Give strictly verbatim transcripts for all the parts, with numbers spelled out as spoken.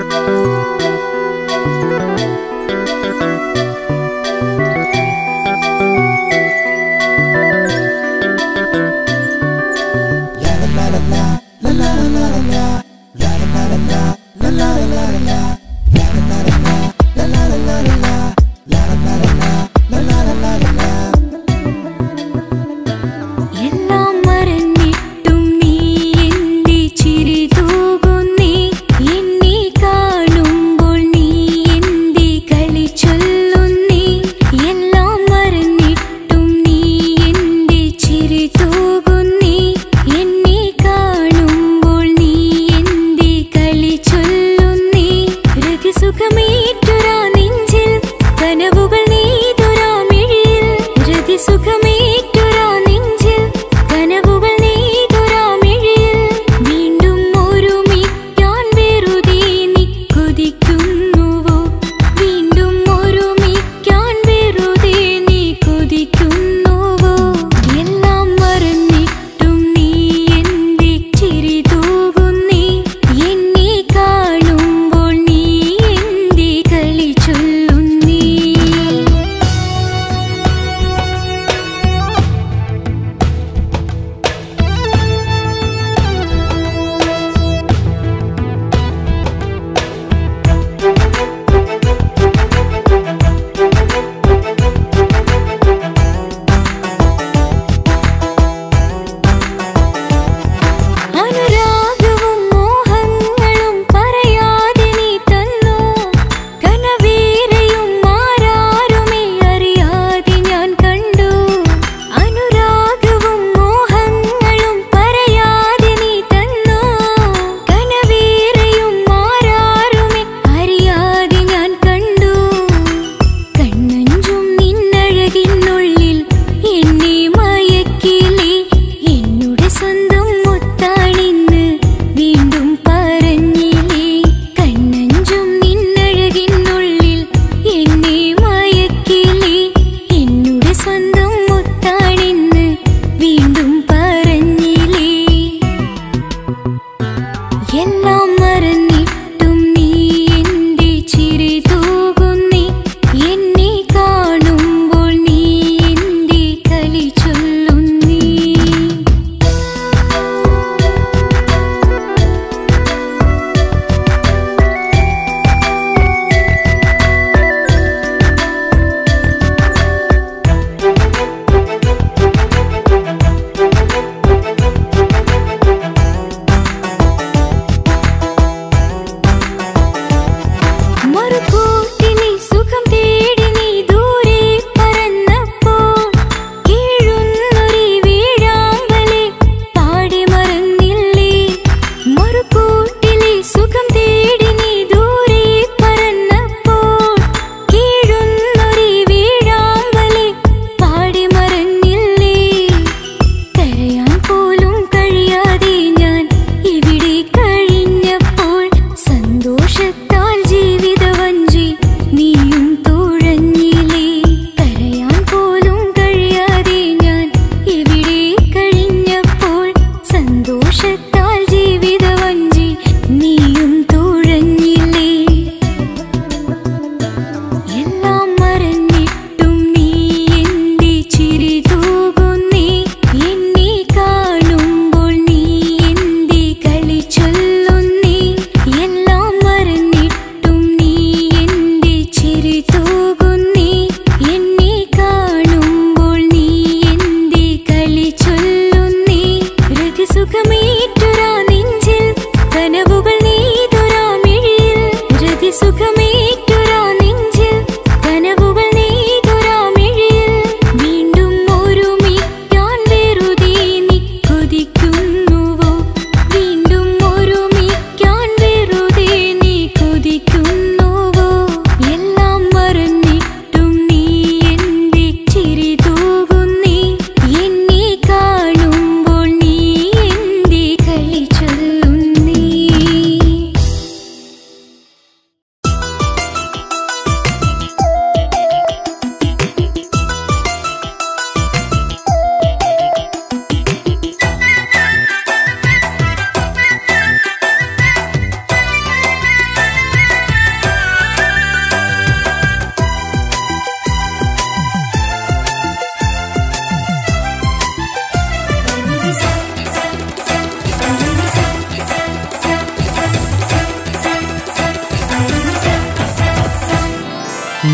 എന്നെ കാണും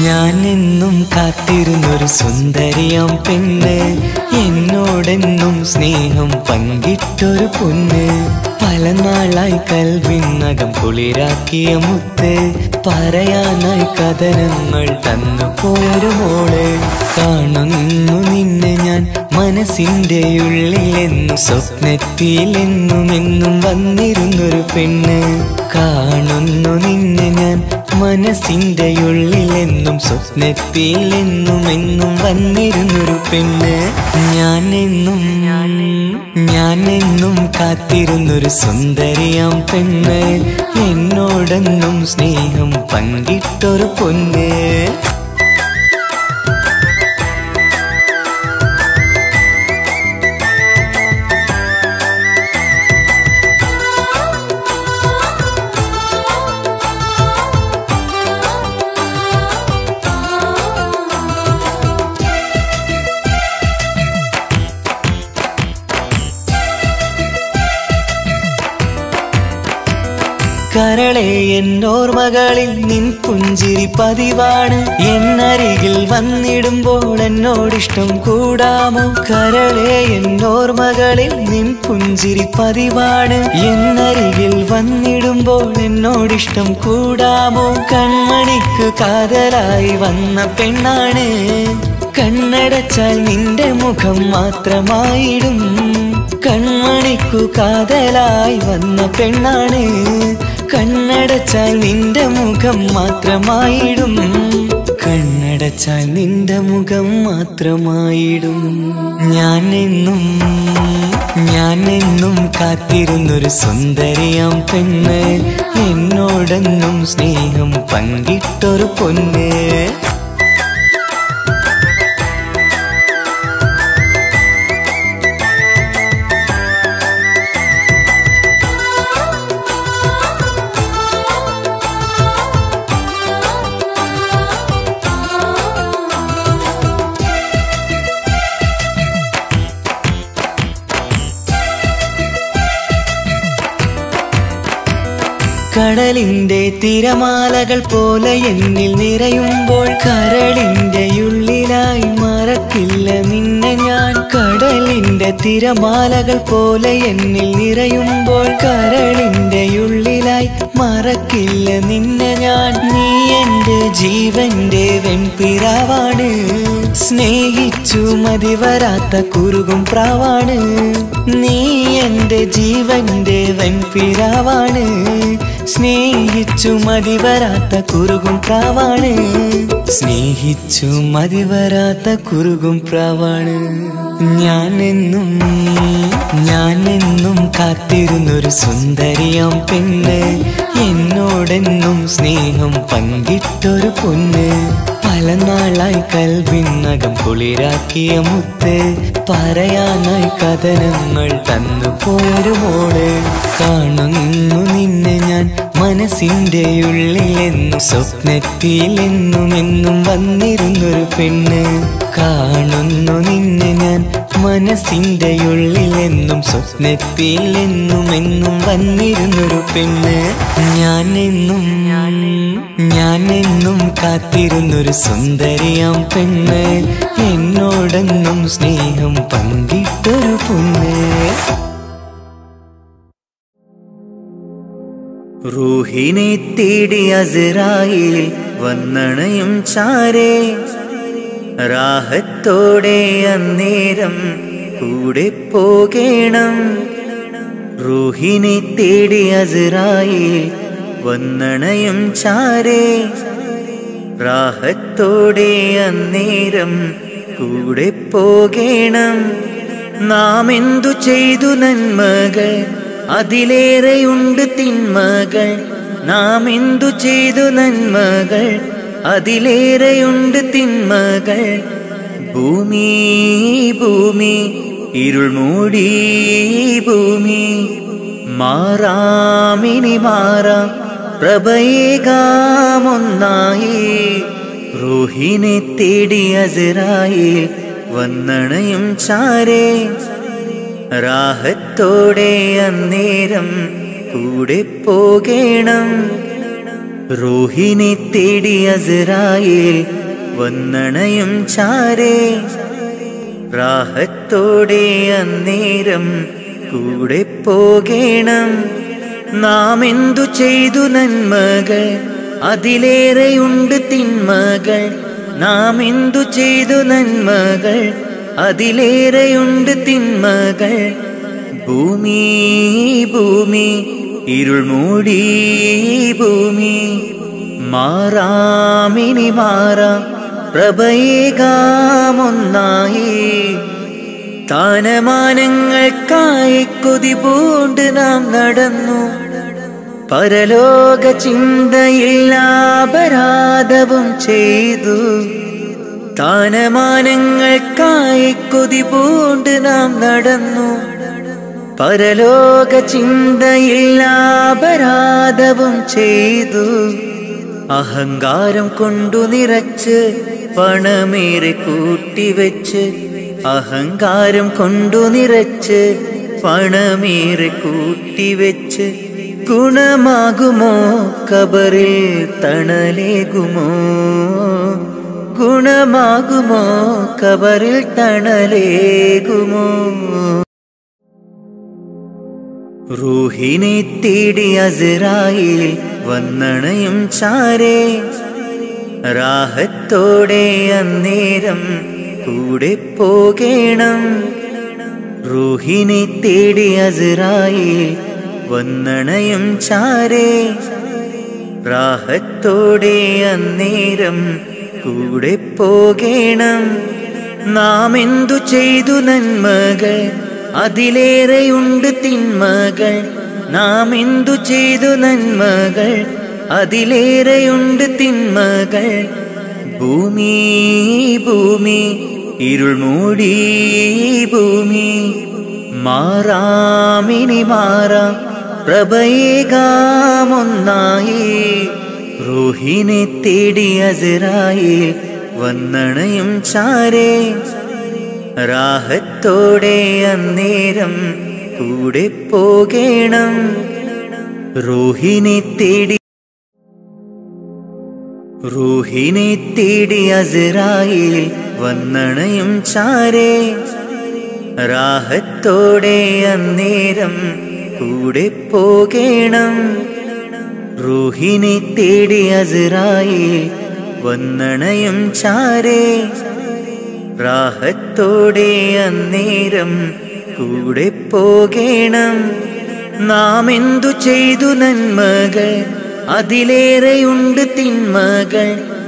ഞാനെന്നും കാത്തിരുന്നൊരു സുന്ദരിയാം പെണ്ണ്, എന്നോടെന്നും സ്നേഹം പങ്കിട്ടൊരു പൊന്ന്, പല നാളായി കൽവിനകം കുളിരാക്കിയ മുത്ത്, പറയാനായി കഥനങ്ങൾ തന്നു പോയൊരു മോള്. കാണുന്നു നിന്നെ ഞാൻ മനസ്സിന്റെ ഉള്ളിലെന്നും, സ്വപ്നത്തിലെന്നും എന്നും വന്നിരുന്നൊരു പെണ്ണ്. കാണുന്നു നിന്നെ ഞാൻ മനസ്സിന്റെ ഉള്ളിലെന്നും, സ്വപ്നത്തിലെന്നും എന്നും വന്നിരുന്നൊരു പെണ്ണ്. ഞാനെന്നും ഞാനെന്നും കാത്തിരുന്നൊരു സുന്ദരിയാം പെണ്ണ്, എന്നോടെന്നും സ്നേഹം പങ്കിട്ടൊരു പൊന്ന്. കരളെ എന്നോർമകളിൽ നിൻ പുഞ്ചിരി പതിവാണ്, എന്നരികിൽ വന്നിടുമ്പോൾ എന്നോടിഷ്ടം കൂടാമോ? കരളെ എന്നോർമകളിൽ നിൻ പുഞ്ചിരി പതിവാണ്, എന്നരികിൽ വന്നിടുമ്പോൾ എന്നോടിഷ്ടം കൂടാമോ? കൺമണിക്ക് കാതലായി വന്ന പെണ്ണാണ്, കണ്ണടച്ചാൽ നിന്റെ മുഖം മാത്രമായിടും. കൺമണിക്കു കാതലായി വന്ന പെണ്ണാണ്, കണ്ണടച്ചാൽ നിന്റെ മുഖം മാത്രമായിടും. കണ്ണടച്ചാൽ നിന്റെ മുഖം മാത്രമായിടും. ഞാനെന്നും ഞാനെന്നും കാത്തിരുന്നൊരു സുന്ദരിയാം പെണ്ണ്, എന്നോടെന്നും സ്നേഹം പങ്കിട്ടൊരു പൊന്ന്. കടലിന്റെ തിരമാലകൾ പോലെ എന്നിൽ നിറയുമ്പോൾ, കരളിന്റെ ഉള്ളിലായി മറക്കില്ല നിന്നെ ഞാൻ. കടലിന്റെ തിരമാലകൾ പോലെ എന്നിൽ നിറയുമ്പോൾ, കരളിന്റെ ഉള്ളിലായി മറക്കില്ല നിന്നെ ഞാൻ. നീ എന്റെ ജീവന്റെ വെൺപിറാവാണ്, സ്നേഹിച്ചു മതിവരാത്ത കുറുകും പ്രാവാണ്. നീ എന്റെ ജീവന്റെ വെൺപിറാവാണ്, സ്നേഹിച്ചു മതിവരാത്ത കുറുകും പ്രാവാണ്. സ്നേഹിച്ചു മതിവരാത്ത കുറുകും പ്രാവാണ്. ഞാനെന്നും ഞാനെന്നും കാത്തിരുന്നൊരു സുന്ദരിയാം പെണ്ണ്, എന്നോടെന്നും സ്നേഹം പങ്കിട്ടൊരു പൊന്ന്, പല നാളായി കൽവിനകം കുളിരാക്കിയ മുത്ത്, പറയാനായി കഥനങ്ങൾ തന്നു പോയൊരു മോള്. കാണുന്നു നിന്നെ ഞാൻ മനസ്സിന്റെ ഉള്ളിലെന്നും, സ്വപ്നത്തിലെന്നും എന്നും വന്നിരുന്നൊരു പെണ്ണ്. കാണുന്നു നിന്നെ ഞാൻ മനസ്സിന്റെ ഉള്ളിലെന്നും, സ്വപ്നത്തിലെന്നും എന്നും വന്നിരുന്നൊരു പെണ്ണ്. ഞാനെന്നും ഞാനെന്നും കാത്തിരുന്നൊരു സുന്ദരിയാം പെണ്ണ്, എന്നോടെന്നും സ്നേഹം പങ്കിട്ടൊരു പൊന്ന്. റൂഹിനെ തേടി അസ്രായീൽ വന്നണയും ചാരേ, രാഹത്തോടെ അന്നേരം കൂടെ പോകേണം. റൂഹിനെ തേടി അസ്രായീൽ വന്നണയും ചാരേ, രാഹത്തോടെ അന്നേരം കൂടെ പോകേണം. നാം എന്തു ചെയ്തു നന്മകൾ, അതിലേറെയുണ്ട് തിന്മകൾ. നാം എന്തു ചെയ്തു നന്മകൾ, അതിലേറെയുണ്ട് തിന്മകൾ. ഭൂമി ഭൂമി ഇരുൾ മൂടി ഭൂമി, മാറാമിനി മാറാം പ്രഭയേകാമൊന്നായി. റൂഹിനെ തേടി അസ്രായീൽ വന്നണയും ചാരേ, രാഹത്തോടെ അന്നേരം കൂടെ പോകേണം. റൂഹിനെ തേടി അസ്രായേൽ വന്നണയും ചാരേ റാഹത്തോടെ അന്നേരം കൂടെ പോകേണം നാം എന്തു ചെയ്തു നന്മകൾ അതിലേറെയുണ്ട് തിന്മകൾ നാം എന്തു ചെയ്തു നന്മകൾ അതിലേറെയുണ്ട് തിന്മകൾ ഭൂമി ഭൂമി ഇരുൾ മൂടി ഭൂമി മാറാമിനി മാറാം പ്രഭയേകാമൊന്നായി സ്ഥാനമാനങ്ങൾക്കായി കൊതി പൂണ്ട് നാം നടന്നു പരലോക ചിന്തയില്ല അപരാധവും ചെയ്തു സ്ഥാനമാനങ്ങൾക്കായി കൊതി പൂണ്ട് നാം നടന്നു പരലോക ചിന്തയില്ല അപരാധവും ചെയ്തു അഹങ്കാരം കൊണ്ടു നിറച്ച് പണമേറെ കൂട്ടിവെച്ച് അഹങ്കാരം കൊണ്ടു നിറച്ച് പണമേറെ കൂട്ടിവെച്ച് ഗുണമാകുമോ കബറിൽ തണലേകുമോ ഗുണമാകുമോ കബറിൽ തണലേകുമോ റൂഹിനെ തേടി അസ്രായേൽ വന്നണയും ചാരേ റാഹത്തോടെ അന്നേരം കൂടെ പോകേണം റൂഹിനെ തേടി അസ്രായേൽ വന്നണയും ചാരേ റാഹത്തോടെ അന്നേരം കൂടെ പോകേണം നാം എന്തു ചെയ്തു നന്മകൾ അതിലേറെയുണ്ട് തിന്മകൾ നാം എന്തു ചെയ്തു നന്മകൾ അതിലേറെയുണ്ട് തിന്മകൾ ഭൂമി ഭൂമി ഇരുൾ മൂടി ഭൂമി മാറാമിനി മാറാം പ്രഭയേകാമൊന്നായി റൂഹിനെ തേടി അസ്രായേൽ വന്നണയും ചാരേ റാഹത്തോടെ അന്നേരം കൂടെ പോകേണം റൂഹിനെ തേടി റൂഹിനെ തേടി അസ്രായേൽ വന്നണയും ചാരേ റാഹത്തോടെ അന്നേരം കൂടെ പോകേണം റൂഹിനെ തേടി അസ്രായേൽ വന്നണയും ചാരേ റാഹത്തോടെ അന്നേരം കൂടെ പോകേണം നാം എന്തു ചെയ്തു നന്മകൾ അതിലേറെയുണ്ട് തിന്മകൾ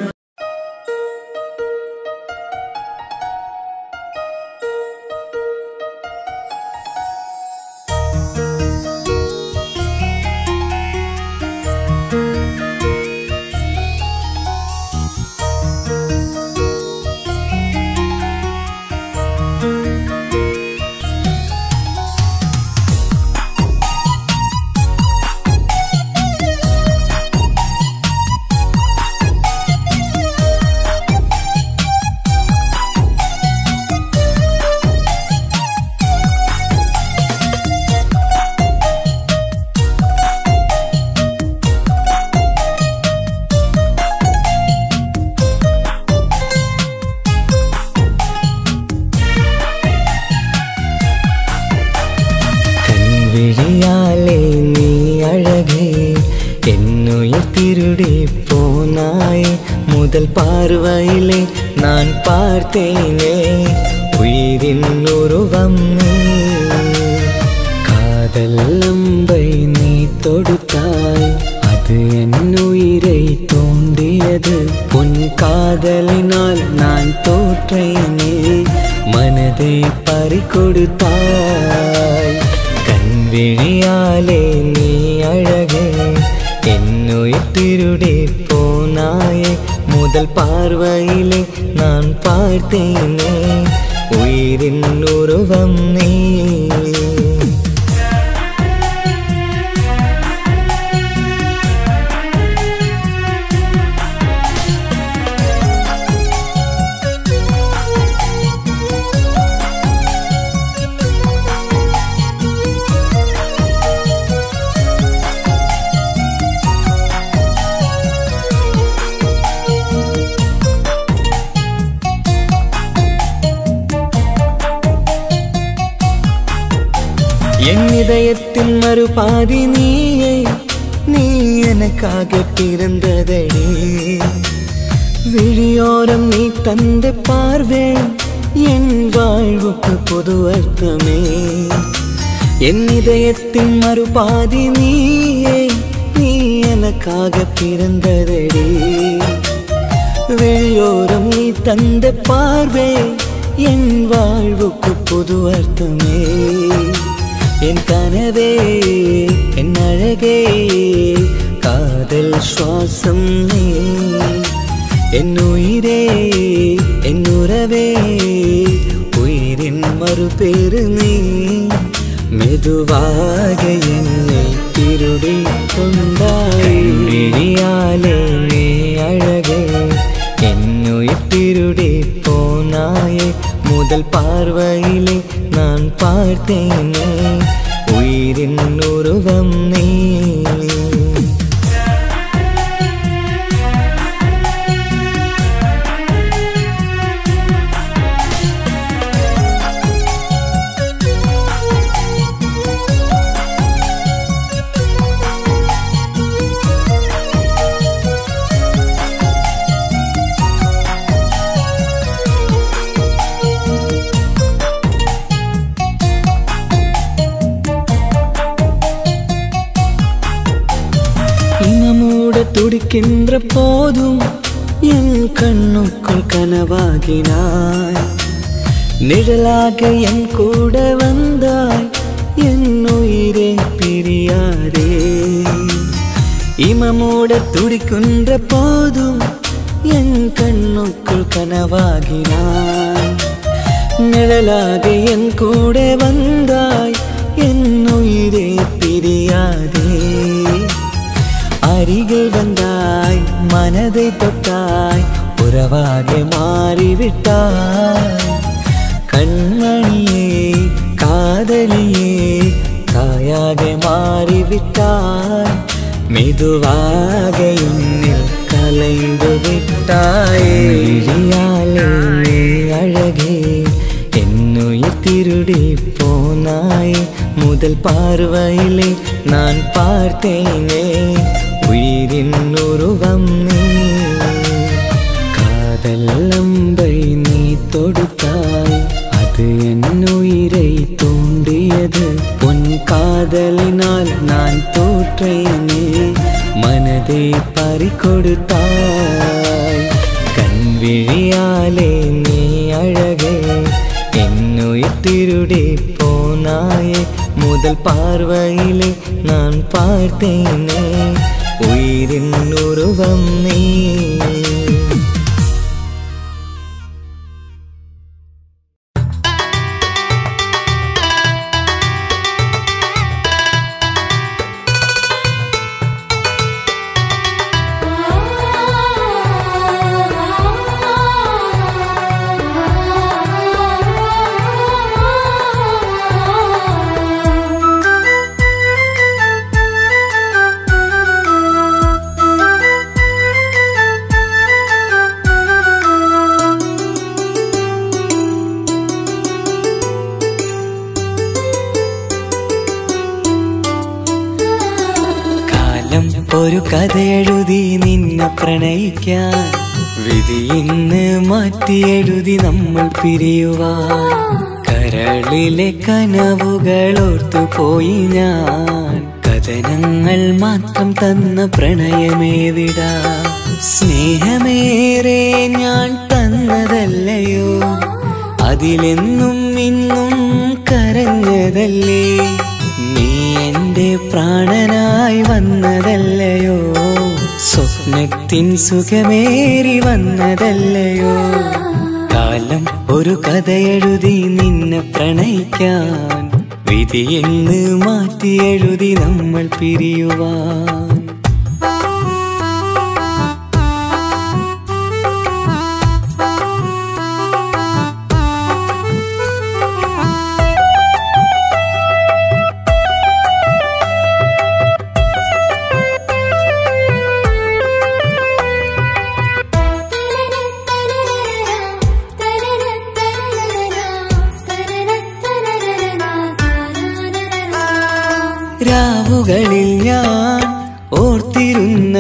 വിഴിയാലേ നീ അഴകേ என்னுயிர் போனாய் முதல் பார்வையிலே நான் பார்த்தேனே உயிரின் உருவம் நீ காதல் அம்பை நீ தொடுத்தாய் அது என் உயிரை தோண்டியது உன் காதலினால் நான் தோற்றேனே மனதை பறிகொடுத்தாய் விழியாலே நீ அழகே என்னுயிர் திருடி போனாயே முதல் பார்வையிலே நான் பார்த்தேனே உயிரின் உருவம் நீ இதயத்தின் மறுபாதி நீயே, நீ எனக்காக பிறந்ததடி. விழியோரம் நீ தந்த பார்வே என் வாழ்வுக்கு பொது அர்த்தமே. என் இதயத்தின் மறுபாதி நீயே, நீ எனக்காக பிறந்ததடி. விழியோரம் நீ தந்த பார்வே என் வாழ்வுக்கு பொது அர்த்தமே. என் கனவே என் அழகே காதல் சுவாசம் நீ. என் உயிரே என் உறவே உயிரின் மறுபேறு நீ. மெதுவாக என்னை திருடி கொண்டாய். விழியாலே நீ அழகே என்னுயிர் திருடி போனாயே. முதல் பார்வையிலே நான் பார்த்தேனே உயிரின் உருவம் நீ. துடிக்கின்ற போதும் என் கண்ணுக்குள் கனவாகினாய். நிழலாக என் கூட வந்தாய். என் உயிரே பிரியாதே. இமமூட துடிக்கின்ற போதும் என் கண்ணுக்குள் கனவாகினாய். நிழலாக என் கூட வந்தாய். என் உயிரே பிரியாதே. அருகில் வந்தாய் மனதை தொட்டாய். உறவாக மாறிவிட்டாய். கண்மணியே காதலியே தாயாக மாறிவிட்டாய். மெதுவாக என்னில் கலைந்து விட்டாய். விழியாலே நீ அழகே என்னுயிர் திருடி போனாய். முதல் பார்வையிலே நான் பார்த்தேனே உயிரின் உருவம் நீ. காதல் அம்பை நீ தொடுத்தாய். அது என் உயிரை தூண்டியது. உன் காதலினால் நான் தோற்றேனே மனதை பறிகொடுத்தாய். கண் விழியாலே நீ அழகே என்னுயிர் திருடி போனாயே. முதல் பார்வையிலே நான் பார்த்தேனே உயிரின் உருவம் நீ. ഒരു കഥ എഴുതി നിന്നെ പ്രണയിക്കാൻ. വിധി ഇന്ന് മാറ്റിയെഴുതി നമ്മൾ പിരിയുവാൻ. കരളിലെ കനവുകൾ ഓർത്തുപോയി ഞാൻ. കഥനങ്ങൾ മാത്രം തന്ന പ്രണയമേവിടാ. സ്നേഹമേറെ ഞാൻ തന്നതല്ലയോ. അതിലെന്നും ഇന്നും കരഞ്ഞതല്ലേ. നീ എന്റെ പ്രാണനായി വന്നതല്ലയോ. സ്വപ്നത്തിൻ സുഖമേറി വന്നതല്ലയോ. കാലം ഒരു കഥ എഴുതി നിന്നെ പ്രണയിക്കാൻ. വിധി എന്ന് മാറ്റി എഴുതി നമ്മൾ പിരിയുവാൻ.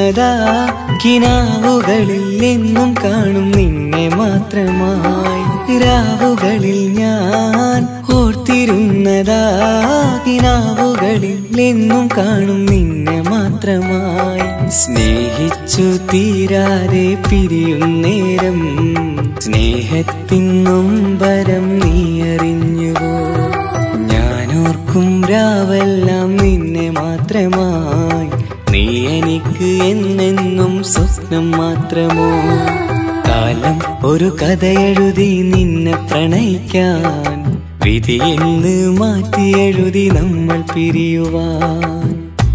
ഓർത്തിരുന്നതാ കിനാവുകളിൽ എന്നും കാണും നിന്നെ മാത്രമായി. രാവുകളിൽ ഞാൻ ഓർത്തിരുന്നതാ കിനാവുകളിൽ എന്നും കാണും നിന്നെ മാത്രമായി. സ്നേഹിച്ചു തീരാതെ പിരിയും നേരം സ്നേഹത്തിൻ നൊമ്പരം നീ അറിഞ്ഞുവോ? ഞാനോർക്കും രാവെല്ലാം നിന്നെ മാത്രമായി. നീ എനിക്ക് എന്നെന്നും സ്വപ്നം മാത്രമോ? കാലം ഒരു കഥയെഴുതി നിന്നെ പ്രണയിക്കാൻ, വിധി എന്ന് മാറ്റി എഴുതി നമ്മൾ പിരിയുവാൻ.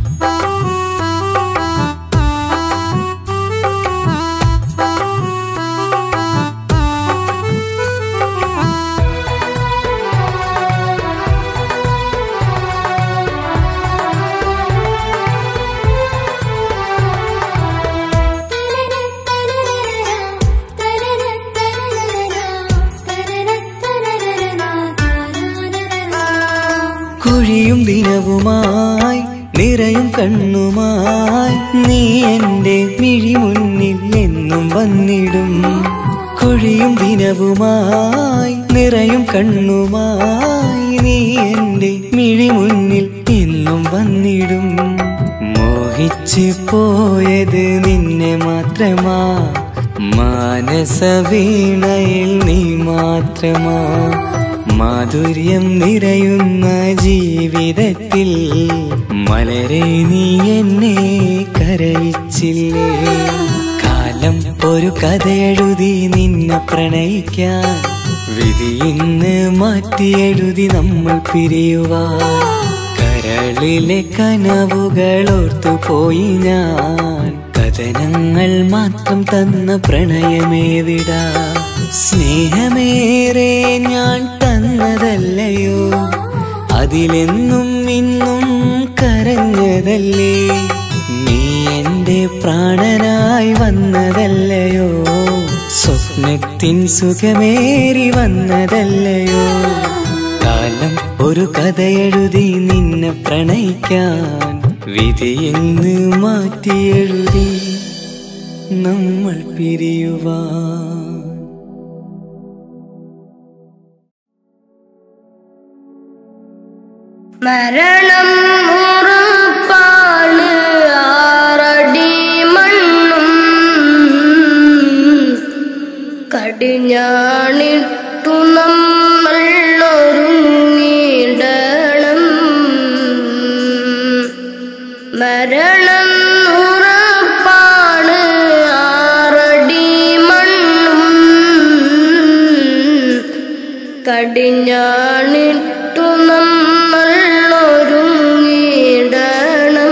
കൊഴിയും ദിനവുമായി നിറയും കണ്ണുമായി നീ എൻ്റെ മിഴി മുന്നിൽ എന്നും വന്നിടും. കൊഴിയും ദിനവുമായി നിറയും കണ്ണുമായി നീ എൻ്റെ മിഴി മുന്നിൽ എന്നും വന്നിടും. മോഹിച്ചു പോയത് നിന്നെ മാത്രമാ, മാനസ വീണയിൽ നീ മാത്രമാ. മാധുര്യം നിറയുന്ന ജീവിതത്തിൽ മലരെ നീ എന്നെ കരയിച്ചില്ലേ? കാലം ഒരു കഥയെഴുതി നിന്നെ പ്രണയിക്കാൻ, വിധി ഇന്ന് മാറ്റി എഴുതി നമ്മൾ പിരിയുവാൻ. കരളിലെ കനവുകൾ ഓർത്തുപോയി ഞാൻ, കഥനങ്ങൾ മാത്രം തന്ന പ്രണയമേ വിടാ. സ്നേഹമേറെ ഞാൻ തന്നതല്ലയോ, അതിലെന്നും ഇന്നും കരഞ്ഞതല്ലേ? നീ എൻ്റെ പ്രാണനായി വന്നതല്ലയോ, സ്വപ്നത്തിൻ സുഖമേറി വന്നതല്ലയോ? കാലം ഒരു കഥയെഴുതി നിന്നെ പ്രണയിക്കാൻ, വിധി എന്ന് മാറ്റി എഴുതി നമ്മൾ പിരിയുവാൻ. മരണം ഉറപ്പാണ് ആറടി മണ്ണും കടിഞ്ഞാണിട്ടു നമ്മൾ ഒരുങ്ങിടണം. മരണം ഉറപ്പാണ് ആറടി മണ്ണും കടിഞ്ഞാണിട്ടു നമ്മൾ ഒരുങ്ങിടണം.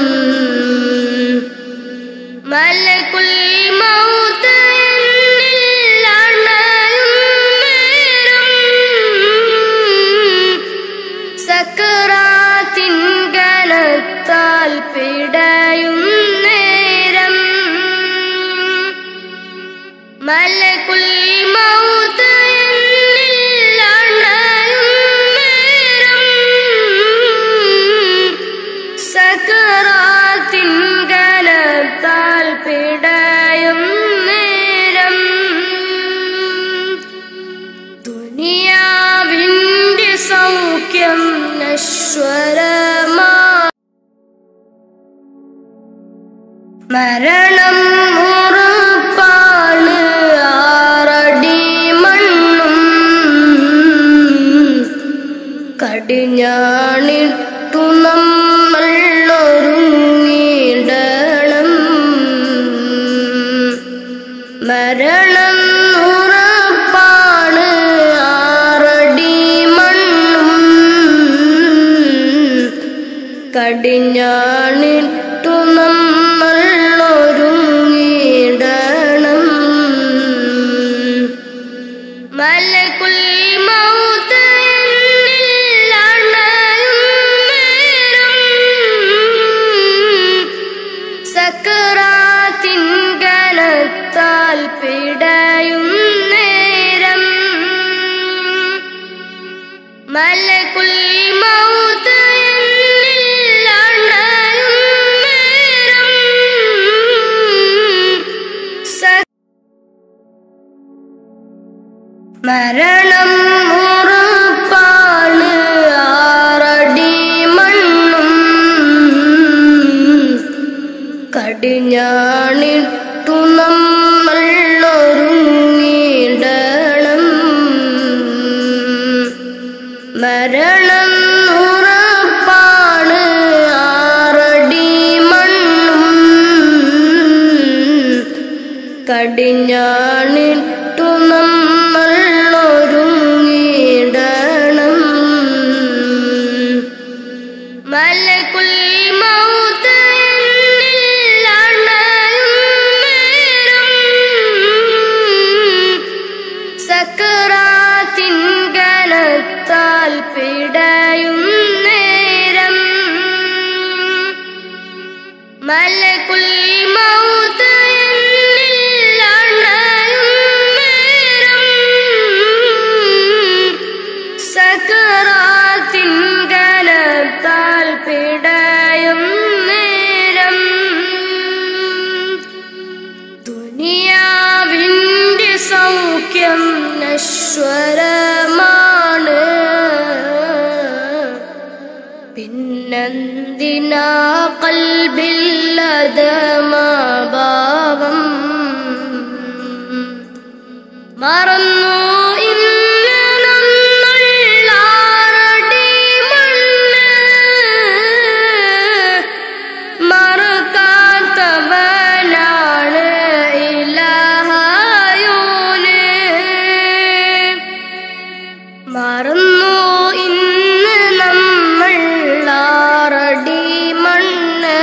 മലകുൽ മൗത്ത് എന്നിൽ അണയും നേരം, സക്കറാത്തിൻ കനത്താൽ പിടയും നേരം. മലകുൽ മൗത്ത് എന്നിൽ അണയും നേരം, സക്കറാത്തിൻ കനത്താൽ പിടയും നേരം. ദുനിയാവിന്റെ സൗഖ്യം നശ്വരമാ, മരണം ഉറപ്പാണ് ആറടി മണ്ണും കടിഞ്ഞാണിട്ടു നമ്മൾ ഒരുങ്ങിടണം. മരണം ഉറപ്പാണ് ആറടി മണ്ണും കടിഞ്ഞാണിട്ടു നമ്മൾ ഒരുങ്ങിടണം. മലകുൽ മൗത്ത് എന്നിൽ അണയും നേരം, സക്കറാത്തിൻ കനത്താൽ പിടയും നേരം. മലകുൽ മൗത്ത് എന്നിൽ അണയും നേരം, മരണം ഉറപ്പാണ് ആറടി മണ്ണും കടിഞ്ഞാണിട്ടു നമ്മൾ ഒരുങ്ങിടണം. മരണം ഉറപ്പാണ് ആറടി മണ്ണും കടിഞ്ഞാണിട്ടു നമ്മൾ ഒരുങ്ങിടണം. മലക്കുൽ മൗത്ത് എന്നിൽ അണയും നേരം സക്കറാത്തിൻ കനത്താൽ പിടയും നേരം മലക്കുൽ മൗത്ത് എന്നിൽ അണയും നേരം സക്കറാത്തിൻ കനത്താൽ പിടയും നേരം ദുനിയാവിന്റെ സൗഖ്യം നശ്വരമാണ്. പിന്നെന്തിനാ ഖൽബില്ലദമാഭാവം മറന്നു ഇന്ന് നമ്മൾ ആറടി മണ്ണ് മറക്കാത്തവനാണ് ഇലാഹായോന്. മറന്നു ഇന്ന് നമ്മൾ ആറടി മണ്ണ്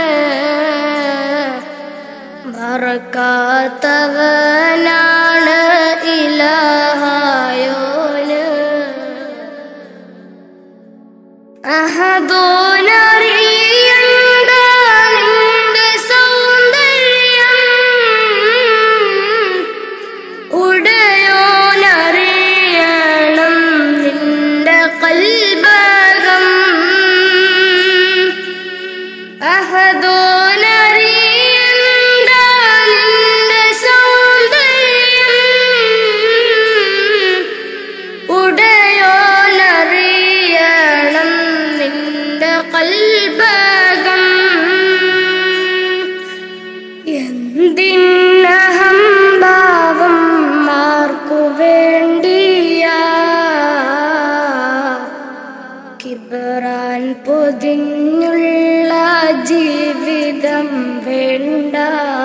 മറക്കാത്തവനാണ് ഇലാഹായോന്. അഹദോനറിയണ്ട നിന്റെ സൗന്ദര്യം ഉടയോനറിയണം നിന്റെ കൽബകം. അഹദോനറിയണ്ട നിന്റെ സൗന്ദര്യം ഉടയോനറിയണം നിന്റെ കൽബകം. എന്തിനഹംഭാവം ആർക്കു വേണ്ടിയാ കിബറാൻ പൊതിഞ്ഞുള്ള ജീവിതം വേണ്ട.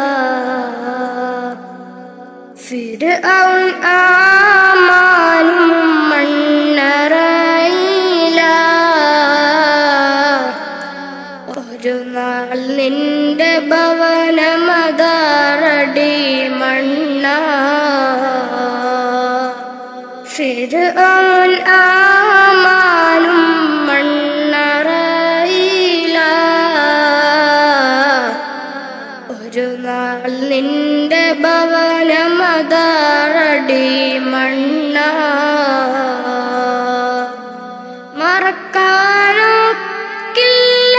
ഫിർഔൻ ആമാനും മണ്ണറയില ഒരു നാൾ നിന്റെ ഭവനമതാറടി മണ്ണ. ഫിർഔൻ ആമാനും മണ്ണറയില ഒരു നാൾ നിന്റെ ഭവനമതാറടി മണ്ണ. മറക്കാനൊക്കില്ല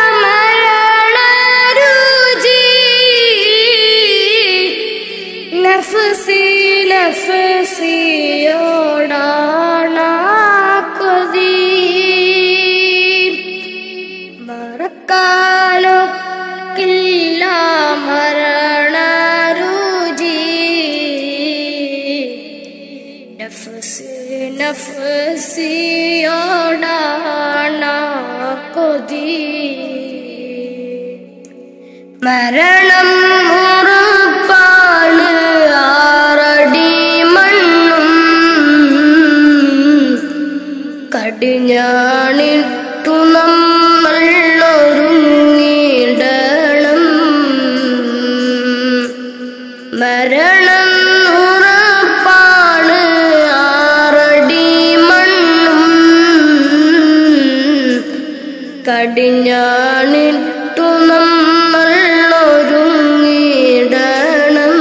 മരണരുചി നഫ്സി നഫ്സിയോടാണ കൊതി. മറക്കാനൊക്കില്ല മരണരുചി നഫ്സി നഫ്സിയോടാണ കൊതി. മരണം ഉറപ്പാണ് ആറടി മണ്ണും കടിഞ്ഞാണിട്ടു നമ്മൾ ഒരുങ്ങിടണം. മരണം ഉറപ്പാണ് ആറടി മണ്ണും കടിഞ്ഞാണിട്ടു നമ്മൾ ഒരുങ്ങിടണം.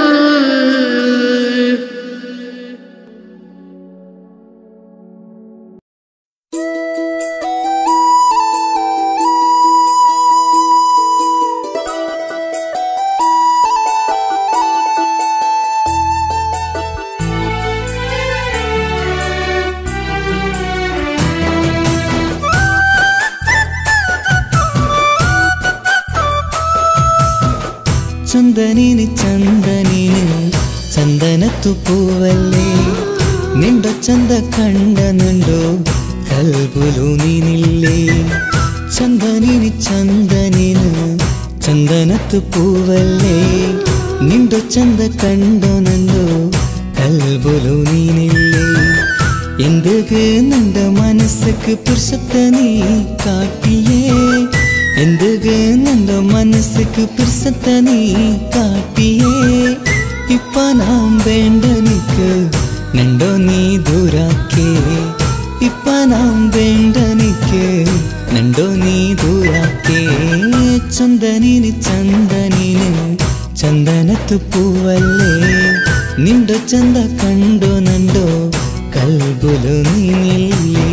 ചന്ദനിന് ചന്ദനിന് ചന്ദനത്തു പൂവല്ലേ നിണ്ടോ ചന്ത കണ്ടനുണ്ടോ കൽബുലു നീനില്ലേ ചന്ദനിന് ചന്ദനിന് ചന്ദനത്തു പൂവല്ലേ നിണ്ടോ ചന്ത കണ്ടോ നണ്ടോ കൽബുലു നീനില്ലേ എന്തുക്ക് നണ്ട മനസ്സുക്ക് പുരുഷത്തെ നീ കാട്ടിയേ എന്തുക്ക് നണ്ട മനസ്സുക്ക് പുരുഷത്തെ നീ കാട്ടിയേ ഇപ്പ നാം വേണ്ട നിക്ക് നണ്ടോ നീ ദൂരാക്കേ ഇപ്പ നാം വേണ്ട നിക്ക് നണ്ടോ നീ ദൂരാക്കേ ചന്ദനിന് ചന്ദനിന് ചന്ദനത്തു പൂവല്ലേ നിണ്ടോ ചന്ത കണ്ടോ നണ്ടോ കൽബുലു നീനില്ലേ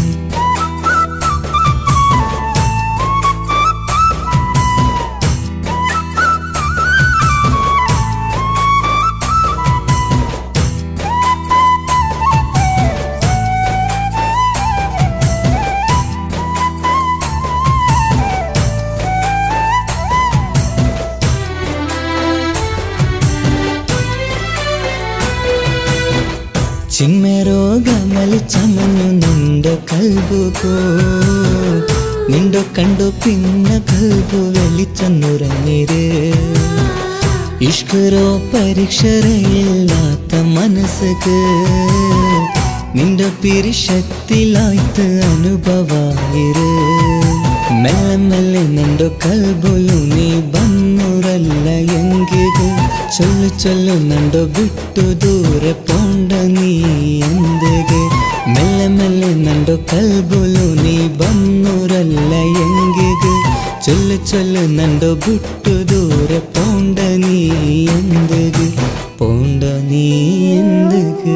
ചിന്മരോഗമൽ ചമഞ്ഞു നിണ്ടോ കൽബുകോ നിണ്ടോ കണ്ടു പിന്നെ കൽബു വെളിച്ചെന്നുറങ്ങിര് ഇഷ്കരോ പരീക്ഷയില്ലാത്ത മനസ്സുക്ക് നിന്റെ പിരിശത്തിലായിട്ട് അനുഭവായിര് മെല്ലെ മെല്ലെ നിണ്ടോ കൽബുലു നീ ബന്നുറല്ല എങ്കിത് ചൊല്ലു ചൊല്ലു നണ്ടോ ಬಿಟ್ಟು ದೂರ ಪೋಂಡ ನೀ ಎಂದಿಗೆ ಮೆಲ್ಲೆ ಮೆಲ್ಲೆ ನಂಡೋ ಕಲ್ಬುಲು ನೀ ಬನ್ನೂರಲ್ಲ ಎಂಗಿಗೆ ಚೊಲ್ಲು ಚೊಲ್ಲು ನಂಡೋ ಬಿಟ್ಟು ದೂರ ಪೋಂಡ ನೀ ಎಂದಿಗೆ ಪೋಂಡ ನೀ ಎಂದಿಗೆ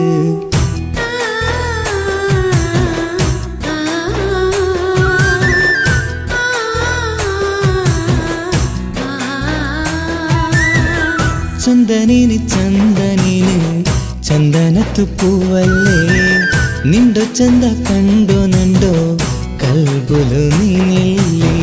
ചന്ദനിന് ചന്ദനിന് ചന്ദനത്തു പൂവല്ലേ നിണ്ടോ ചന്ത കണ്ടോ നണ്ടോ കൽബുലു നീനില്ലേ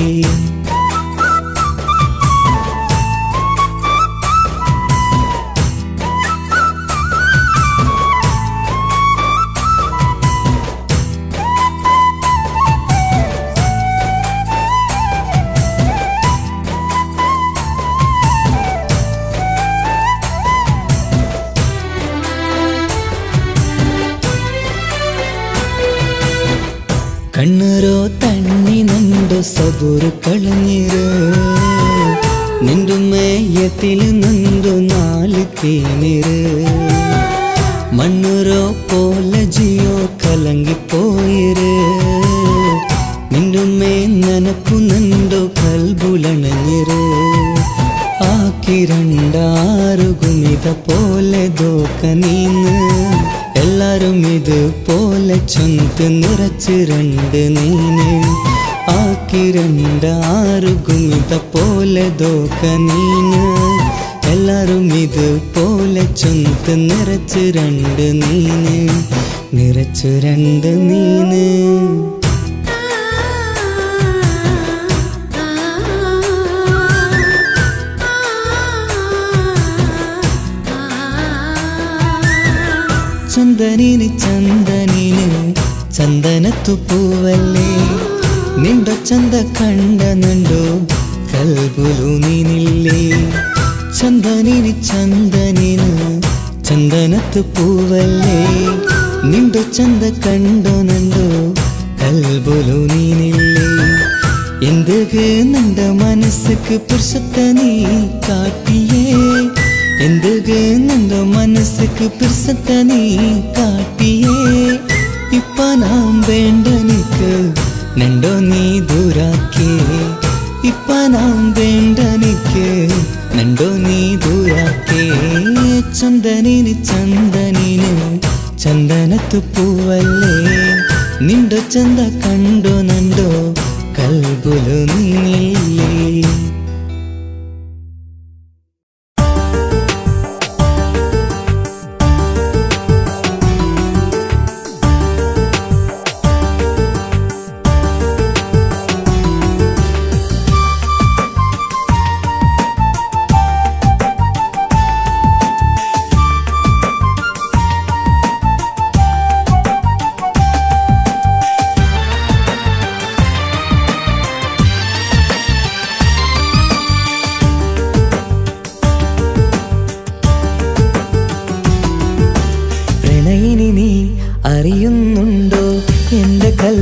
കണ്ണുരോ തണ്ണി നണ്ടു സബുറ് കളഞ്ഞിര് നിണ്ടു മേയത്തില് നണ്ടു നാല് തേനിര് മണ്ണുരോ പോലെ ജിയോ കലങ്ങിപ്പോയിര് നിണ്ടു മേ നനപ്പു നണ്ടു കൽബുലണഞ്ഞിര് ആക്കി രണ്ടാറു ഗുമിത പോലെ ദോക്ക നീന്ന് എല്ലാരും ഇത് പോലെ ചൊന്ത് നിറച്ച് രണ്ട് നീന് ആക്കി രണ്ടാറു ഗുമിത പോലെ ദോക്ക നീന് എല്ലാരും ഇത് പോലെ ചൊന്ത് നിറച്ച് രണ്ട് നീന് നിറച്ച് രണ്ട് നീന് ചന്ദനിന് ചന്ദനിന് ചന്ദനത്തു പൂവല്ലേ നിണ്ടോ ചന്ത കണ്ടനുണ്ടോ കൽബുലു നീനില്ലേ ചന്ദനിന് ചന്ദനിന് ചന്ദനത്തു പൂവല്ലേ നിണ്ടോ ചന്ത കണ്ടോ നണ്ടോ കൽബുലു നീനില്ലേ എന്തുക്ക് നണ്ട മനസ്സുക്ക് പുരുഷത്തെ നീ കാട്ടിയേ എന്തുക്ക് നണ്ട മനസ്സുക്ക് പുരുഷത്തെ നീ കാട്ടിയേ ഇപ്പ നാം വേണ്ട നിക്ക് നണ്ടോ നീ ദൂരാക്കേ ഇപ്പ നാം വേണ്ട നിക്ക് നണ്ടോ നീ ദൂരാക്കേ ചന്ദനിന് ചന്ദനിന് ചന്ദനത്തു പൂവല്ലേ നിണ്ടോ ചന്ത കണ്ടോ നണ്ടോ കൽബുലു നീനില്ലേ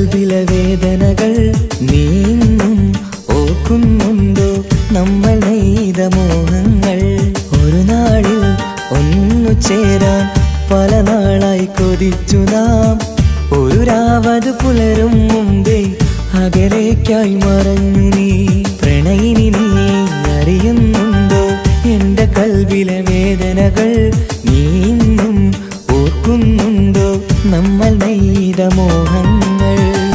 കൽബിലെ വേദനകൾ നീന്നും ഓർക്കുന്നുണ്ടോ നമ്മൾ നെയ്ത മോഹങ്ങൾ ഒരു നാളിൽ ഒന്നു ചേരാൻ പല നാളായി കൊതിച്ചു നാം ഒരു രാവത് പുലരും മുമ്പേ അകലേക്കായി മറഞ്ഞു നീ പ്രണയിനി നീ അറിയുന്നുണ്ടോ എന്റെ കൽബിലെ വേദനകൾ നീന്നും ഓർക്കുന്നുണ്ടോ നമ്മൾ നെയ്ത മോഹങ്ങൾ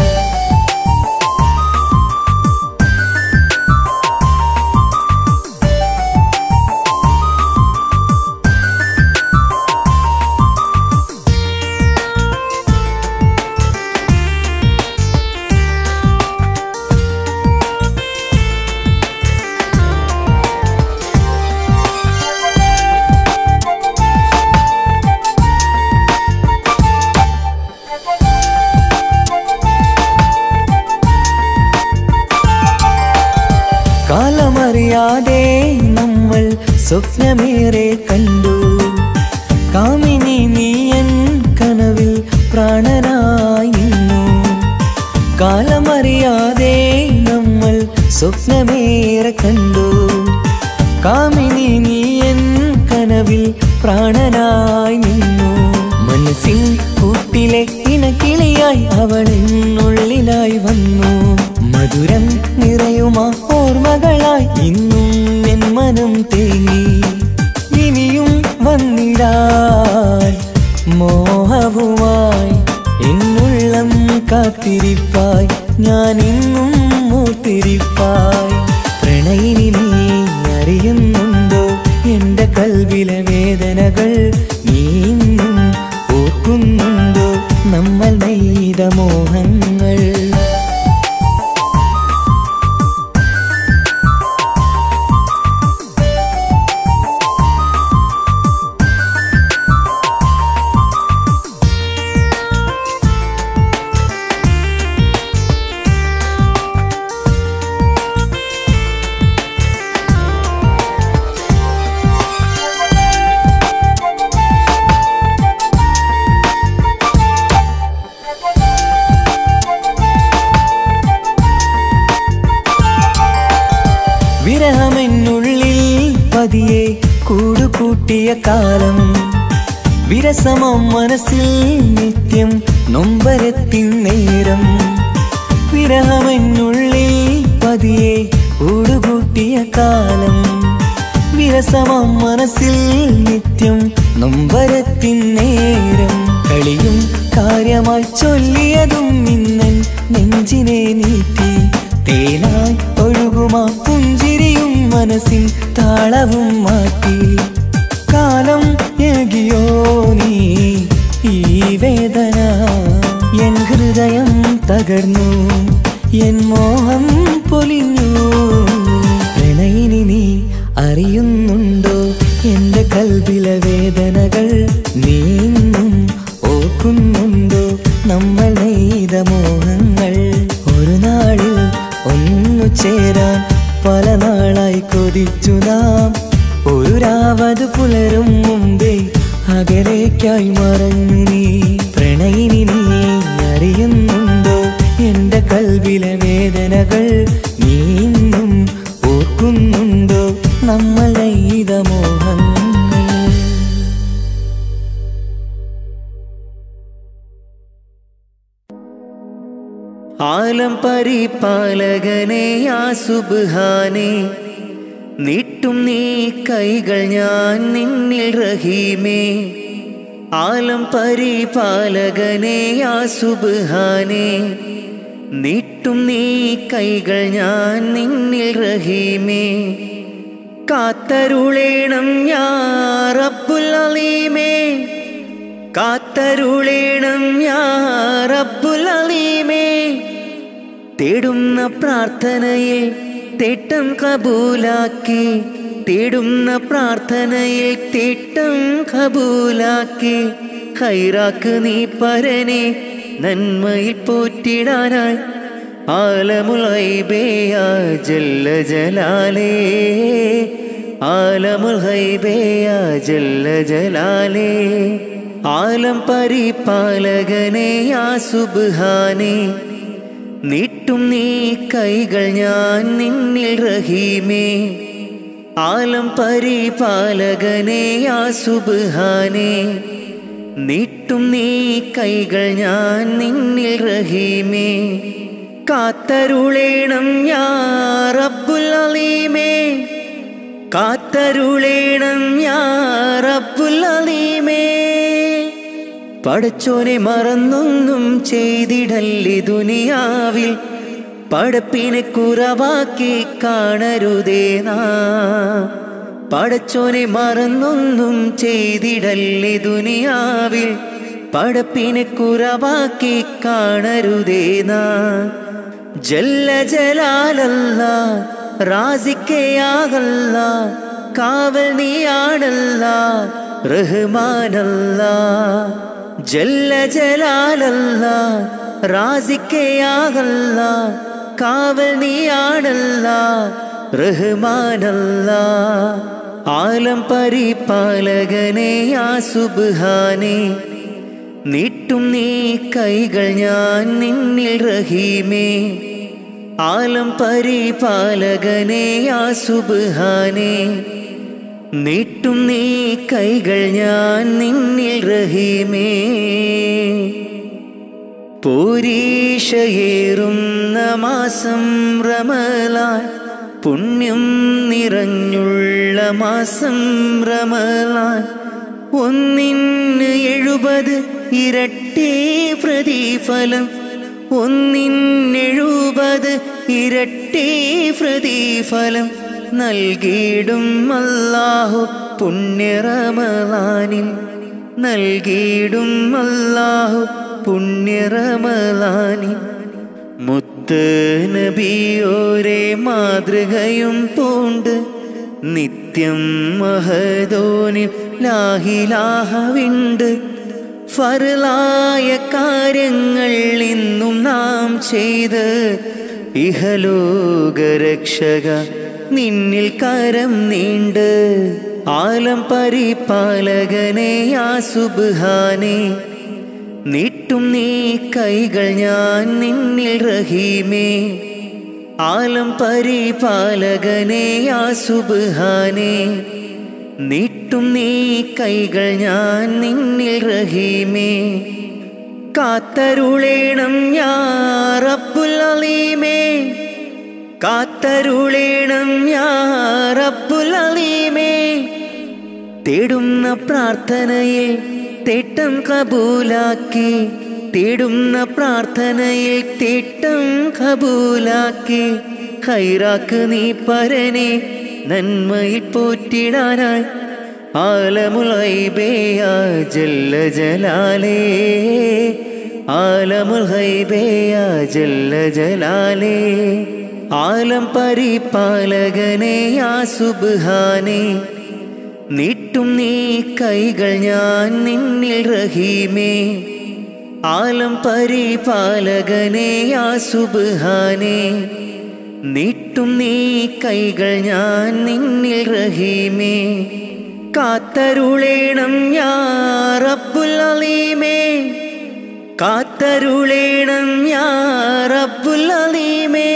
കാലമറിയാതെ നമ്മൾ സ്വപ്നമേറെ കണ്ടു കാമിനി നീയൻ കനവിൽ പ്രാണനായി നിന്നു കാലമറിയാതെ നമ്മൾ സ്വപ്നമേറെ കണ്ടു കാമിനി നീയൻ കനവിൽ പ്രാണനായി നിന്നു മനസ്സിൻ കൂട്ടിലെ ഇണക്കിളിയായി അവളെന്നുള്ളിലായി വന്നു മധുരം നിറയുമാ ഓർമ്മകളായി ഇന്നും എൻ മനം തേങ്ങി ഇനിയും വന്നിടാൻ മോഹവുമായി എന്നുള്ളം കാത്തിരിപ്പായി ഞാൻ ഇന്നും മൂത്തിരിപ്പായി പ്രണയിനി നീ അറിയുന്നുണ്ടോ എന്റെ കൽബിലെ വേദനകൾ നീന്നും ഓർക്കുന്നുണ്ടോ നമ്മൾ നെയ്ത മോഹങ്ങൾ വിരഹമെന്നുള്ളിൽ പതിയെ കൂടുകൂട്ടിയ കാലം വിരസമം മനസ്സിൽ നിത്യം നൊമ്പരത്തിൻ നേരം വിരഹമെന്നുള്ളിൽ പതിയെ കൂടുകൂട്ടിയ കാലം വിരസമം മനസ്സിൽ നിത്യം നൊമ്പരത്തിൻ നേരം കളിയും കാര്യമായി ചൊല്ലിയതും നിന്നൻ നെഞ്ചിനെ നീട്ടി തേനായി ഒഴുകുമാ പുഞ്ചിരിയും മനസ്സിൻ താളവും മാറ്റി കാലം ഏകിയോ നീ ഈ വേദന എൻ ഹൃദയം തകർന്നു എൻ മോഹം പൊലിഞ്ഞു പ്രണയിനി നീ അറിയുന്നുണ്ടോ എന്റെ കൽബിലെ വേദനകൾ നീന്നും ഓർക്കുന്നുണ്ടോ നമ്മൾ നെയ്ത മോഹങ്ങൾ ഒരു നാളിൽ ഒന്നു ചേരാൻ പല നാളായി കൊതിച്ചു നാം ഒരു രാവത് പുലരും മുമ്പേ അകലേക്കായി മറഞ്ഞു നീ പ്രണയിനി നീ അറിയുന്നുണ്ടോ എന്റെ കൽബിലെ വേദനകൾ നീന്നും ഓർക്കുന്നുണ്ടോ നമ്മൾ നെയ്ത മോഹങ്ങൾ ആലം പരിപാലകനെ യാ സുബ്ഹാനേ നീട്ടും നീ കൈകൾ ഞാൻ നിന്നിൽ റഹീമേ ആലം പരിപാലകനെ യാ സുബ്ഹാനേ നീട്ടും നീ കൈകൾ ഞാൻ നിന്നിൽ റഹീമേ കാത്തരുളേണം യാ റബ്ബുൽ അലീമേ കാത്തരുളേണം യാ റബ്ബുൽ അലീമേ തേടുന്ന പ്രാർത്ഥനയിൽ തേട്ടം കബൂലാക്കി തേടുന്ന പ്രാർത്ഥനയിൽ തേട്ടം കബൂലാക്കി ഖൈറാക്ക് നീ പരനെ നന്മയിൽ പോറ്റിടാനായി ആലമുൽ ഗൈബേ യാ ജല്ല ജലാലേ ആലമുൽ ഗൈബേ യാ ജല്ല ജലാലേ ആലം പരിപാലകനെ യാ സുബ്ഹാനേ നീട്ടും നീ കൈകൾ ഞാൻ നിന്നിൽ റഹീമേ ആലം പരിപാലകനേ യാ സുബ്ഹാനേ നീട്ടും നീ കൈകൾ ഞാൻ നിന്നിൽ റഹീമേ കാത്തരുളേണം യാ റബ്ബുൽ അലീമേ കാത്തരുളേണം യാ റബ്ബുൽ അലീമേ പടച്ചോനെ മറന്നൊന്നും ചെയ്തിടല്ലേ ദുനിയാവിൽ പടപ്പിനെ കുറവാക്കി കാണരുതേ നാ പടച്ചോനെ മറന്നൊന്നും ചെയ്തിടല്ലേ ദുനിയാവിൽ പടപ്പിനെ കുറവാക്കി കാണരുതേ നാ ജല്ല ജലാലല്ലാ റാസിക്കയാകല്ലാ കാവൽ നീയാണല്ലാ റഹ്മാനല്ലാ ജല്ല ജലാലല്ലാ റാസിക്കയാകല്ലാ കാവൽ നീയാണല്ലാ റഹ്മാനല്ലാ ആലം പരിപാലകനേ യാ സുബ്ഹാനേ നീട്ടും നീ കൈകൾ ഞാൻ നിന്നിൽ റഹീമേ ആലം പരിപാലകനേ യാ സുബ്ഹാനേ നീട്ടും നീ കൈകൾ ഞാൻ നിന്നിൽ റഹീമേ പോരീഷയേറുന്ന മാസം റമളാൻ പുണ്യം നിറഞ്ഞുള്ള മാസം റമളാൻ ഒന്നിന് എഴുപത് ഇരട്ടി പ്രതിഫലം ഒന്നിനെഴുപത് ഇരട്ടി പ്രതിഫലം നൽകിയിടും അല്ലാഹു പുണ്യ റമളാനിൽ നൽകിയിടും അല്ലാഹു പുണ്യ റമളാനിൽ മുത്ത് നബിയോരെ മാതൃകയും പൂണ്ട് നിത്യം മഹദോനിൽ ലാഹിലാഹവിണ്ട് ഫർലായ കാര്യങ്ങൾ ഇന്നും നാം ചെയ്ത് ഇഹലോകരക്ഷക നിന്നിൽ കരം നീണ്ട് ആലം പരിപാലകനേ യാ സുബ്ഹാനേ നീട്ടും നീ കൈകൾ ഞാൻ നിന്നിൽ റഹീമേ ആലം പരിപാലകനേ യാ സുബ്ഹാനേ നീട്ടും നീ കൈകൾ ഞാൻ നിന്നിൽ റഹീമേ കാത്തരുളേണം യാ റബ്ബുൽ അലീമേ കാത്തരുളേണം യാ റബ്ബുൽ അലീമേ തേടുന്ന പ്രാർത്ഥനയിൽ തേട്ടം കബൂലാക്കി തേടുന്ന പ്രാർത്ഥനയിൽ തേട്ടം കബൂലാക്കി ഖൈറാക്ക് നീ പരനെ നന്മയിൽ പോറ്റിടാനായി ആലമുൽ ഗൈബേ യാ ജല്ല ജലാലേ ആലമുൽ ഗൈബേ യാ ജല്ല ജലാലേ ആലം പരിപാലകനേ യാ സുബ്ഹാനേ നീട്ടും നീ കൈകൾ ഞാൻ നിന്നിൽ റഹീമേ ആലം പരിപാലകനേ യാ സുബ്ഹാനേ നീട്ടും നീ കൈകൾ ഞാൻ നിന്നിൽ റഹീമേ കാത്തരുളേണം യാ റബ്ബുൽ അലീമേ കാത്തരുളേണം യാ റബ്ബുൽ അലീമേ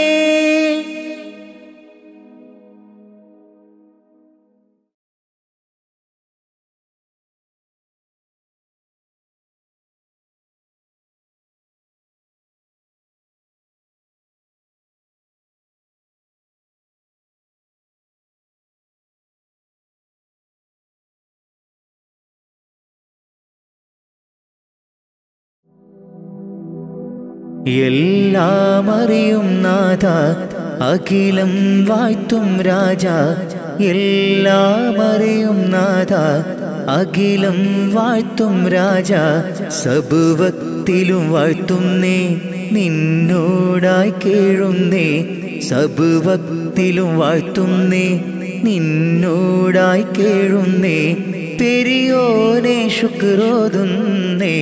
എല്ലാം അറിയും നാഥ അഖിലം വാഴ്ത്തും രാജ എല്ലാം അറിയും നാഥ അഖിലം വാഴ്ത്തും രാജ സബുവത്തിലും വാഴ്ത്തുന്നേ നിന്നോടായി കേഴുന്നേ സബുവത്തിലും വാഴ്ത്തുന്നേ നിന്നോടായി കേഴുന്നേ പെരിയോനെ ശുക്രോതുന്നേ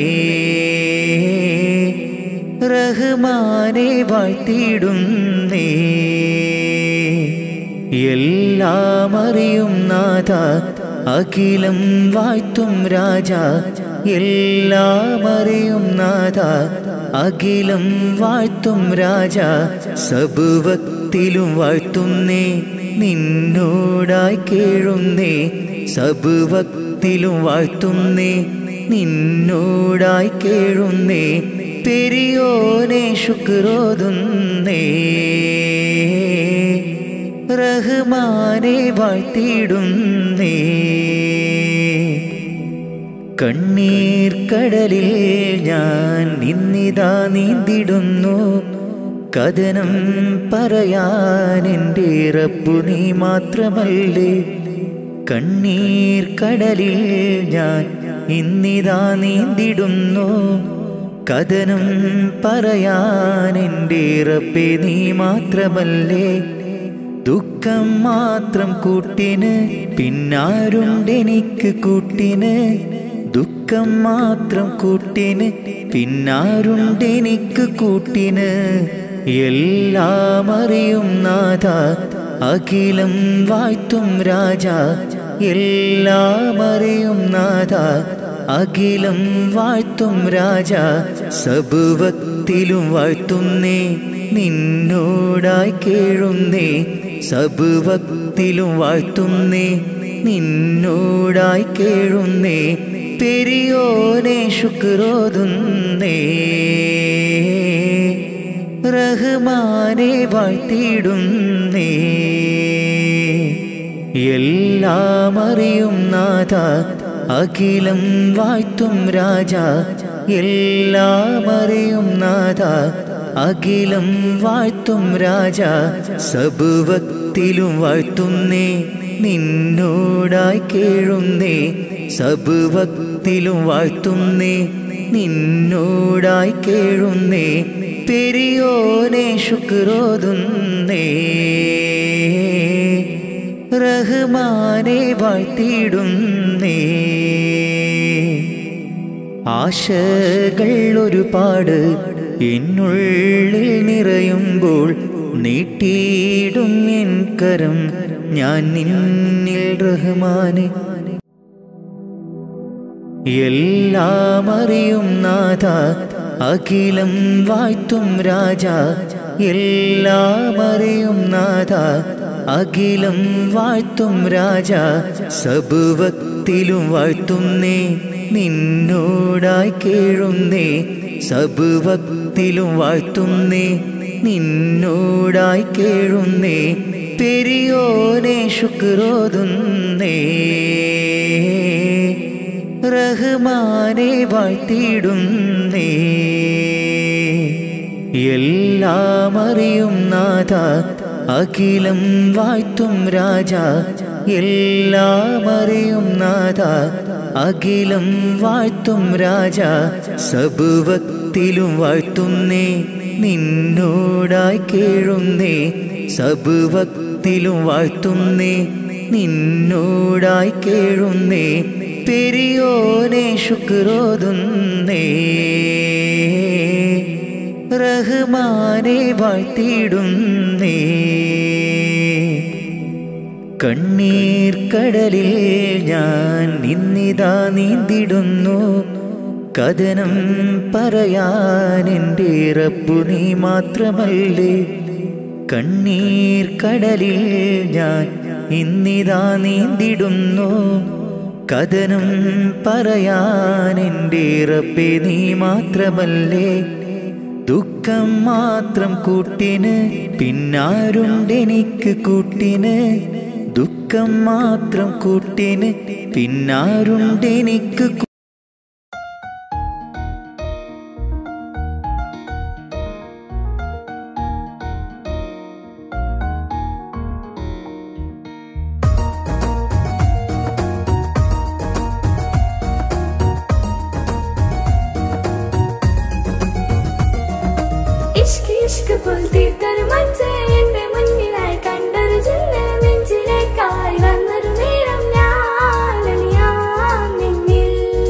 റഹ്മാനെ വാഴ്ത്തിടുന്നേ എല്ലാം അറിയും നാഥ അഖിലം വാഴ്ത്തും രാജ എല്ലാം അറിയും നാഥ അഖിലം വാഴ്ത്തും രാജ സബുവക്തിലും വാഴ്ത്തുന്നേ നിന്നോടായി കേഴുന്നേ സബുവക്തിലും വാഴ്ത്തുന്നേ നിന്നോടായി കേഴുന്നേ പെരിയോനെ ശുക്രോതുന്നേ റഹ്മാനെ വാഴ്ത്തിയിടുന്നേ കണ്ണീർ കടലിൽ ഞാൻ നിന്നിതാ നീന്തിടുന്നു കഥനം പറയാൻ എൻ്റെ റബ്ബു നീ മാത്രമല്ലേ കണ്ണീർ കടലിൽ ഞാൻ ഇന്നിതാ നീന്തിടുന്നു കഥനം പറയാൻ എൻ്റെ റബ്ബേ നീ മാത്രമല്ലേ ദുഃഖം മാത്രം കൂട്ടിന് പിന്നാരുണ്ടെനിക്ക് കൂട്ടിന് ദുഃഖം മാത്രം കൂട്ടിന് പിന്നാരുണ്ടെനിക്ക് കൂട്ടിന് എല്ലാം അറിയും നാഥ അഖിലം വാഴ്ത്തും രാജ എല്ലാം അറിയും നാഥ അഖിലം വാഴ്ത്തും രാജ സബുവക്തിലും വാഴ്ത്തുന്നേ നിന്നോടായി കേഴുന്നേ സബുവക്തിലും വാഴ്ത്തുന്നേ നിന്നോടായി കേഴുന്നേ പെരിയോനെ ശുക്രോതുന്നേ റഹ്മാനെ വാഴ്ത്തിയിടുന്നേ എല്ലാം അറിയും നാഥ അഖിലം വാഴ്ത്തും രാജ എല്ലാം അറിയും നാഥ അഖിലം വാഴ്ത്തും രാജ സബുവക്തിലും വാഴ്ത്തുന്നേ നിന്നോടായി കേഴുന്നേ സബുവക്തിലും വാഴ്ത്തുന്നേ നിന്നോടായി കേഴുന്നേ പെരിയോനെ ശുക്രോതുന്നേ റഹ്മാനെ വാഴ്ത്തിയിടുന്നേ ആശകൾ ഒരുപാട് എന്നുള്ളിൽ നിറയുമ്പോൾ നീട്ടിയിടും എൻ കരം ഞാൻ നിന്നിൽ റഹ്മാനെ എല്ലാം അറിയും നാഥ അഖിലം വാഴ്ത്തും രാജ എല്ലാം അറിയും നാഥ അഖിലം വാഴ്ത്തും രാജ സബുവക്തിലും വാഴ്ത്തുന്നേ നിന്നോടായി കേഴുന്നേ സബുവക്തിലും വാഴ്ത്തുന്നേ നിന്നോടായി കേഴുന്നേ പെരിയോനെ ശുക്രോതുന്നേ റഹ്മാനെ വാഴ്ത്തിയിടുന്നേ എല്ലാം അറിയും നാഥ അഖിലം വാഴ്ത്തും രാജ എല്ലാം അറിയും നാഥ അഖിലം വാഴ്ത്തും രാജ സബുവക്തിലും വാഴ്ത്തുന്നേ നിന്നോടായി കേഴുന്നേ സബുവക്തിലും വാഴ്ത്തുന്നേ നിന്നോടായി കേഴുന്നേ പെരിയോനെ ശുക്രോതുന്നേ റഹ്മാനെ വാഴ്ത്തിയിടുന്നേ കണ്ണീർ കടലിൽ ഞാൻ നിന്നിതാ നീന്തിടുന്നു കഥനം പറയാൻ എൻ്റെ റബ്ബു നീ മാത്രമല്ലേ കണ്ണീർ കടലിൽ ഞാൻ ഇന്നിതാ നീന്തിടുന്നു കഥനം പറയാൻ എൻ്റെ റബ്ബേ നീ മാത്രമല്ലേ ദുഃഖം മാത്രം കൂട്ടിന് പിന്നാരുണ്ടെനിക്ക് കൂട്ടിന് ദുഃഖം മാത്രം കൂട്ടിന് പിന്നാരുണ്ടെനിക്ക് ഇഷ്ക് പോൽത്തീർത്തൊരു മച്ച എന്റെ മുന്നിലായി കണ്ടൊരു ജില്ല നെഞ്ചിലേക്കായി വന്നൊരു നേരം ഞാൻ നിന്നിൽ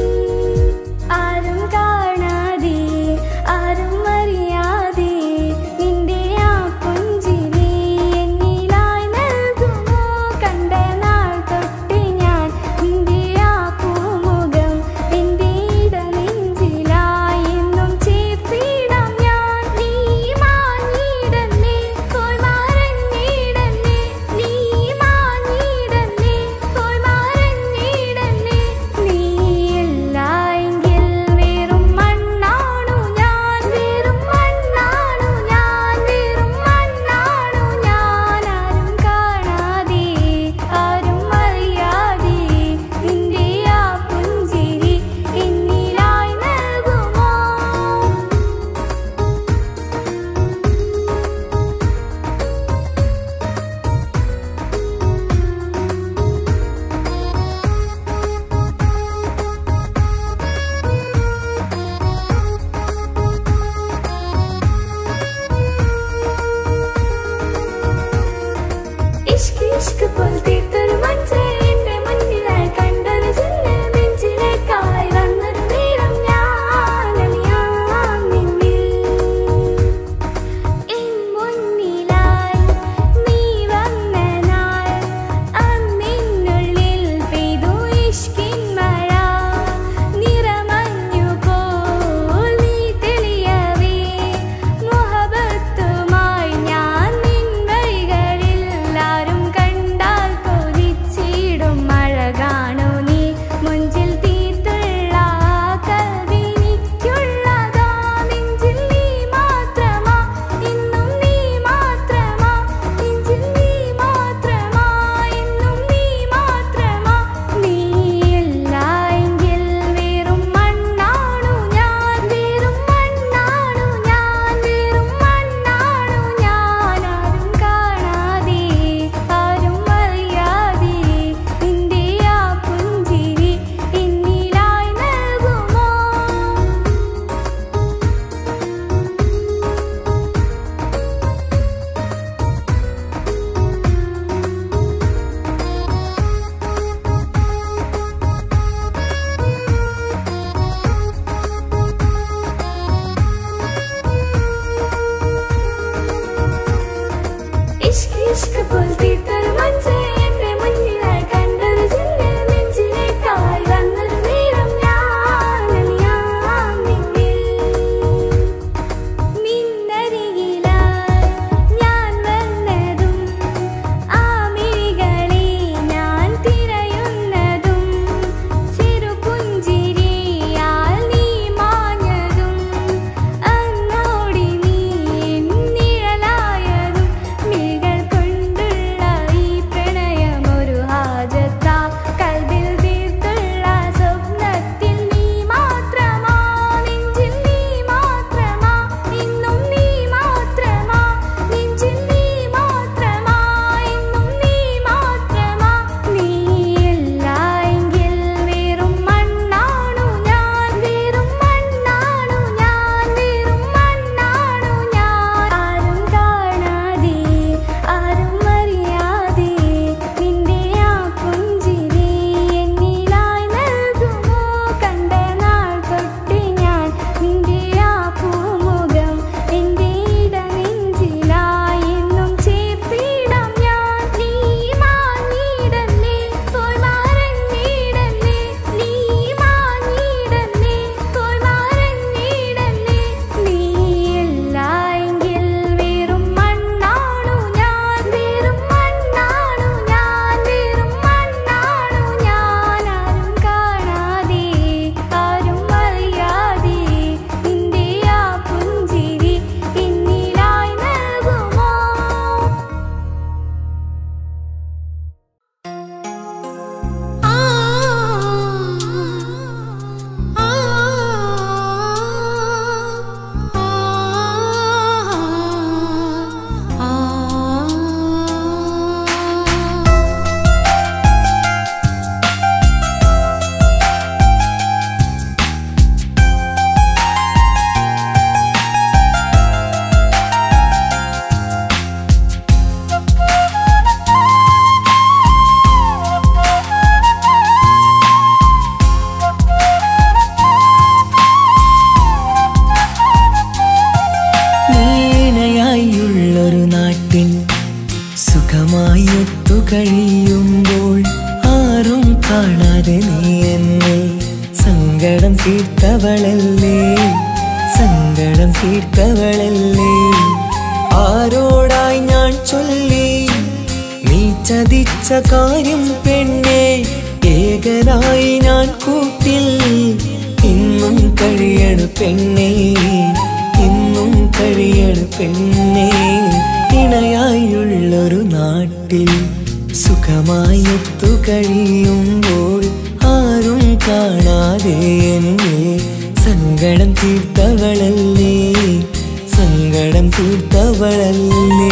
എന്നെ സങ്കടം തീർത്തവളല്ലേ സങ്കടം തീർത്തവളല്ലേ ആരോടായി ഞാൻ ചൊല്ലി നീ ചതിച്ച കാര്യം പെണ്ണേ ഏകനായി ഞാൻ കൂട്ടിൽ ഇന്നും കഴിയണ പെണ്ണേ ഇന്നും കഴിയണ പെണ്ണേ ഇണയായുള്ളൊരു നാട്ടിൽ സുഖമായി ഒത്തു കഴിയുമ്പോൾ ആരും കാണാതെ എന്നെ സങ്കടം തീർത്തവളല്ലേ സങ്കടം തീർത്തവളല്ലേ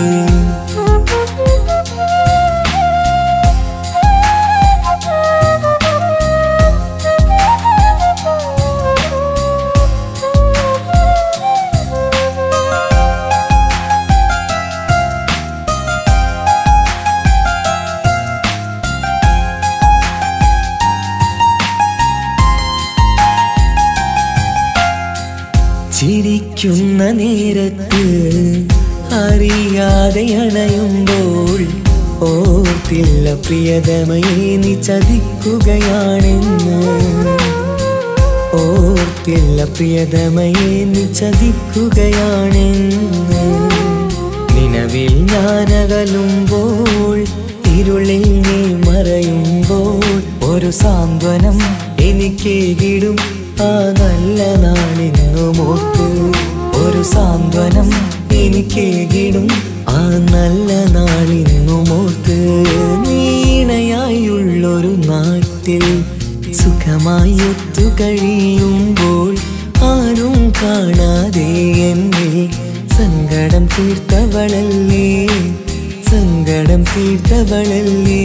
ചിരിക്കുന്ന നേരത്ത് അറിയാതെ അണയുമ്പോൾ ഓർത്തില്ല പ്രിയതമയെ നീ ചതിക്കുകയാണെന്ന് ഓർത്തില്ല പ്രിയതമയെ നീ ചതിക്കുകയാണെന്ന് നിലവിൽ ഞാനകലുമ്പോൾ ഇരുളിൽ നീ മറയുമ്പോൾ ഒരു സാന്ത്വനം എനിക്കേകിടും ആ നല്ല നാളിന്നുമോർത്ത് ഒരു സാന്ത്വനം എനിക്കേകിടും ആ നല്ല നാളിന്നുമോർത്ത് നീണയായുള്ളൊരു നാട്ടിൽ സുഖമായി ഒത്തു കഴിയുമ്പോൾ ആരും കാണാതെ എന്നെ സങ്കടം തീർത്തവളല്ലേ സങ്കടം തീർത്തവളല്ലേ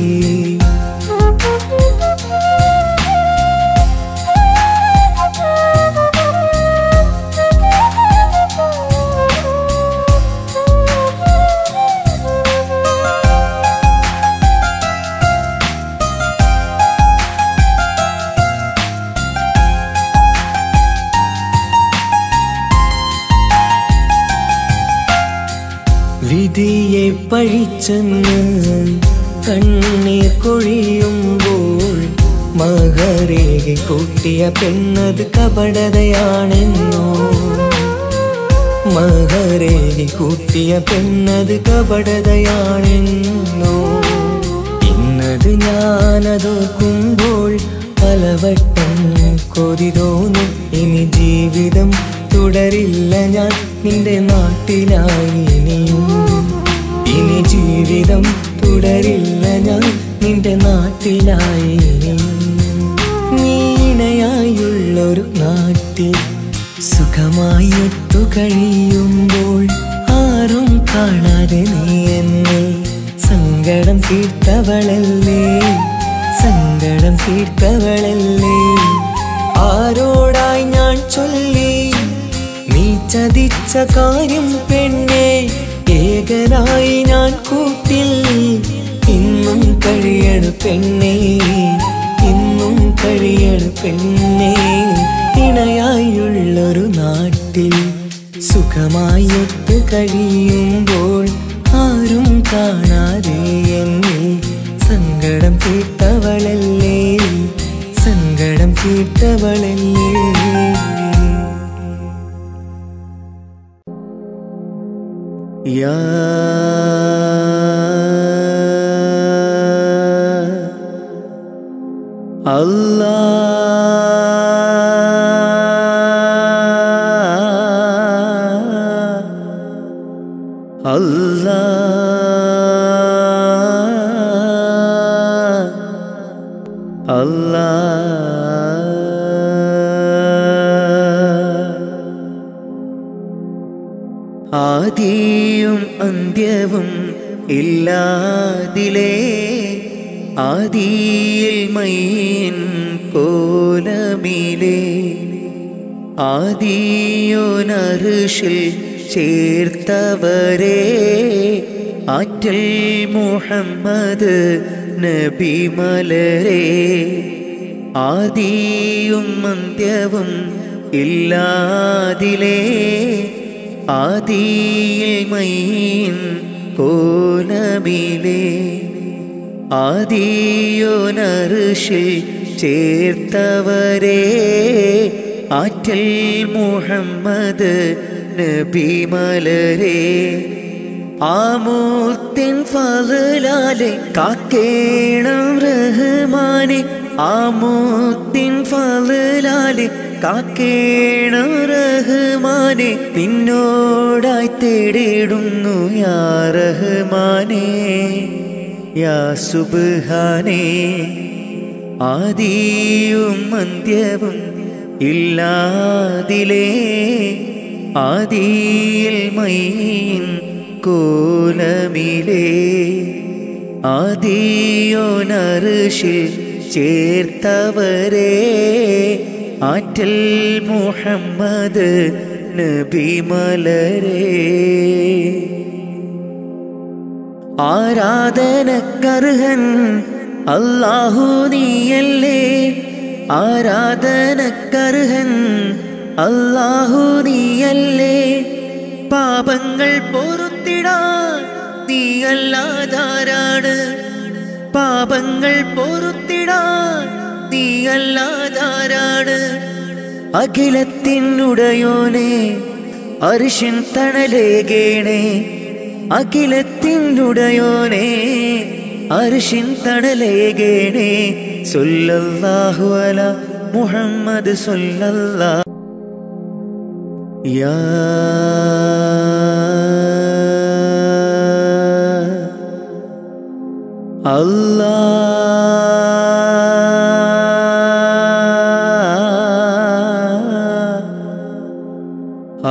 വിധിയെ പഴിച്ചെന്ന് കണ്ണീർ കൊഴിയുമ്പോൾ മകരേകി കൂട്ടിയ പെണ്ണത് കപടതയാണെന്നോ മകരേകി കൂട്ടിയ പെണ്ണത് കപടതയാണെന്നോ ഇന്നത് ഞാനതോർക്കുമ്പോൾ പലവട്ടം കൊതി തോന്നും ഇനി ജീവിതം തുടരില്ല ഞാൻ നിന്റെ നാട്ടിലായി ഇനിയും ഇനി ജീവിതം തുടരില്ല ഞാൻ നിന്റെ നാട്ടിലായി ഇനിയും നീണയായുള്ളൊരു നാട്ടിൽ സുഖമായി ഒത്തു കഴിയുമ്പോൾ ആരും കാണാതെ നീ എന്നെ സങ്കടം തീർത്തവളല്ലേ സങ്കടം തീർത്തവളല്ലേ ആരോടായി ഞാൻ ചൊല്ലി നീ ചതിച്ച കാര്യം പെണ്ണേ ഏകനായി ഞാൻ കൂട്ടിൽ ഇന്നും കഴിയണ പെണ്ണേ ഇന്നും കഴിയണ പെണ്ണേ ഇണയായുള്ളൊരു നാട്ടിൽ സുഖമായി ഒത്തു കഴിയുമ്പോൾ ആരും കാണാതെ എന്നെ സങ്കടം തീർത്തവളല്ലേ സങ്കടം തീർത്തവളല്ലേ യാ അല്ലാഹ് അല്ലാഹ് അല്ലാഹ് ആദിയും അന്ത്യവും ഇല്ലാതിലേ ആദിയിൽ മൈൻ കോലമിലേ ആദിയോനർഷിൽ ചേർത്തവരേ ആറ്റൽ മുഹമ്മദ് നബി മലരേ ആദിയും അന്ത്യവും ഇല്ലാതിലേ ആദിയിൽ മൈൻ കോലമിലേ ആദിയോനർഷിൽ ചേർത്തവരെ ആറ്റൽ മുഹമ്മദ് നബി മലരെ ആമൂത്തിൻ ഫളലാലെ കാക്കേണം റഹ്മാനെ ആമൂത്തിൻ ഫളലാലെ കാക്കേണം റഹ്മാനെ നിന്നോടായി തേടിടുന്നു യാ റഹ്മാനെ യാ സുബ്ഹാനേ ആദിയും അന്ത്യവും ഇല്ലാതിലേ ആദിയിൽ മൈൻ കോലമിലേ ആദിയോനർശിൽ ചേർത്തവരെ ആറ്റൽ മുഹമ്മദ് നബി മലരെ ആരാധനക്കർഹൻ അല്ലാഹു നീയല്ലേ ആരാധനക്കർഹൻ അല്ലാഹു നീയല്ലേ പാപങ്ങൾ പൊറുത്തിടാൻ നീയല്ലാതാരാണ് പാപങ്ങൾ പൊറുത്തിടാൻ നീയല്ലാതാരാണ് അഖിലത്തിനുടയോനെ അർശിൻ തണലേകേണേ അഖിലത്തിനുടയോനെ അർശിൻ തണലേകേണേ സല്ലല്ലാഹു അലാ മുഹമ്മദ് സല്ലല്ലാഹു യാ അല്ലാഹ്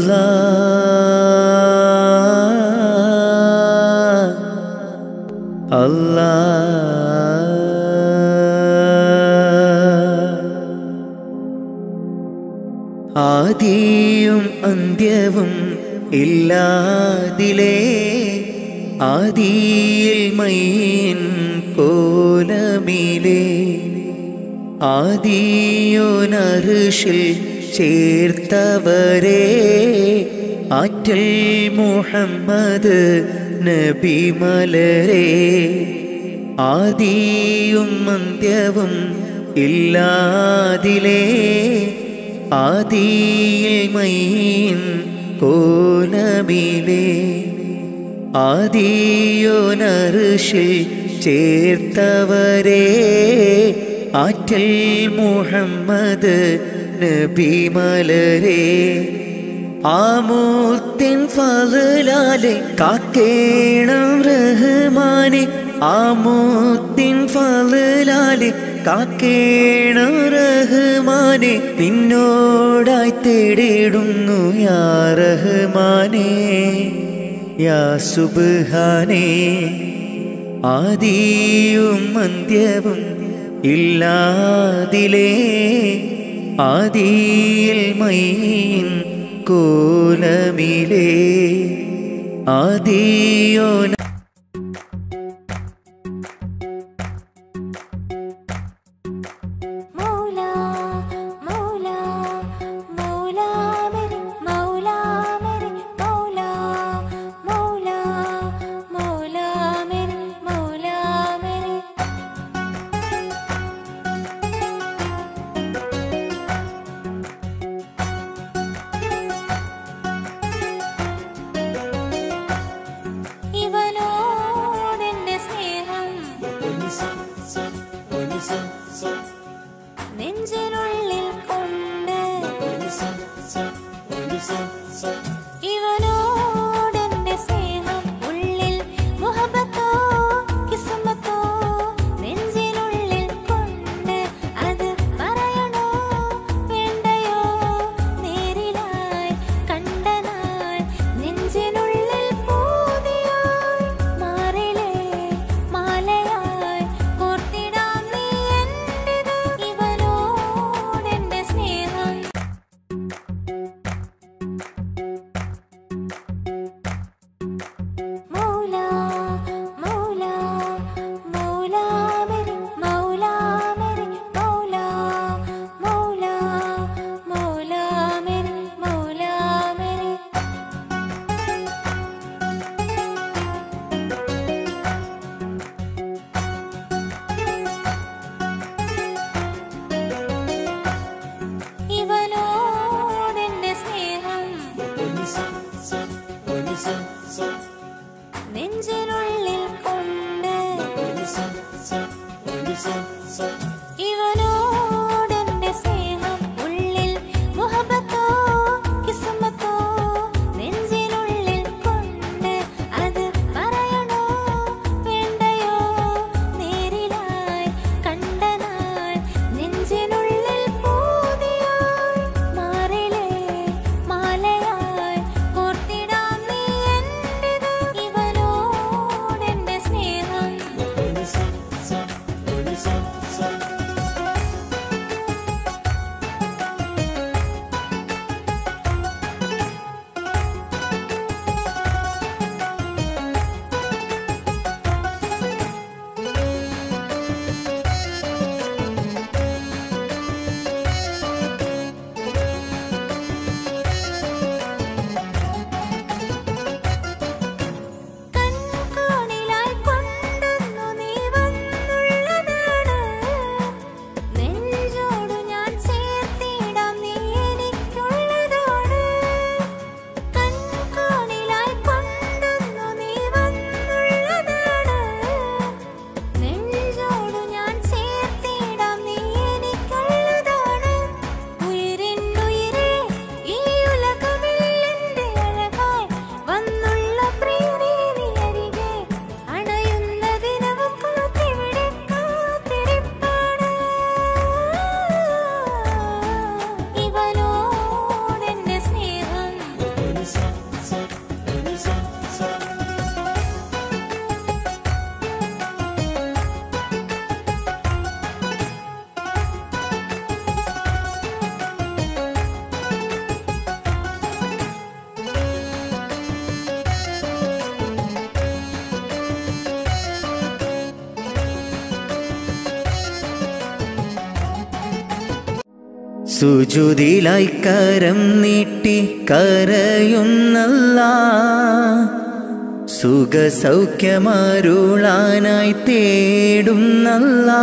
അല്ലാഹ് അല്ലാഹ് ആദിയും അന്ത്യവും ഇല്ലാതിലേ ആദിയിൽ മൈൻ കോലമിലേ ആദിയോനർശിൽ ചേർത്തവരെ ആറ്റൽ മുഹമ്മദ് നബി മലരെ ആദിയും അന്ത്യവും ഇല്ലാതിലേ ആദിയിൽ മൈൻ കോലമിലേ ആദിയോനർശിൽ ചേർത്തവരെ ആറ്റൽ മുഹമ്മദ് നബി മലരെ ആമൂത്തിൻ ഫളലാലെ കാക്കേണം റഹ്മാനെ ആമൂത്തിൻ ഫളലാലെ കാക്കേണം റഹ്മാനെ നിന്നോടായി തേടിടുന്നു യാ റഹ്മാനെ യാ സുബ്ഹാനേ ആദിയും അന്ത്യവും ഇല്ലാതിലേ ആദിയിൽ മൈൻ കോലമിലേ ആദിയോന നെഞ്ചിനുള്ളിൽ കൊണ്ട് ഇവനോടെന്റെ സ്നേഹം ഉള്ളിൽ മുഹബത്തോ കിസ്മത്തോ നെഞ്ചിനുള്ളിൽ കൊണ്ട് അത് പറയണോ വേണ്ടയോ നേരിലായി കണ്ടനായി നെഞ്ചിനുള്ളിൽ പൂതിയായി മാറിലേ മാലയായി കോർത്തിടാം നീ എന്റേത് ഇവനോടെന്റെ സ്നേഹം ഇവനോടെന്റെ സ്നേഹം ഉള്ളിൽ മുഹബത്തോ കിസ്മത്തോ നെഞ്ചിനുള്ളിൽ കൊണ്ട് അത് പറയണോ വേണ്ടയോ നേരിലായി കണ്ട നാൾ നെഞ്ചിനുള്ളിൽ പൂതിയായി മാറിലേ മാലയായി കോർത്തിടാം നീ എന്റേത് ഇവനോടെന്റെ സ്നേഹം കൺകോണിലായി കൊണ്ടുവന്നു നീ വന്നുള്ളതാണ് നെഞ്ചോടു ഞാൻ ചേർത്തിടാം നീ എനിക്കുള്ളതാണ് കൺകോണിലായി കൊണ്ടുവന്നു നീ വന്നുള്ളതാണ് നെഞ്ചോടു ഞാൻ ചേർത്തിടാം നീ എനിക്കുള്ളതാണ് ഉയിരിനുയിരേ ഈ ഉലകമിൽ എന്റെ അഴകായി വന്നുള്ള പ്രിയനേ നീ അരികെ അണയുന്ന ദിനവും കാത്തിവിടെ കാത്തിരിപ്പാണ് ഇവനോടെന്റെ സ്നേഹം സുജൂദിലായി കരം നീട്ടി കരയുന്നല്ലാ സുഖ സൗഖ്യമരുളാനായി തേടുന്നല്ലാ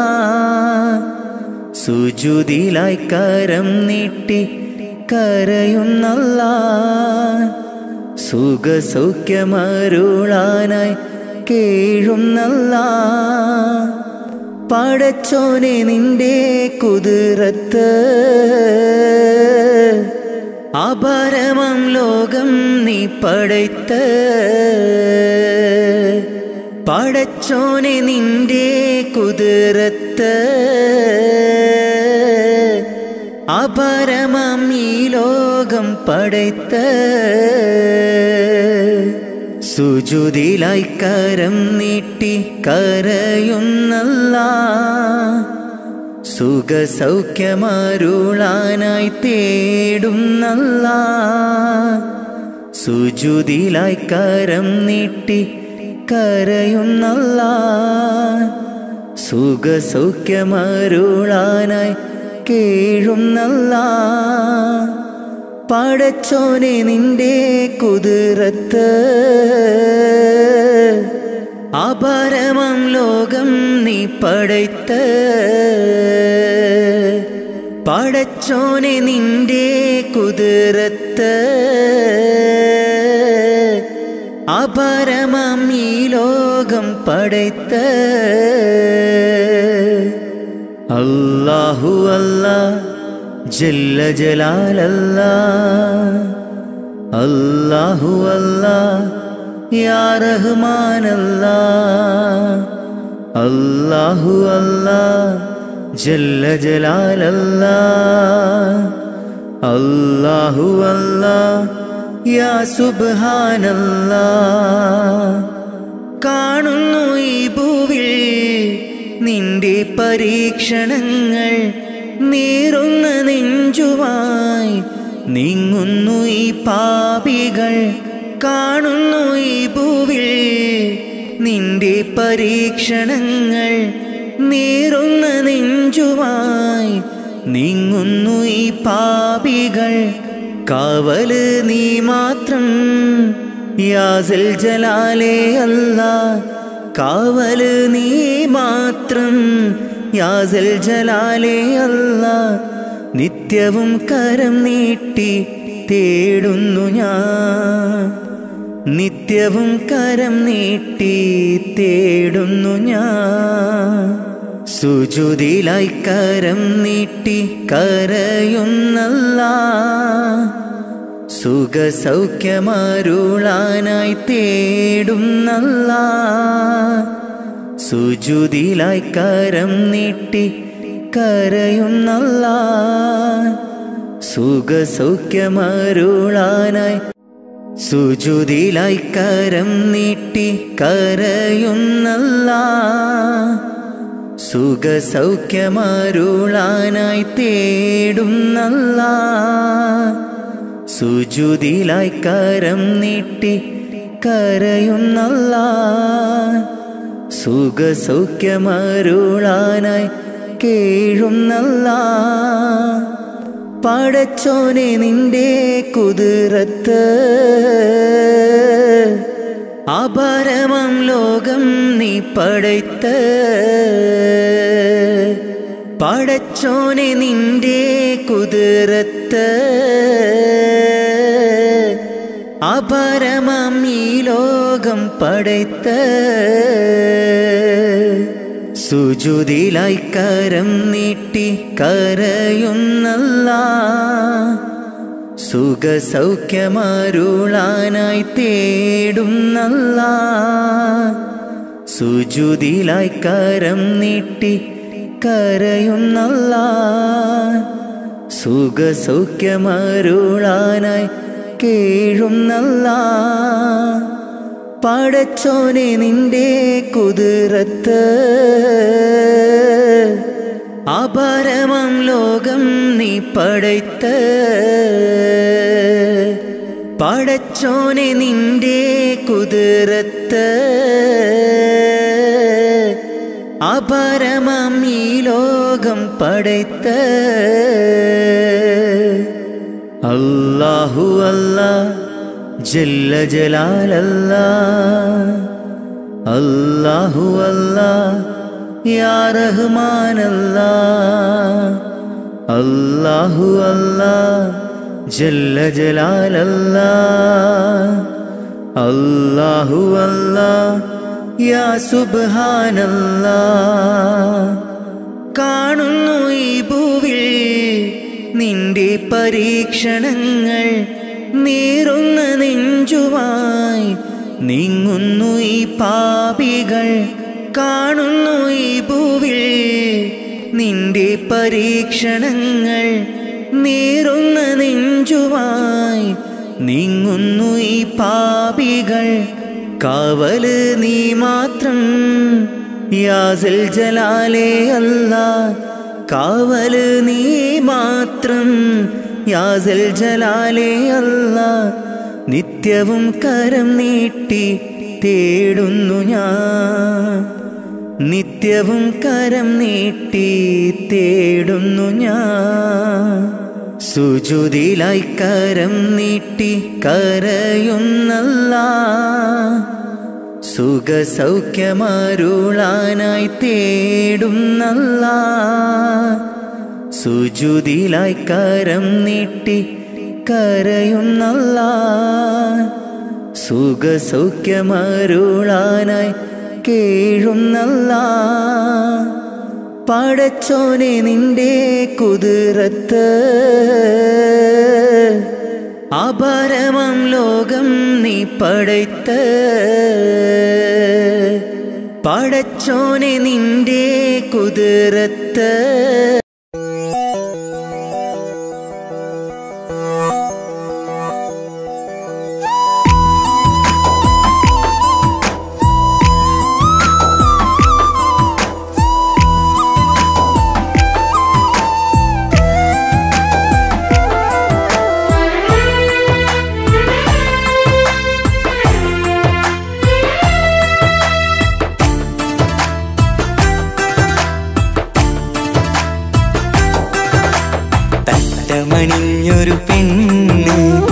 സുജൂദിലായി കരം നീട്ടി കരയുന്നല്ലാ സുഖ സൗഖ്യമരുളാനായി കേഴുന്നല്ലാ പടച്ചോനെ നിന്റെ കുതിരത്ത് അപാരമാം ലോകം നീ പടയ്ത്ത് പടച്ചോനെ നിന്റെ കുതിരത്ത് അപാരമാം ഈ ലോകം പടയ്ത്ത് സുജൂദിലായി കരം നീട്ടി കരയുന്നല്ലാ സുഖ സൗഖ്യമരുളാനായി തേടുന്നല്ലാ സുജൂദിലായി കരം നീട്ടി കരയുന്നല്ലാ സുഖ സൗഖ്യമരുളാനായി കേഴുന്നല്ലാ പടച്ചോനെ നിന്റെ കുതിരത്ത് അപാരമാം ലോകം നീ പടയ്ത്ത് പടച്ചോനെ നിന്റെ കുതിരത്ത് അപാരമാം ഈ ലോകം പടയ്ത്ത് അല്ലാഹു അല്ലാ ജല്ല ജലാലല്ലാ അല്ലാഹു അല്ലാ യാ റഹ്മാനല്ലാ അല്ലാഹു അല്ലാ ജല്ല ജലാലല്ലാ അല്ലാഹു അല്ലാ യാ സുബ്ഹാനല്ലാ കാണുന്നു ഈ ഭൂവിൽ നിന്റെ പരീക്ഷണങ്ങൾ നീറുന്ന നെഞ്ചുമായി നീങ്ങുന്നു ഈ പാപികൾ കാണുന്നു ഈ ഭൂവിൽ നിന്റെ പരീക്ഷണങ്ങൾ നീറുന്ന നെഞ്ചുമായി നീങ്ങുന്നു ഈ പാപികൾ കാവല് നീ മാത്രം യാസൽ ജലാലേ അല്ലാ കാവല് നീ മാത്രം യാസൽ ജലാലേ അല്ലാ നിത്യവും കരം നീട്ടി തേടുന്നു ഞാൻ നിത്യവും കരം നീട്ടി തേടുന്നു ഞാൻ സുജൂദിലായി കരം നീട്ടി കരയുന്നല്ലാ സുഖസൗഖ്യമരുളാനായി തേടുന്നല്ലാ സുജൂദിലായി കരം നീട്ടി കരയുന്നല്ലാ സുഖസൗഖ്യമരുളാനായി സുജൂദിലായി കരം നീട്ടി കരയുന്നല്ലാ സുഖസൗഖ്യമരുളാനായി തേടുന്നല്ലാ സുജൂദിലായി കരം നീട്ടി കരയുന്നല്ലാ സുഖസൗഖ്യമരുളാനായി കേഴുന്നല്ലാ പടച്ചോനെ നിന്റെ കുതിരത്ത് അപാരമാം ലോകം നീ പടയ്ത്ത് പടച്ചോനെ നിന്റെ കുതിരത്ത് അപാരമാം ഈ ലോകം പടയ്ത്ത് സുജൂദിലായി കരം നീട്ടി കരയുന്നല്ലാ സുഖസൗഖ്യമരുളാനായി തേടുന്നല്ലാ സുജൂദിലായി കരം നീട്ടി കരയുന്നല്ലാ സുഖസൗഖ്യമരുളാനായി കേഴുന്നല്ലാ പടച്ചോനെ നിന്റെ കുതിരത്ത് അപാരമാം ലോകം നീ പടയ്ത്ത് പടച്ചോനെ നിന്റെ കുതിരത്ത് അപാരമാം ഈ ലോകം പടയ്ത്ത് അല്ലാഹു അല്ലാ ജല്ല ജലാലല്ലാ അല്ലാഹു അല്ലാ യാ റഹ്മാനല്ലാ അല്ലാഹു അല്ലാ ജല്ല ജലാലല്ലാ അല്ലാഹു അല്ലാ യാ സുബ്ഹാനല്ലാ കാണുന്നു ഈ ഭൂവിൽ നിന്റെ പരീക്ഷണങ്ങൾ നീറുന്ന നെഞ്ചുമായി നീങ്ങുന്നു ഈ പാപികൾ കാണുന്നു ഈ ഭൂവിൽ നിന്റെ പരീക്ഷണങ്ങൾ നീറുന്ന നെഞ്ചുമായി നീങ്ങുന്നു ഈ പാപികൾ കാവല് നീ മാത്രം യാ സൽ ജലാലേ അല്ലാ കാവല് നീ മാത്രം യാ സൽ ജലാലേ അല്ലാ നിത്യവും കരം നീട്ടി തേടുന്നു ഞാൻ നിത്യവും കരം നീട്ടി തേടുന്നു ഞാൻ സുജൂദിലായി കരം നീട്ടി കരയുന്നല്ലാ സുഖസൗഖ്യമരുളാനായി തേടുന്നല്ലാ സുജൂദിലായി കരം നീട്ടി കരയുന്നല്ലാ സുഖസൗഖ്യമരുളാനായി കേഴുന്നല്ലാ പടച്ചോനെ നിന്റെ കുതിരത്ത് അപാരമാം ലോകം നീ പടയ്ത്ത് പടച്ചോനെ നിന്റെ കുതിരത്ത് മണിഞ്ഞൊരു പെണ്ണ്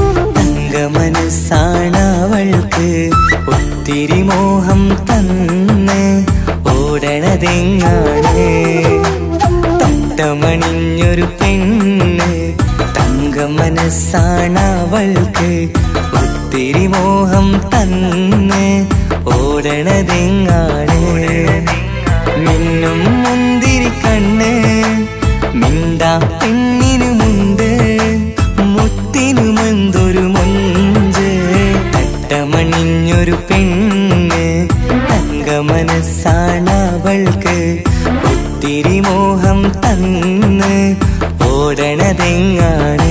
തങ്കമനസ്സാണവൾക്ക് ഒത്തിരി മോഹം തന്ന് ഓടണതെങ്ങാണ് തട്ടമണിഞ്ഞൊരു പെണ്ണ് തങ്കമനസ്സാണവൾക്ക് ഒത്തിരി മോഹം തന്ന് ഓടണതെങ്ങാണ് മിന്നും മുന്തിരി കണ്ണ് മിണ്ടാ പെണ്ണിനുമുണ്ട് മുത്തിനുമെന്തൊരു മൊഞ്ച് തട്ടമണിഞ്ഞൊരു പെണ്ണ് തങ്ക മനസ്സാണവൾക്ക് ഒത്തിരി മോഹം തന്ന് ഓടണതെങ്ങാണ്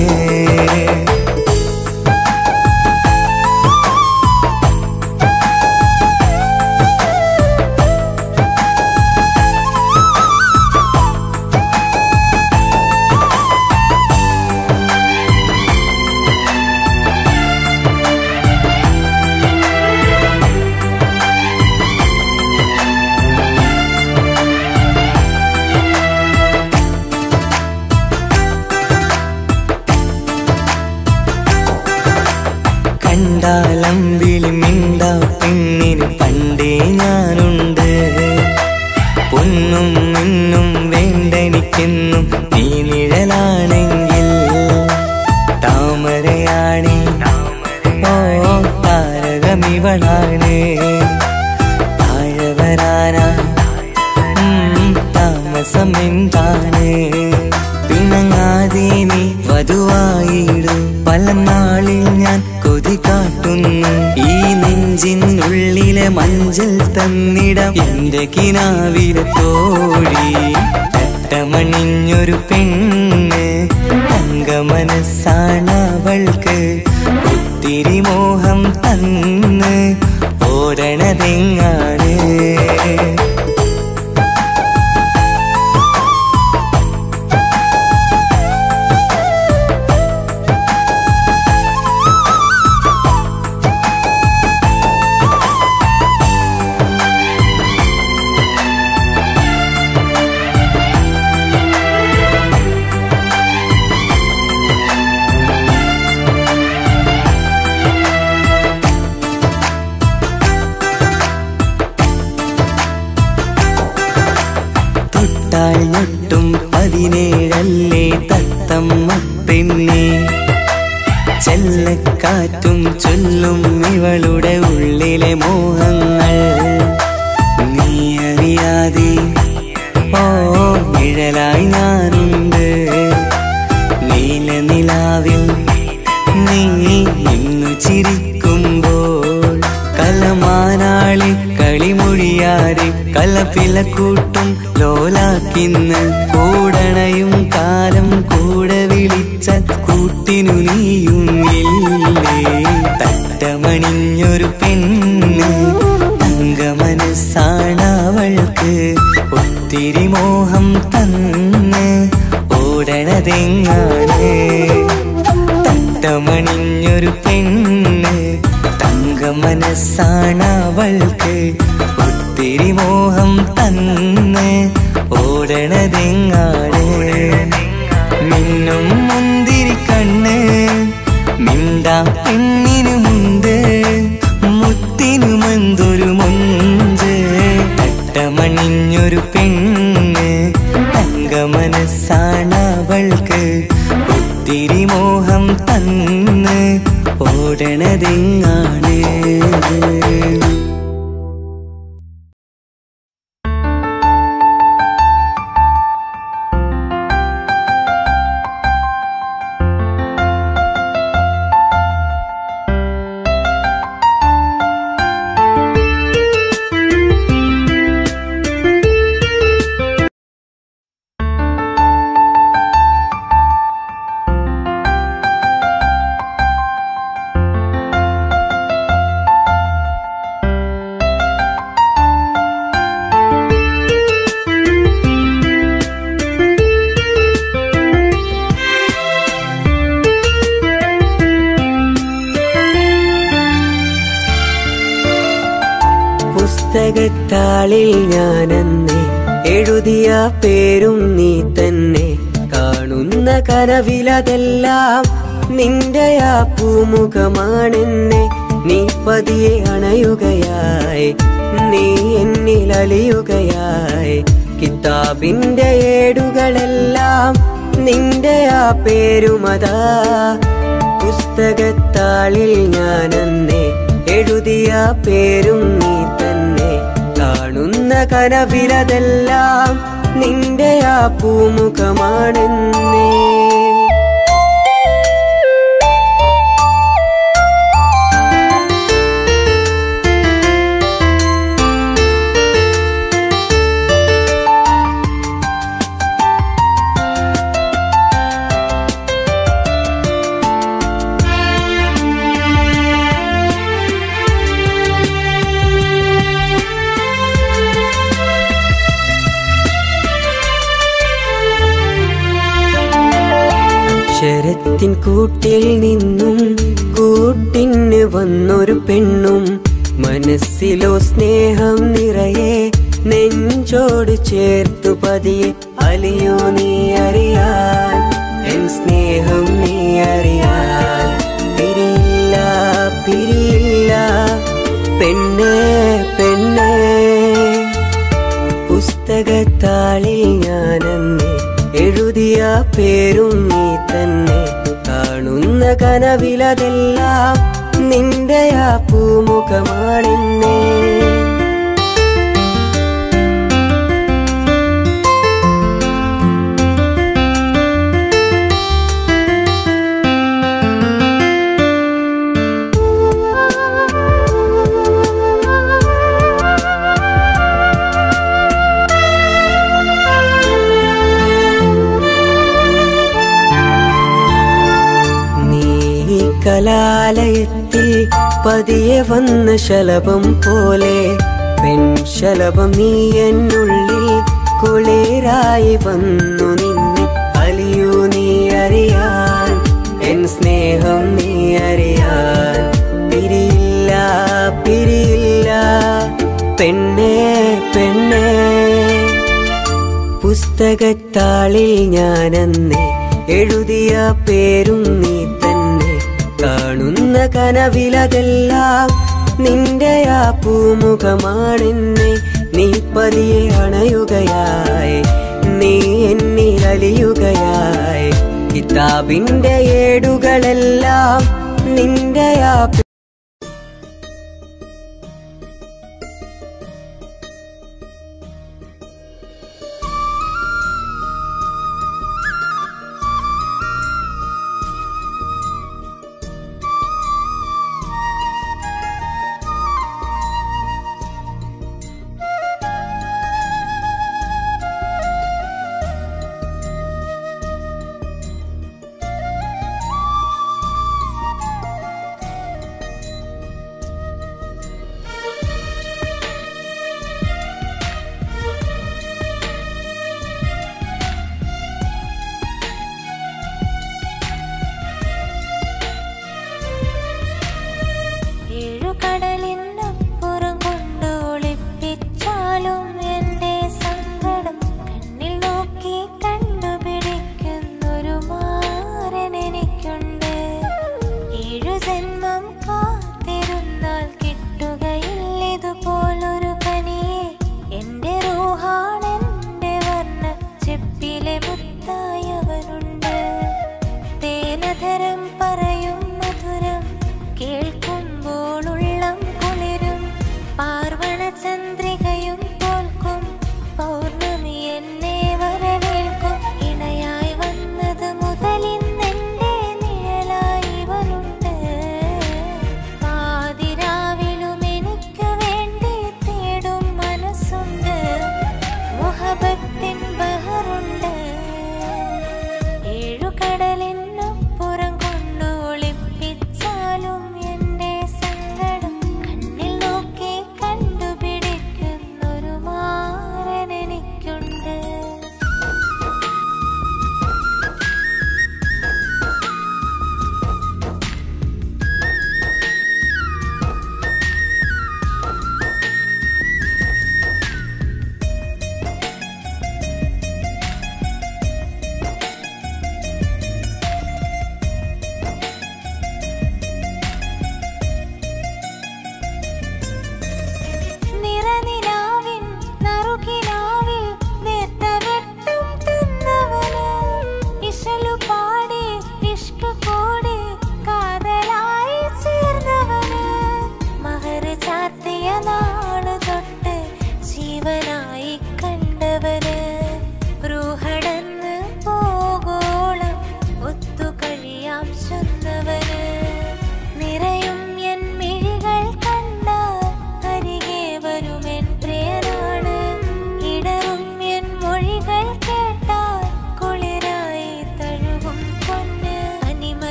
കണ്ടാലമ്പിളി മിണ്ടാ പെണ്ണിന് പണ്ടേ ഞാനുണ്ട് പൊന്നും മിന്നും വേണ്ടെനിക്കെന്നും നീ നിഴലാണെങ്കിൽ താമരയാണി ഓ താരകമിവളാണ് താഴെ വരാനാ താമസം എന്താണ് പിണങ്ങാതെ നീ വധുവായിടും പല നാളിൽ ഞാൻ കൊതി കാട്ടുന്നു ഈ നെഞ്ചിനുള്ളിലെ മഞ്ചൽ തന്നിടം എന്റെ കിനാവിലെ തോഴി തട്ടമണിഞ്ഞൊരു പെണ്ണ് തങ്ക മനസ്സാണവൾക്ക് ഒത്തിരി മോഹം തന്ന് ഓടണതെങ്ങാണ് ഞൊട്ടും പതിനേഴല്ലേ തത്തമ്മ പെണ്ണെ ചെല്ലക്കാറ്റും ചൊല്ലും ഇവളുടെ ഉള്ളിലെ മോഹങ്ങൾ നീ അറിയാതെ ഓ നിഴലായി ഞാനുണ്ട് നീല നിലാവിൽ നീ ഇന്നു ചിരിക്കുമ്പോൾ കലമാനാളി കളിമൊഴിയാതെ കലപ്പിലക്കൂട്ടും ലോലാക്കിന്ന് കൂടണയും കാലം കൂടെ വിളിച്ച കൂട്ടിനു നീയും ഇല്ലേ തട്ടമണിഞ്ഞൊരു പെണ്ണ് തങ്ക മനസ്സാണവൾക്ക് ഒത്തിരി മോഹം തന്ന് ഓടണതെങ്ങാണ് തട്ടമണിഞ്ഞൊരു പെണ്ണ് തങ്ക മനസ്സാണവൾക്ക് ഒത്തിരി മോഹം തന്ന് ഓടണതെങ്ങാണ് മിന്നും മുന്തിരി കണ്ണ് മിണ്ടാ പെണ്ണിനുമുണ്ട് മുത്തിനുമെന്തൊരു മൊഞ്ച് തട്ടമണിഞ്ഞൊരു പെണ്ണ് തങ്ക മനസ്സാണവൾക്ക് ഒത്തിരി മോഹം തന്ന് ഓടണതെങ്ങാണ് പുസ്തകത്താളിൽ ഞാനെന്നെ എഴുതിയ പേരും നീ തന്നെ കാണുന്ന കനവിലതെല്ലാം നിന്റെ ആ പൂമുഖമാണെന്നെ നീ പതിയെ അണയുകയായി നീ എന്നിൽ അലിയുകയായി കിതാബിന്റെ ഏടുകളെല്ലാം നിന്റെ ആ പേരുമതാ പുസ്തകത്താളിൽ ഞാനെന്നെ എഴുതിയ പേരും നീ തന്നെ കാണുന്ന കനവിലതെല്ലാം നിന്റെ ആ പൂമുഖമാണെന്നേ. അക്ഷരത്തിൻ കൂട്ടിൽ നിന്നും കൂട്ടിന് വന്നൊരു പെണ്ണും മനസ്സിലോ സ്നേഹം നിറയെ നെഞ്ചോട് ചേർത്തു പതിയെ അലിയോ നീ അറിയാൻ എൻ സ്നേഹം നീ അറിയാൻ. പിരിയില്ല പിരിയില്ല പെണ്ണേ പെണ്ണേ. പുസ്തകത്താളിൽ ഞാനെന്നെ എഴുതിയ പേരും നീ തന്നെ. കാണുന്ന കനവിലതെല്ലാം നിന്റെ ആ പൂമുഖമാണെന്നേ. കലാലയത്തിൽ പതിയെ വന്ന ശലഭം പോലെ പെൺശലഭം നീ എന്നുള്ളിൽ കുളിരായി വന്നു നിന്നെ അലിയൂ നീ അറിയാൻ എൻ സ്നേഹം നീ അറിയാൻ. പിരിയില്ല പിരിയില്ല പെണ്ണേ പെണ്ണേ. പുസ്തകത്താളിൽ ഞാനെന്നെ എഴുതിയ പേരും നീ തന്നെ. കാണുന്ന കനവിലതെല്ലാം നിന്റെ ആ പൂമുഖമാണെന്നെ. നീ പതിയെ അണയുകയായി നീ എന്നിൽ അലിയുകയായി. കിതാബിന്റെ ഏടുകളെല്ലാം നിന്റെ ആ ഏഴുകടലിനപ്പുറം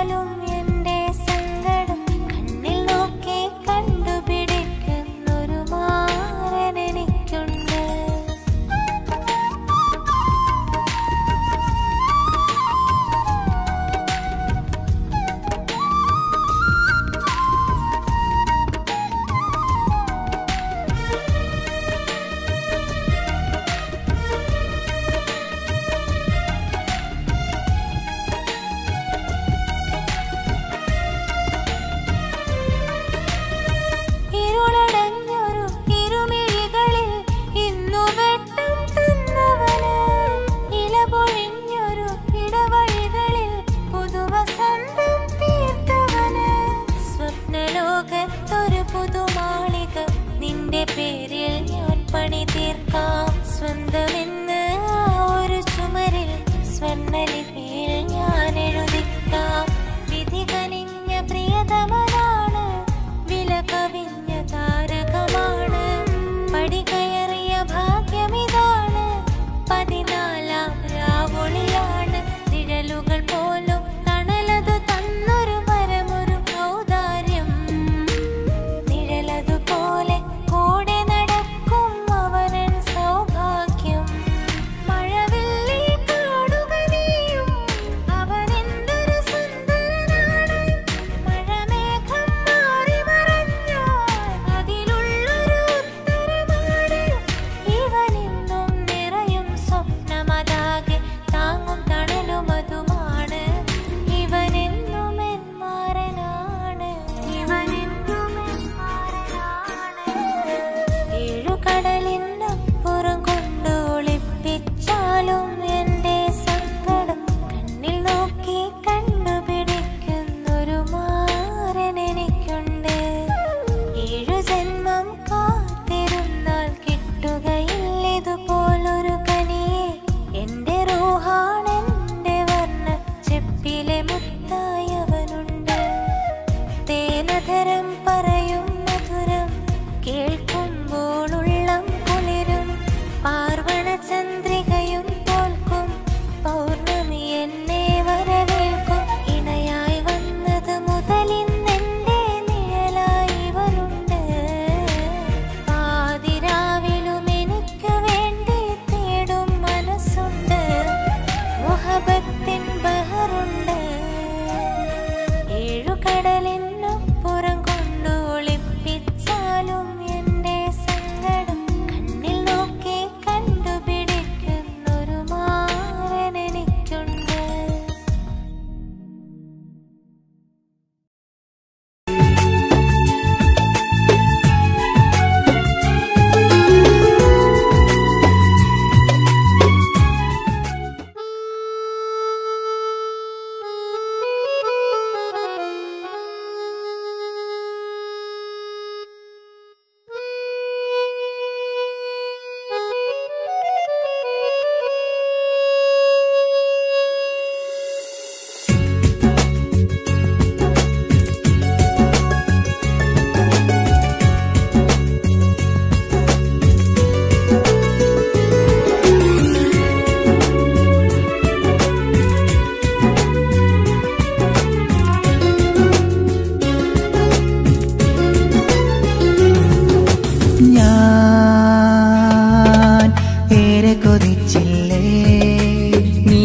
ഒളിപ്പിച്ചാലും എന്റെ സങ്കടം കണ്ണിൽ നോക്കി കണ്ടുപിടിക്കുന്നൊരു മാരൻ എനിക്കുണ്ട്. ഇരുളടഞ്ഞൊരു ഇരുമിഴികളിൽ ഇന്നു വെട്ടം തന്നവന്, ഇലപൊഴിഞ്ഞൊരു ഇടവഴികളിൽ പുതുവസന്തം തീർത്തവന്, സ്വപ്നലോകത്തൊരു പുതുമാളിക നിന്റെ പേരിൽ ഞാൻ പണി തീർക്കാം. സ്വന്തമെന്ന് ആ ഒരു ചുമരിൽ സ്വർണ്ണലിപിയിൽ ഞാൻ എഴുതിക്കാം. വിധി കനിഞ്ഞ പ്രിയതമനാണ്, വില കവിഞ്ഞ താരകമാണ്, പടി കയറിയ ഭാഗ്യമിതാണ്, പതിനാലാം രാവൊളിയാണ്. നിഴലുകൾ പോലും തണലതു തന്നൊരു വരമൊരു ഔദാര്യം, നിഴലതുപോലെ കൂടെ നടക്കും അവനൻ സൗഭാഗ്യം. മഴവില്ലി കാണുക നീയും, അവനെന്തൊരു സുന്ദരനാണ്. മഴമേഘം മാറി മറഞ്ഞാൽ അതിലുള്ളൊരു ഉത്തരമാണ്. ഇവനെന്നും നിറയും സ്വപ്നമതാകെ താങ്ങും തണലുമതുമാണ്. ഇവനെന്നും എൻ മാരനാണ്, ഇവനെന്നും എൻ മാരനാണ്. ഏഴുകടലിനപ്പുറം കൊണ്ട് ഒളിപ്പിച്ചാലും എന്റെ സങ്കടം കണ്ണിൽ നോക്കി കണ്ടുപിടിക്കുന്നൊരു മാരൻ എനിക്കുണ്ട്. ഏഴു ജന്മം കാത്തിരുന്നാൽ കിട്ടുകയില്ലിതുപോലൊരു കനിയെ. എന്റെ റൂഹാണെന്റെ വർണ്ണ ചെപ്പിലെ മുത്തായവനുണ്ട്. തേനധരം പറയും മധുരം കേൾക്കുമ്പോൾ ഉള്ളം കുളിരും. പാർവണ ചന്ദ്രികയും തോൽക്കും, പൗർണമി എന്നെ വരവേൽക്കും. ഇണയായി വന്നത് മുതലിന്നെന്റെ നിഴലായി ഇവനുണ്ട്. പാതിരാവിലും എനിക്ക് വേണ്ടി തേടും മനസ്സുണ്ട്, മുഹബത്തിൻ ബഹറുണ്ട്. ഏഴുകടലിനപ്പുറം കൊണ്ട് ഒളിപ്പിച്ചാലും എന്റെ സങ്കടം കണ്ണിൽ നോക്കി കണ്ടുപിടിക്കുന്നൊരു മാരൻ എനിക്കുണ്ട്. ഞാൻ ഏറെ കൊതിച്ചില്ലേ നീ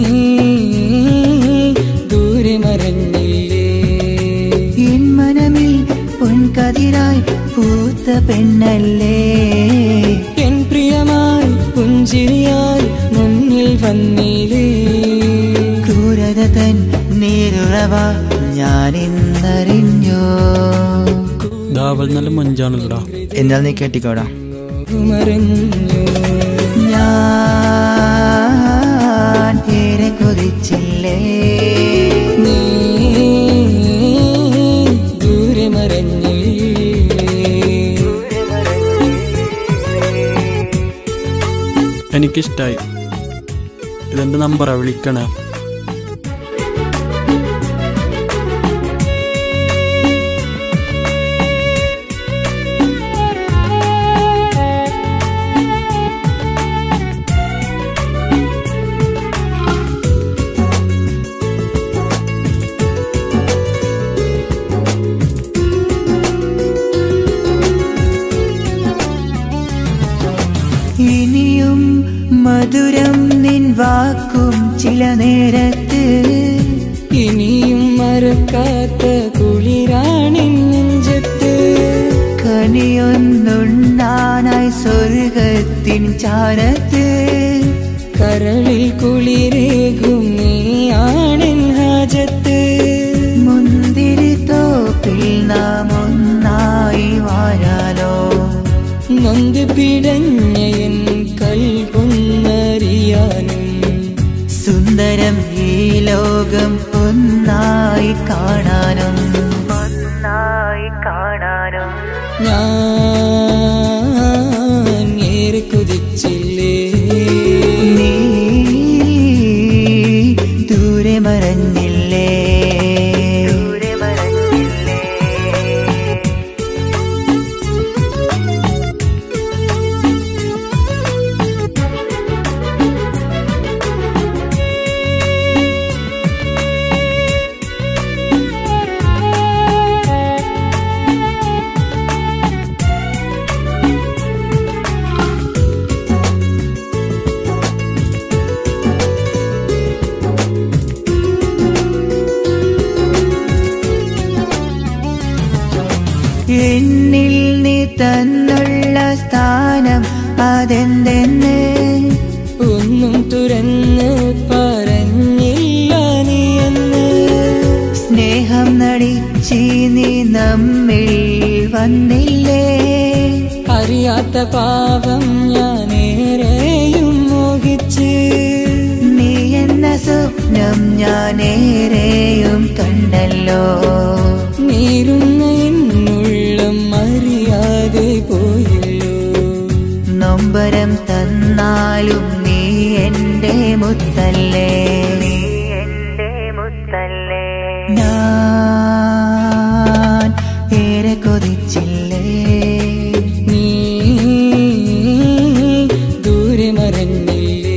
ദൂരെ മറഞ്ഞില്ലേ. എൻ മനമിൽ പൊൻകതിരായി പൂത്ത പെണ്ണല്ലേ. എൻ പ്രിയമായി പുഞ്ചിരിയായി മുന്നിൽ വന്നില്ലേ. ക്രൂരത തൻ നേരുറവ ഞാനിന്നറിഞ്ഞോ. ദാവൽ നല്ല മഞ്ചാണല്ലോടാ. എന്നാൽ നീ കേട്ടിക്കോടാ. മറഞ്ഞു ഞാൻ ഏറെ കൊതിച്ചില്ലേ നീ ദൂരെ മറഞ്ഞില്ലേ. എനിക്കിഷ്ടായി. ഇതെന്റെ നമ്പറാ, വിളിക്കണേ. ചില നേരത്ത് ഇനിയും മറക്കാത്ത കുളിരാണിൻ നെഞ്ചത്ത്. കനിയൊന്നുണ്ണാനായി സ്വർഗത്തിൻ ചാരത്ത് കരളിൽ കുളിരേകും നീയാണെൻ ഹാജത്ത്. മുന്തിരി തോപ്പിൽ നാം ഒന്നായി വാഴാലോ. നൊന്ത് പിടഞ്ഞ എൻ കൽപൊന്നറിയാനും സുന്ദരം ഈ ലോകം ഒന്നായി കാണാനും ഒന്നായി കാണാനും ഞാൻ ഏറെ കൊതിച്ചില്ലേ. നീ ദൂരെ മറഞ്ഞില്ലേ ദൂരെ മറഞ്ഞില്ലേ. എന്നിൽ നീ തന്നുള്ള സ്ഥാനം അതെന്തെന്ന് ഒന്നും തുറന്ന് പറഞ്ഞില്ല നീ എന്ന്. സ്നേഹം നടിച്ച് നീ നമ്മിൽ വന്നില്ലേ. അറിയാത്ത പാപം ഞാനേറെയും മോഹിച്ച്. നീ എന്ന സ്വപ്നം ഞാനേറെയും കണ്ടല്ലോ. നീരുന്ന എന്നുള്ളം അറിയാതെ പോയല്ലോ. നൊമ്പരം തന്നാലും നീ എന്റെ മുത്തല്ലേ നീ എന്റെ മുത്തല്ലേ. ഞാൻ ഏറെ കൊതിച്ചില്ലേ. നീ ദൂരെ മറഞ്ഞില്ലേ.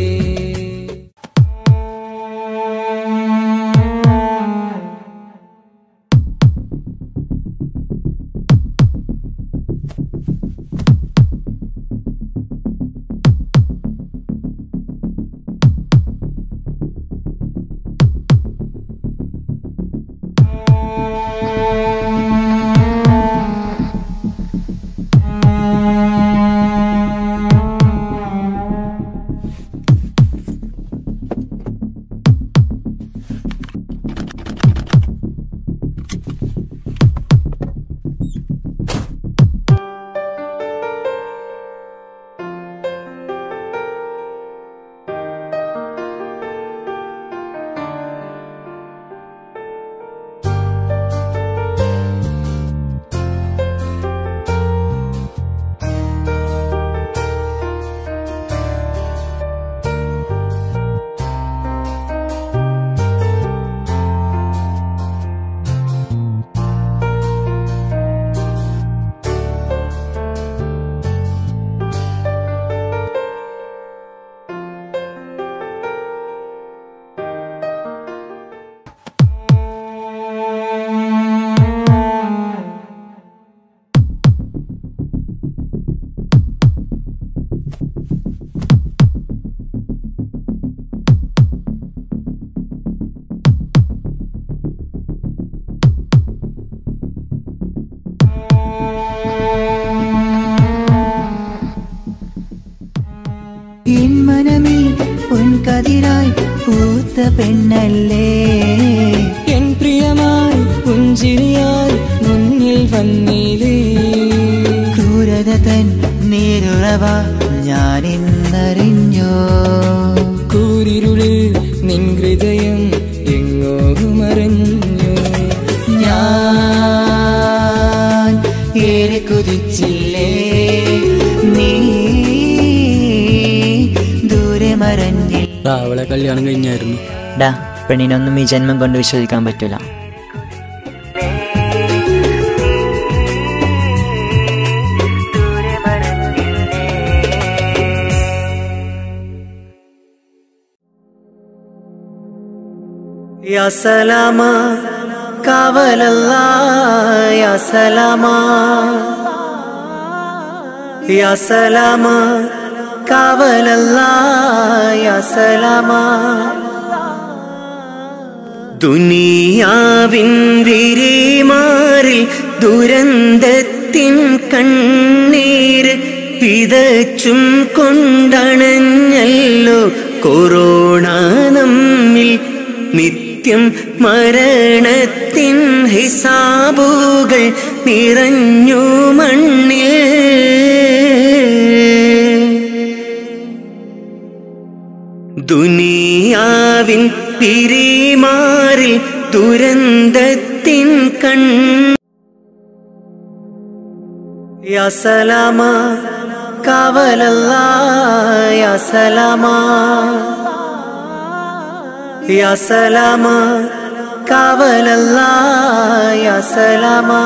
എൻ മനമിൽ പൊൻകതിരായി പൂത്ത പെണ്ണല്ലേ. എൻ പ്രിയമായി പുഞ്ചിരിയായി മുന്നിൽ വന്നില്ലേ. ക്രൂരത തൻ നീരുറവ ഞാനിന്നറിഞ്ഞോ. കൂരിരുളിൽ നിൻ ഹൃദയം എങ്ങോ മറഞ്ഞു. ഞാൻ ഏറെ കൊതിച്ചില്ലേ. നീ ദൂരെ മറഞ്ഞില്ല. അവളെ കല്യാണം കഴിഞ്ഞായിരുന്നു. ഡാ പെണ്ണിനൊന്നും ഈ ജന്മം കൊണ്ട് വിശ്വസിക്കാൻ പറ്റൂല. യാ സലാമാ കാവലല്ലാ യാ സലാമാ യാ സലാമാ കാവലല്ലാ യാ സലാമാ ദുനിയാവിൻ വിരിമാറിൽ ദുരന്തത്തിൻ കണ്ണീര് പിതച്ചും കൊണ്ടണഞ്ഞല്ലോ കൊറോണ നമ്മിൽ. നിത്യം മരണത്തിൻ ഹിസാബുകൾ നിറഞ്ഞു മണ്ണിൽ. ദുനിയാവിൻ പിരിമാറിൽ ദുരന്തത്തിൻ കൺ. യാ സലാമാ കാവലല്ലാ യാ സലാമാ, യാ സലാമാ കാവലല്ലാ യാ സലാമാ.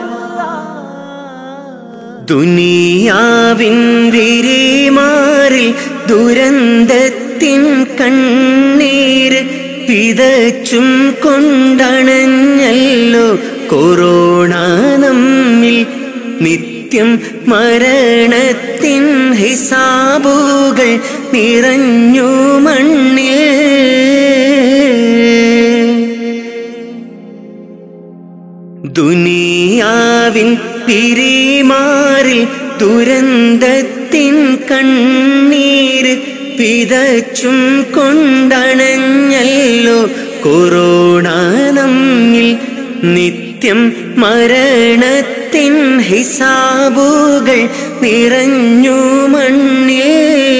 ദുനിയാവിൻ വിരിമാറിൽ ദുരന്തത്തിൻ കണ്ണീര് പിതച്ചും കൊണ്ടണഞ്ഞല്ലോ കൊറോണ നമ്മിൽ. നിത്യം മരണത്തിൻ ഹിസാബുകൾ നിറഞ്ഞു മണ്ണിൽ. ദുനിയാവിൻ പിരിമാറിൽ ദുരന്തത്തിൻ കണ്ണീര് പിതച്ചും കൊണ്ടണഞ്ഞല്ലോ കൊറോണ നമ്മിൽ. നിത്യം മരണത്തിൻ ഹിസാബുകൾ നിറഞ്ഞു മണ്ണിൽ.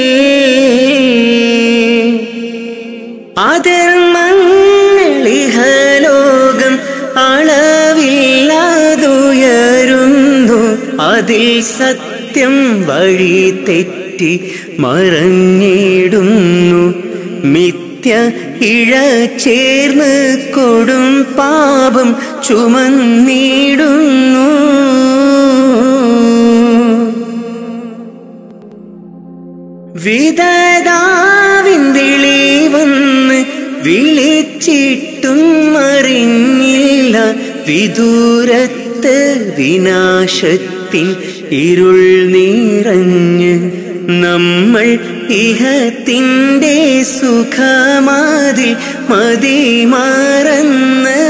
അധർമ്മങ്ങളിഹലോകം അളവില്ലാതുയരുന്നു. അതിൽ സത്യം വഴി തെറ്റി മറഞ്ഞിടുന്നു. മിഥ്യ ഇഴ ചേർന്ന് കൊടും പാപം ചുമന്നിടുന്നു. വിധതാവിൻ വിളി വന്ന് വിളിച്ചിട്ടും അറിഞ്ഞില്ല. വിദൂരത്ത് വിനാശത്തിൻ ഇരുൾ നിറഞ്ഞ് നമ്മൾ ഇഹത്തിൻ്റെ സുഖമാതിൽ മതിമറന്ന്.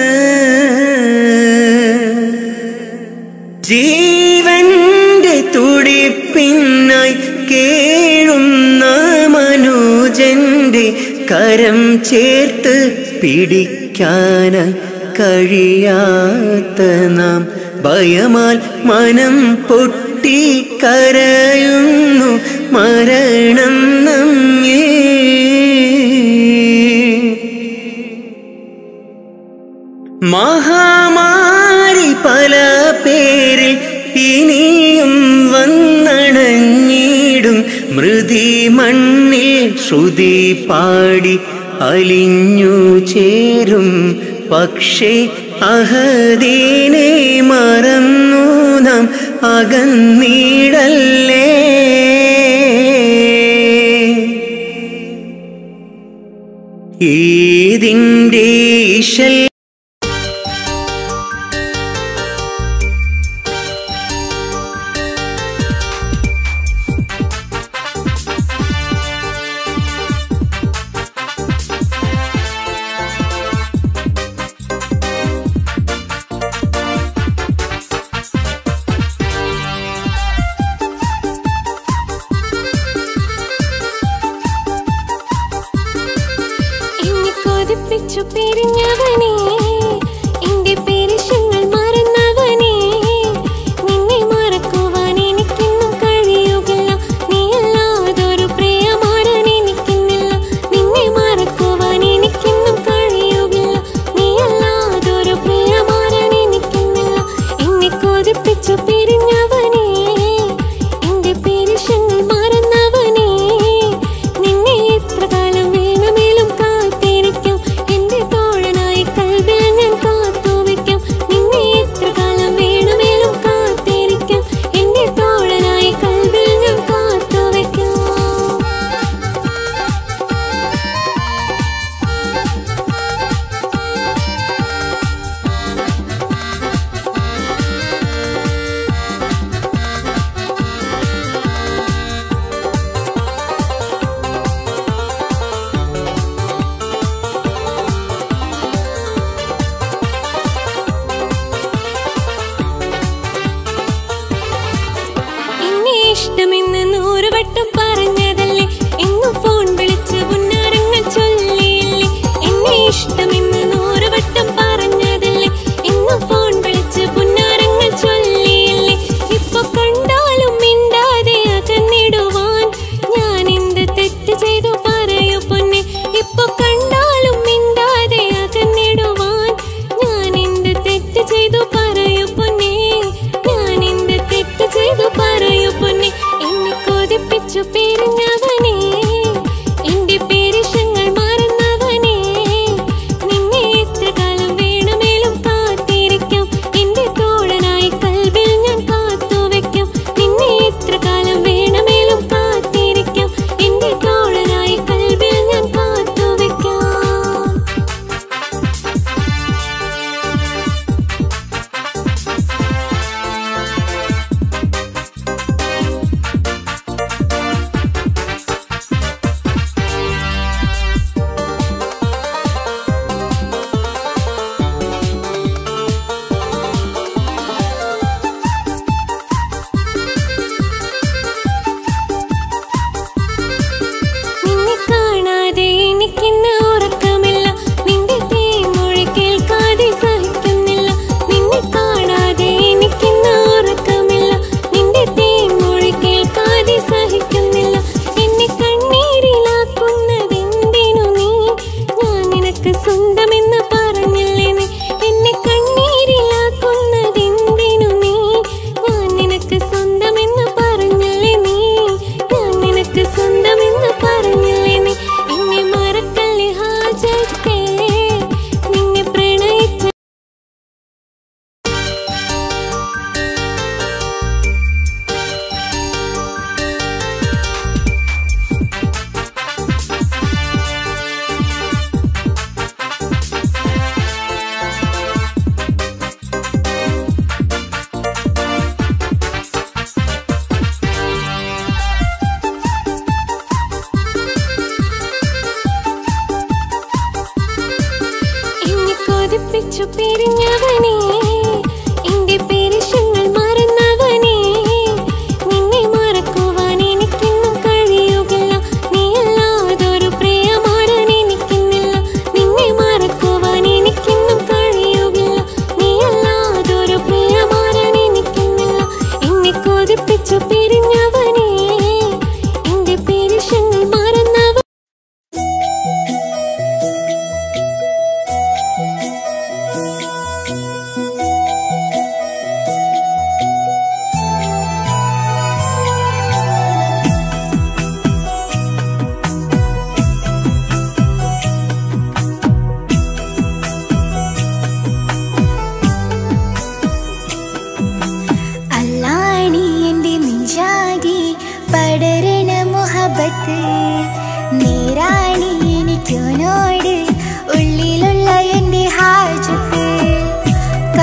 ജീവന്റെ തുടിപ്പിന്നായി കേഴുന്ന മനുജന്റെ കരം ചേർത്ത് പിടിക്കാന കഴിയാത്ത നാം ഭയമാൽ മനം പൊട്ടി കരയുന്നു മരണം നമ്മെ. മഹാമാരി പല പേരിൽ ഇനിയും വന്നണഞ്ഞിടും. മൃതി മണ്ണിൽ ശ്രുതി പാടി അലിഞ്ഞു ചേരും. പക്ഷേ അഹദീനെ മറന്നു നാം അകന്നിടല്ലേ. ഈദിൻ്റെ ഇശൽ പിരിഞ്ഞവനേ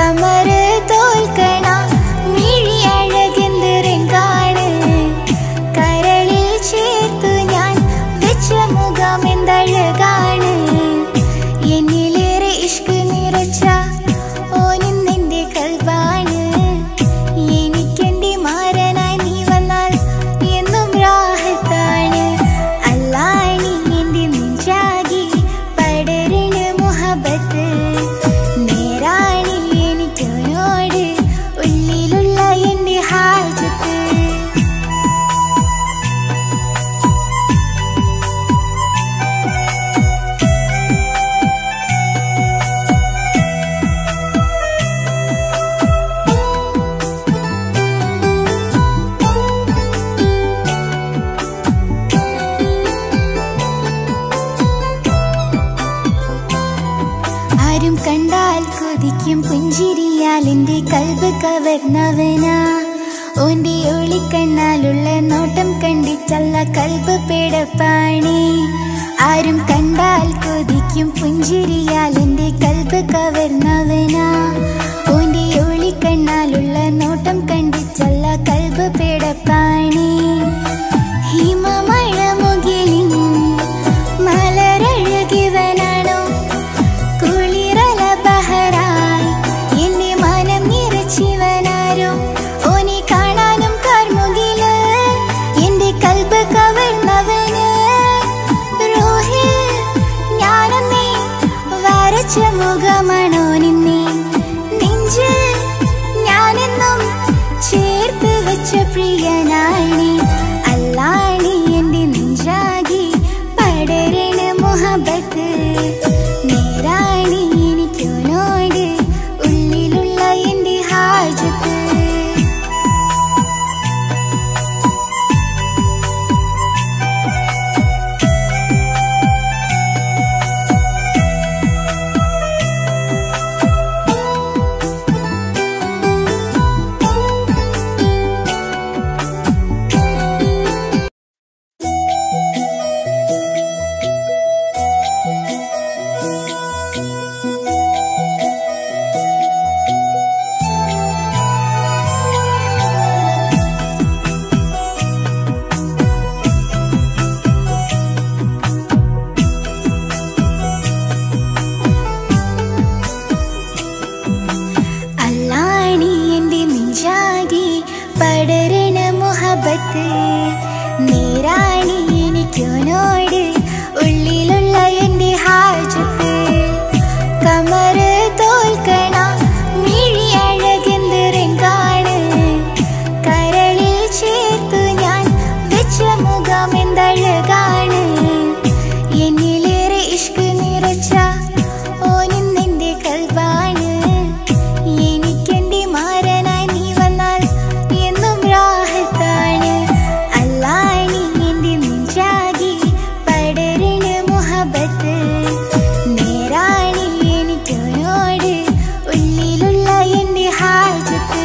കമറ് തോൽക്കണ മിഴി അഴകെന്തിരങ്കാണ് കരളിൽ ചേർത്തു ഞാൻ വെച്ച മുഖം എന്തഴകാണ് എന്നിലേറെ ഇഷ്ക് നിറച്ച ഓനിന്നെന്റെ കൽബാണ് എനിക്കെന്റെ മാരനായി നീ വന്നാൽ എന്നും രാഹത്താണ് അല്ലാണി എന്റെ നെഞ്ചാകി പടരണ മുഹബത്ത് നേരാണി എനിക്കോനോട് ഉള്ളിലുള്ള എന്റെ ഹാജത്ത് ആരും കണ്ടാൽ കൊതിക്കും പുഞ്ചിരിയാൽ എന്റെ കൽബ് കവർന്നവനാ ഓന്റെ ഒളിക്കണ്ണാലുള്ള നോട്ടം കണ്ടിച്ചല്ല കൽബ് പേടപ്പാണി ആരും കണ്ടാൽ കൊതിക്കും പുഞ്ചിരിയാൽ എന്റെ കൽബ് കവർന്നവനാ ഓന്റെ ഒളിക്കണ്ണാലുള്ള നോട്ടം കണ്ടിച്ചല്ല കൽബ് പേടപ്പാണി ഹിമമഴ മുകിലിൻ മലരഴകിവനാണോ കുളിരല ബഹറായി എന്റെ മനം നിറച്ചിവനാരോ ഓനെ കാണാനും കാർമുകില് എന്റെ കൽബ് കവർന്നവന് റോഹിൽ ഞാനെന്നേ വരച്ച മുഖമാണോ നിന്നെ നെഞ്ചിൽ ഞാനെന്നും ചേർത്ത് വെച്ച പ്രിയനാണി അല്ലാണി എന്റെ നെഞ്ചാകി പടരണ മുഹബത്ത് നേരാണി എനിക്കോനോട് ഉള്ളിലുള്ള എന്റെ ഹാജത്ത് അല്ലാണി എന്റെ നെഞ്ചാകി പടരണ മുഹബത്ത് നേരാണി എനിക്കോനോട് ഉള്ളിലുള്ള എന്റെ ഹാജത്ത് കമറ് തോൽക്കണ മിഴി അഴകെന്തിരങ്കാണ് കരളിൽ ചേർത്തു ഞാൻ വെച്ച മുഖം എന്തഴകാണ് എന്നിലേറെ ഇഷ്ക് നിറച്ച ഓനിന്നെന്റെ കൽബാണ് എനിക്കെന്റെ മാരനായി നീ വന്നാൽ എന്നും രാഹത്താണ് അല്ലാണി എന്റെ നെഞ്ചാകി പടരണ മുഹബത്ത് നേരാണി എനിക്കോനോട് ഉള്ളിലുള്ള എന്റെ ഹാജത്ത്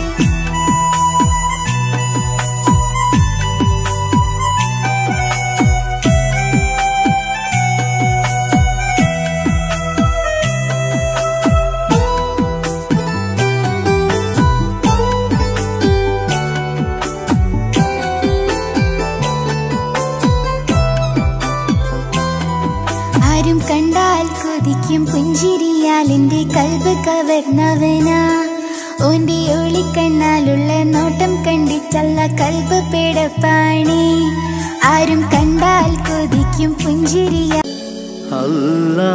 ആരും കണ്ടാൽ കൊതിക്കും പുഞ്ചിരിയാൽ എന്റെ കൽബ് കവർന്നവനാ ഓന്റെ ഒളിക്കണ്ണാലുള്ള നോട്ടം കണ്ടിച്ചല്ല കൽബ് പേടപ്പാണി ആരും കണ്ടാൽ കൊതിക്കും പുഞ്ചിരിയാൽ അല്ലാ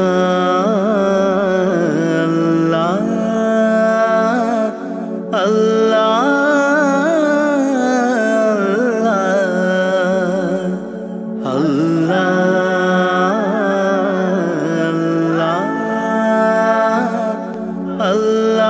അല്ലാ അല്ലാ അല്ലാ അല്ലാ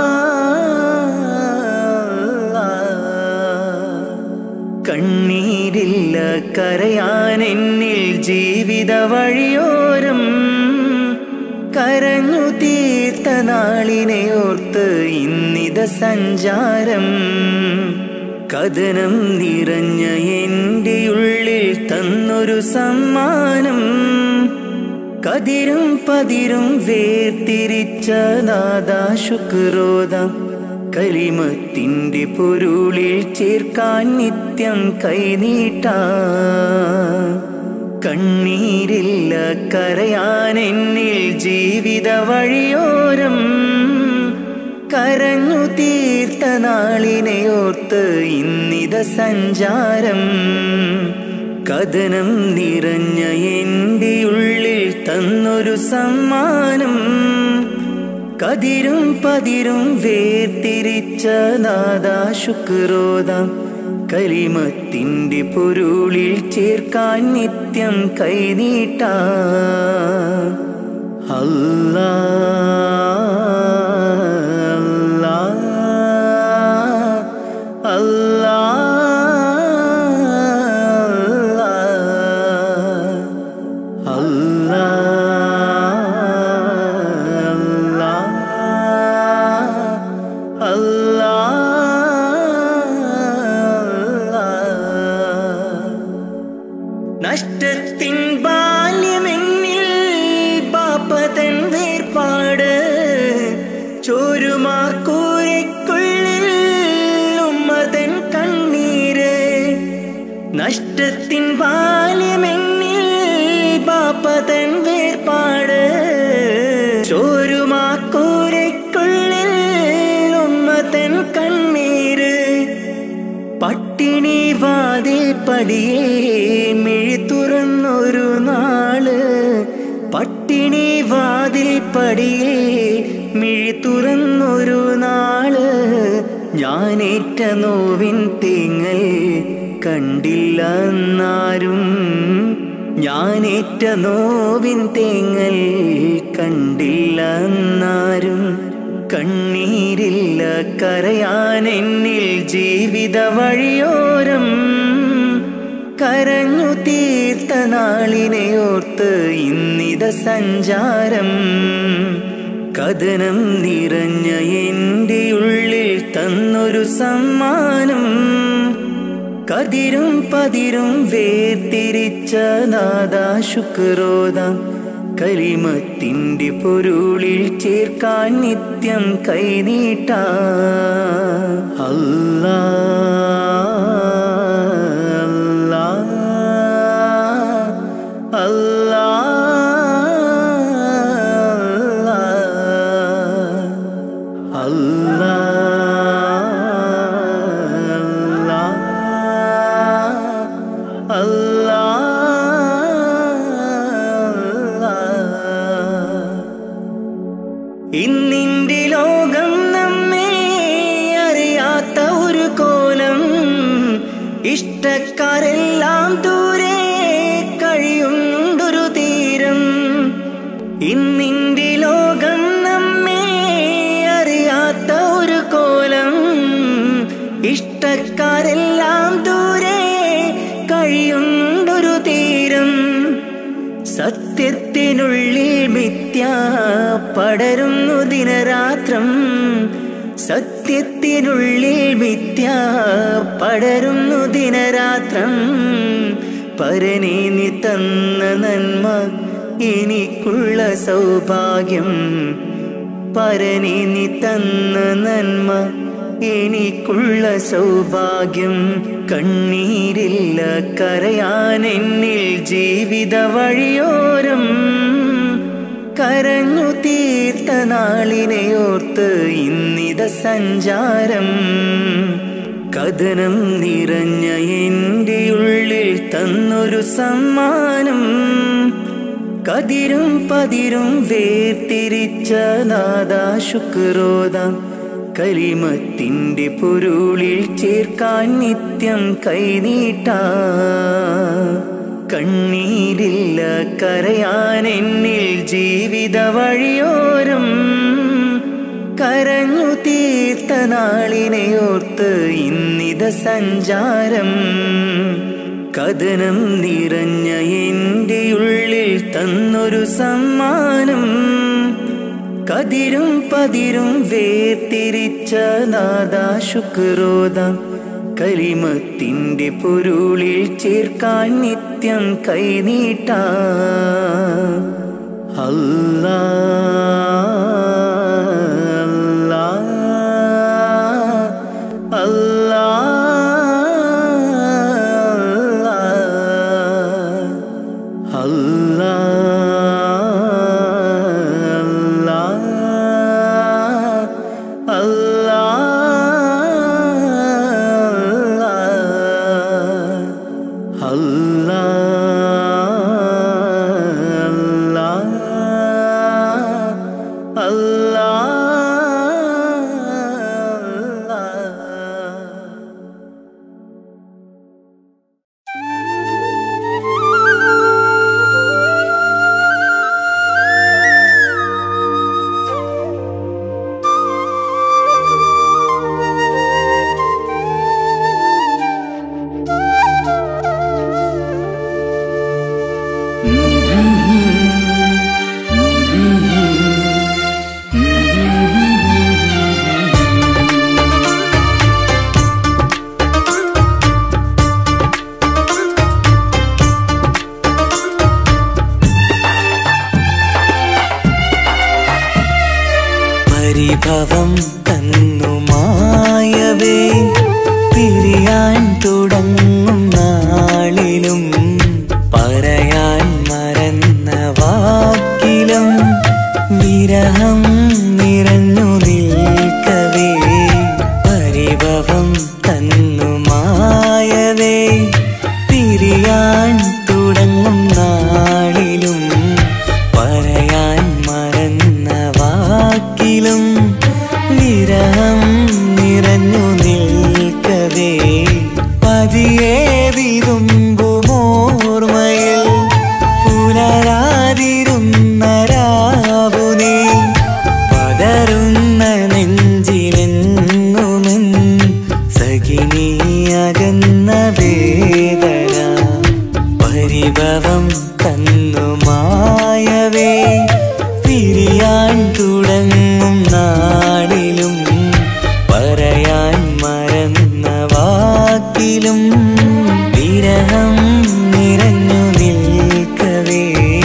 കണ്ണീരില്ല കരയാൻ എന്നിൽ ജീവിത വഴിയോരം കരഞ്ഞു തീർത്ത നാളിനെ ഓർത്ത് ഇന്നിത സഞ്ചാരം കഥനം നിറഞ്ഞ എൻ്റെ ഉള്ളിൽ തന്നൊരു സമ്മാനം കതിരും പതിരും വേർതിരിച്ച നാദാ ശുക്രോദാം കലിമത്തിന്റെ പൊരുളിൽ ചേർക്കാൻ നിത്യം കൈനീട്ടാം കണ്ണീരില്ല കരയാൻ എന്നിൽ ജീവിത വഴിയോരം കരഞ്ഞു തീർത്ത നാളിനെയോർത്ത് ഇന്നിത സഞ്ചാരം കഥനം നിറഞ്ഞ എൻ്റെ ഉള്ളിൽ തന്നൊരു സമ്മാനം കതിരും പതിരും വേർതിരിച്ച നാദാ ശുക്രോദാം കലിമത്തിന്റെ പൊരുളിൽ ചേർക്കാൻ നിത്യം കൈനീട്ടാം അല്ലാ അല്ലാ അല്ലാ അല്ലാ നഷ്ടത്തിൻ ബാല്യമെന്നിൽ പാപ്പതൻ വേർപാട് ചോരുമാക്കൂരയ്ക്കുള്ളിൽ ഉമ്മതൻ കണ്ണീര് നഷ്ടത്തിൻ ബാല്യമെന്നിൽ പാപ്പതൻ വേർപാട് ചോരുമാക്കൂരയ്ക്കുള്ളിൽ ഉമ്മതൻ കണ്ണീര് പട്ടിണി വാതിൽ പടിയേ മിഴി തുറന്നൊരു നാള് പട്ടിണി വാതിൽ പടിയേ മിഴി തുറന്നൊരു നാള് ഞാനേറ്റ നോവിൻ തേങ്ങൽ കണ്ടില്ല എന്നാരും ഞാനേറ്റ നോവിൻ തേങ്ങൽ കണ്ടില്ല എന്നാരും കണ്ണീരില്ല കരയാൻ എന്നിൽ ജീവിത വഴിയോരം കരഞ്ഞു തീർത്ത നാളിനെയോർത്ത് ഇന്നിത സഞ്ചാരം കഥനം നിറഞ്ഞ എൻ്റെ ഉള്ളിൽ തന്നൊരു സമ്മാനം കതിരും പതിരും വേർതിരിച്ച നാദാ ശുക്രോദാം കലിമത്തിന്റെ പൊരുളിൽ ചേർക്കാൻ നിത്യം കൈനീട്ടാം അല്ലാ അല്ലാ അല്ലാ അല്ലാ ഇന്നിന്റെ ലോകം നമ്മെ അറിയാത്ത ഒരു കോലം ഇഷ്ടക്കാരെല്ലാം ദൂരെ കഴിയുണ്ടൊരു തീരം ഇന്നിന്റെ ലോകം നമ്മെ അറിയാത്ത ഒരു കോലം ഇഷ്ടക്കാരെല്ലാം ദൂരെ കഴിയുണ്ടൊരു തീരം സത്യത്തിനുള്ളിൽ മിഥ്യ പടരുന്നു ദിനരാത്രം സത്യത്തിനുള്ളിൽ മിഥ്യ പടരുന്നു ദിനരാത്രം പരനേ നീ തന്ന നന്മ എനിക്കുള്ള സൗഭാഗ്യം പരനേ നീ തന്ന നന്മ എനിക്കുള്ള സൗഭാഗ്യം കണ്ണീരില്ല കരയാൻ എന്നിൽ ജീവിത വഴിയോരം കരഞ്ഞു തീർത്ത നാളിനെയോർത്ത് ഇന്നിത സഞ്ചാരം കഥനം നിറഞ്ഞ എൻ്റെ ഉള്ളിൽ തന്നൊരു സമ്മാനം കതിരും പതിരും വേർതിരിച്ച നാദാ ശുക്രോദാം കലിമത്തിന്റെ പൊരുളിൽ ചേർക്കാൻ നിത്യം കൈനീട്ടാം കണ്ണീരില്ല കരയാൻ എന്നിൽ ജീവിത വഴിയോരം കരഞ്ഞു തീർത്ത നാളിനെയോർത്ത് ഇന്നിത സഞ്ചാരം കഥനം നിറഞ്ഞ എൻ്റെ ഉള്ളിൽ തന്നൊരു സമ്മാനം കതിരും പതിരും വേർതിരിച്ച നാദാ ശുക്രോദാം കലിമത്തിന്റെ പൊരുളിൽ ചേർക്കാൻ നിത്യം കൈനീട്ടാം അല്ലാ അല്ലാ അല്ലാ പരിഭവം തന്നു മായവേ പിരിയാൻ തുടങ്ങും നാളിലും പറയാൻ മറന്ന വാക്കിലും വിരഹം നിറഞ്ഞു നിൽക്കവേ പരിഭവം തന്നു മായവേ പിരിയാൻ തുടങ്ങും നാളിലും പറയാൻ മറന്ന വാക്കിലും വിരഹം നിറഞ്ഞു നിൽക്കവേ പതിയെ വിതുമ്പുമോർമ്മയിൽ പുലരാതിരുന്ന രാവുനീ പതറുന്ന നെഞ്ചിലെന്നുമെൻ സഖിനിയകന്ന വേദന പരിഭവം തന്നു മായവേ പിരിയാൻ തുടങ്ങും നാളിലും പറയാൻ മറന്ന വാക്കിലും വിരഹം നിറഞ്ഞു നിൽക്കവേ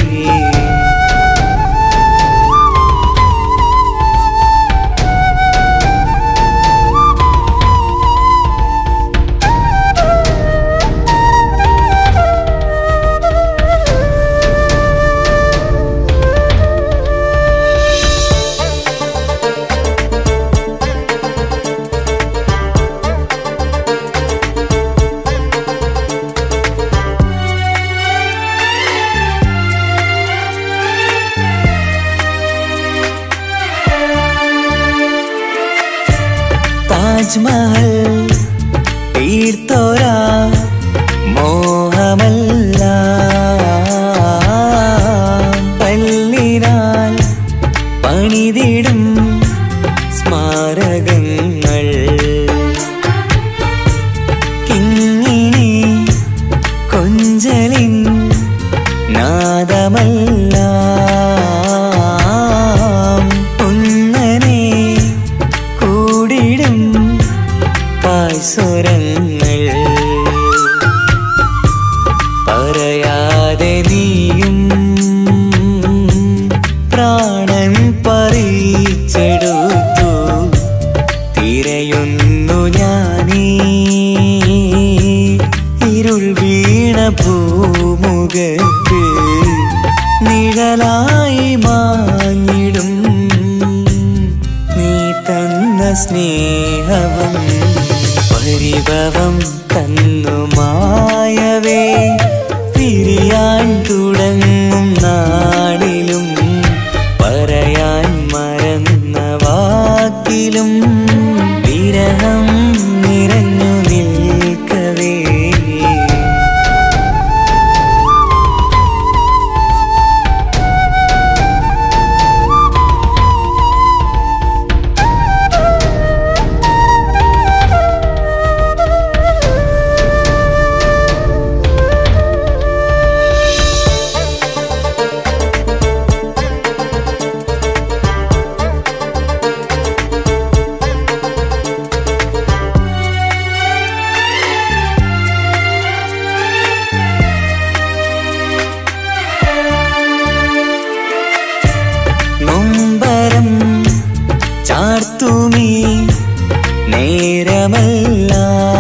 താജ്മഹൽ തീർത്തോരാ മോഹമല്ല പല്ലിനാൽ പണിതിടും സ്മാരകങ്ങൾ കിങ്ങിണി കൊഞ്ചലിൻ നാദമല്ല സ്വരങ്ങൾ പറയാതെ നീയും പ്രാണൻ പറിച്ചെടുത്തു തിരയുന്നു ഞാനീ ഇരുൾ വീണ ഭൂമുഖത്ത് നിഴലായി മാഞ്ഞിടും നീ തന്ന സ്നേഹവും പരിഭവം തന്നു മായവേ പിരിയാൻ തുടങ്ങും നാളിലും പറയാൻ മറന്ന വാക്കിലും വിരഹം നിറഞ്ഞു നിൽക്കവേ നേരമല്ല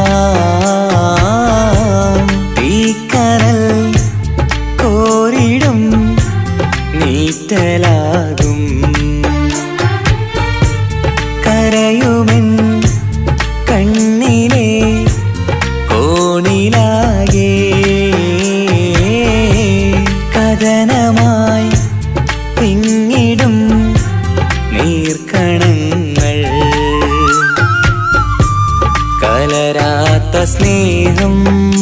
തീക്കനൽ കോരിടും നീറ്റലാകും കരയുമെൻ കണ്ണിലെ കോണിലാകെ കഥനമായി പിന്നിടും നീർക്കണങ്ങൾ കലരാത്ത സ്നേഹം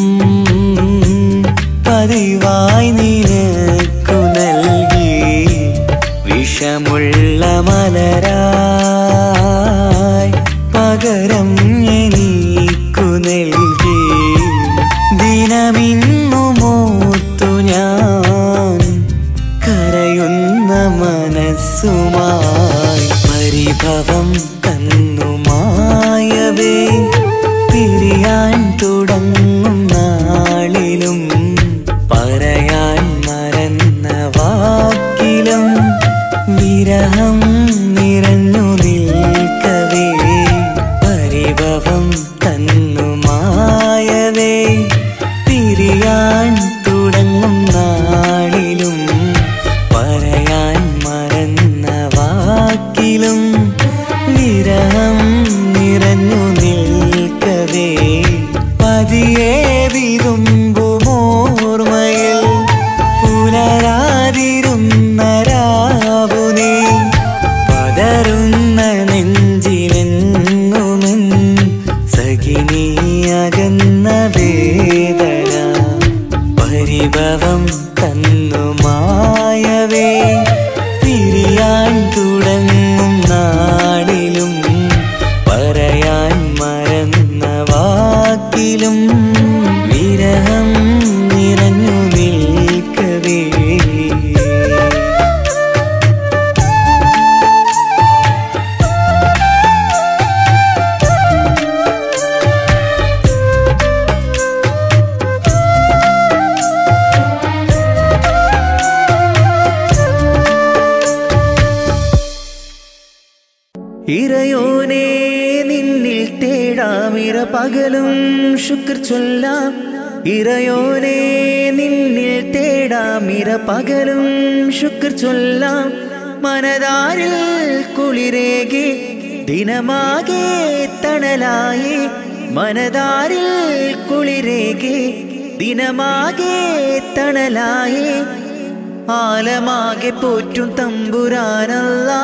പതിവായി നിനക്കു നൽകി വിഷമുള്ള മലരായി പകരം എനിക്കു നൽകി ദിനമിന്നു മോർത്തു ഞാൻ കരയുന്ന മനസ്സുമായി പരിഭവം തന്നുമായവേ പിരിയാൻ തുടങ്ങും നാളിലും പറയാൻ മറന്ന വാക്കിലും വിരഹം നിറഞ്ഞു നിൽക്കവേ പരിഭവം തന്നുമായവേ പിരിയാൻ തുടങ്ങും നാളിലും പറയാൻ മറന്ന വാക്കിലും വിരഹം നിറഞ്ഞു നിൽക്കവേ പതിയെ വിതുമ്പുമോർമ്മയിൽ പുലരാതിരുന്ന രാവുനേ പതറുന്ന നെഞ്ചിലെങ്ങുമെൻ സഖിനിയകന്ന വേദന പരിഭവം തന്നുമായവേ പിരിയാൻ തുടങ്ങും നാടിലും പറയാൻ മറന്ന വാക്കിലും വിരഹം നിറഞ്ഞു നിൽക്കവേ ഇറയോനേ നിന്നിൽ തേടാമിര പകലും ശുക്ർ ചൊല്ലാം ഇറയോനേ നിന്നിൽ തേടാമിര പകലും ശുക്ർ ചൊല്ലാം മനതാരിൽ കുളിരേകി ദിനമാകെ തണലായി മനതാരിൽ കുളിരേകി ദിനമാകെ തണലായി ആലമാകെ പോറ്റും തമ്പുരാനല്ലാ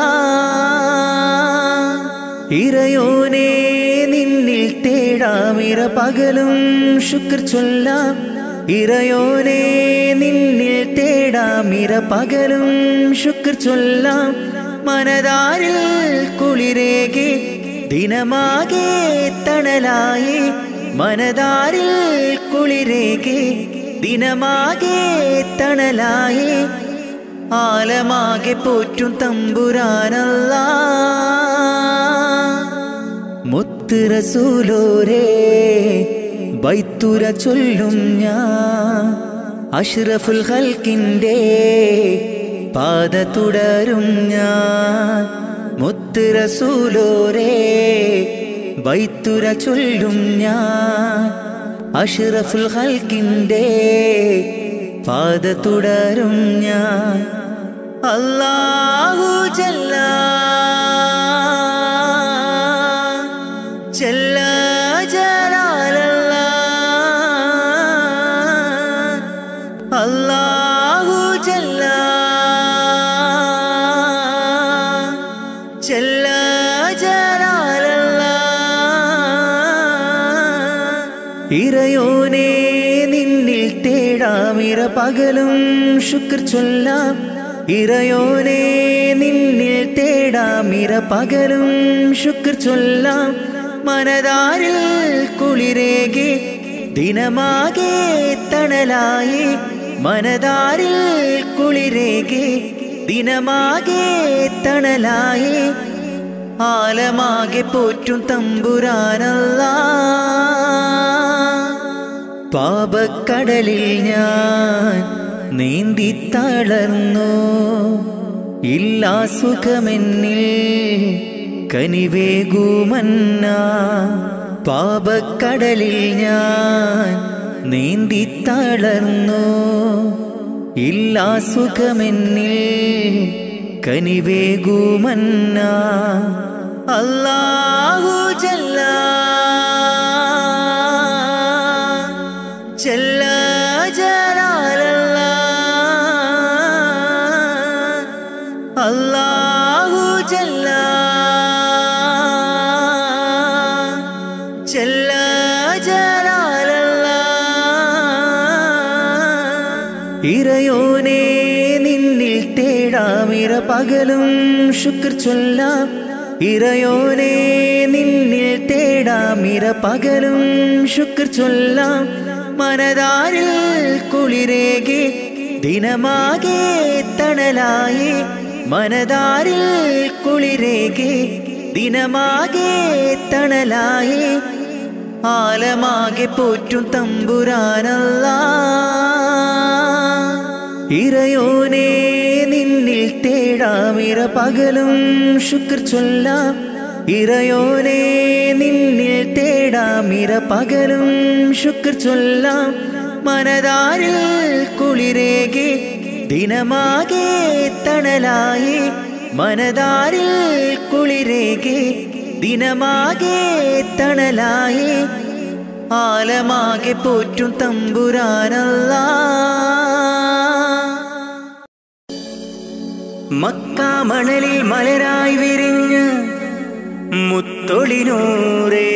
ഇറയോനേ നിന്നിൽ തേടാമിര പകലും ശുക്ർ ചൊല്ലാം ഇറയോനേ നിന്നിൽ തേടാമിര പകലും ശുക്ർ ചൊല്ലാം മനതാരിൽ കുളിരേകി ദിനമാകെ തണലായി മനതാരിൽ കുളിരേകി ദിനമാകെ തണലായി ആലമാകെ പോറ്റും തമ്പുരാനല്ലാ മുത്ത് റസൂലോരേ ബൈത്തുര ചൊല്ലും ഞാൻ അഷ്റഫുൽ ഖൽക്കിന്റെ പാത തുടരും ഞാൻ മുത്ത് റസൂലോരേ ബൈത്തുര ചൊല്ലും ഞാൻ അഷ്റഫുൽ ഖൽക്കിന്റെ പാത തുടരും ഞാൻ അല്ലാഹു ജല്ല ജല്ല ജലാലല്ലാഹ് അല്ലാഹു ജല്ല ജല്ല ജലാലല്ലാഹ് ഇറയോനേ നിന്നിൽ തേടാമിര പകലും ശുക്ർ ചൊല്ലാം ഇറയോനേ നിന്നിൽ തേടാമിര പകലും ശുക്ർ ചൊല്ലാം മനതാരിൽ കുളിരേകി ദിനമാകെ തണലായി മനതാരിൽ കുളിരേകി ദിനമാകെ തണലായി ആലമാകെ പോറ്റും തമ്പുരാനല്ലാ പാപക്കടലിൽ ഞാൻ നീന്തി തളർന്നു ഇല്ലാ സുഖമെന്നിൽ കനിവേകുമന്ന പാപക്കടലിൽ ഞാൻ നീന്തി തളർന്നു. ഇല്ലാ സുഖമെന്നിൽ കനിവേകുമന്ന അല്ലാഹു ജല്ല ജല്ല ജലാലല്ലാ. അല്ലാഹു ജല്ല ജല്ല ജലാലല്ലാ. ഇറയോനേ നിന്നിൽ തേടാമിര പകലും ശുക്ർ ചൊല്ലാം. ഇറയോനേ നിന്നിൽ തേടാമിര പകലും ശുക്ർ ചൊല്ലാം. മനതാരിൽ കുളിരേകി ദിനമാകെ തണലായി. മനതാരിൽ കുളിരേകി ദിനമാകെ തണലായി. ആലമാകെ പോറ്റും തമ്പുരാനല്ലാ. ഇറയോനേ നിന്നിൽ തേടാമിര പകലും ശുക്ർ ചൊല്ലാം. ഇറയോനേ നിന്നിൽ തേടാമിര പകലും ശുക്ർ ചൊല്ലാം. മനതാരിൽ കുളിരേകി ദിനമാകെ തണലായി. മനതാരിൽ കുളിരേകി ദിനമാകെ തണലായി. ആലമാകെ പോറ്റും തമ്പുരാനല്ലാ. മക്കാ മണലിൽ മലരായി വിരിഞ്ഞ് മുത്തൊളിനൂറേ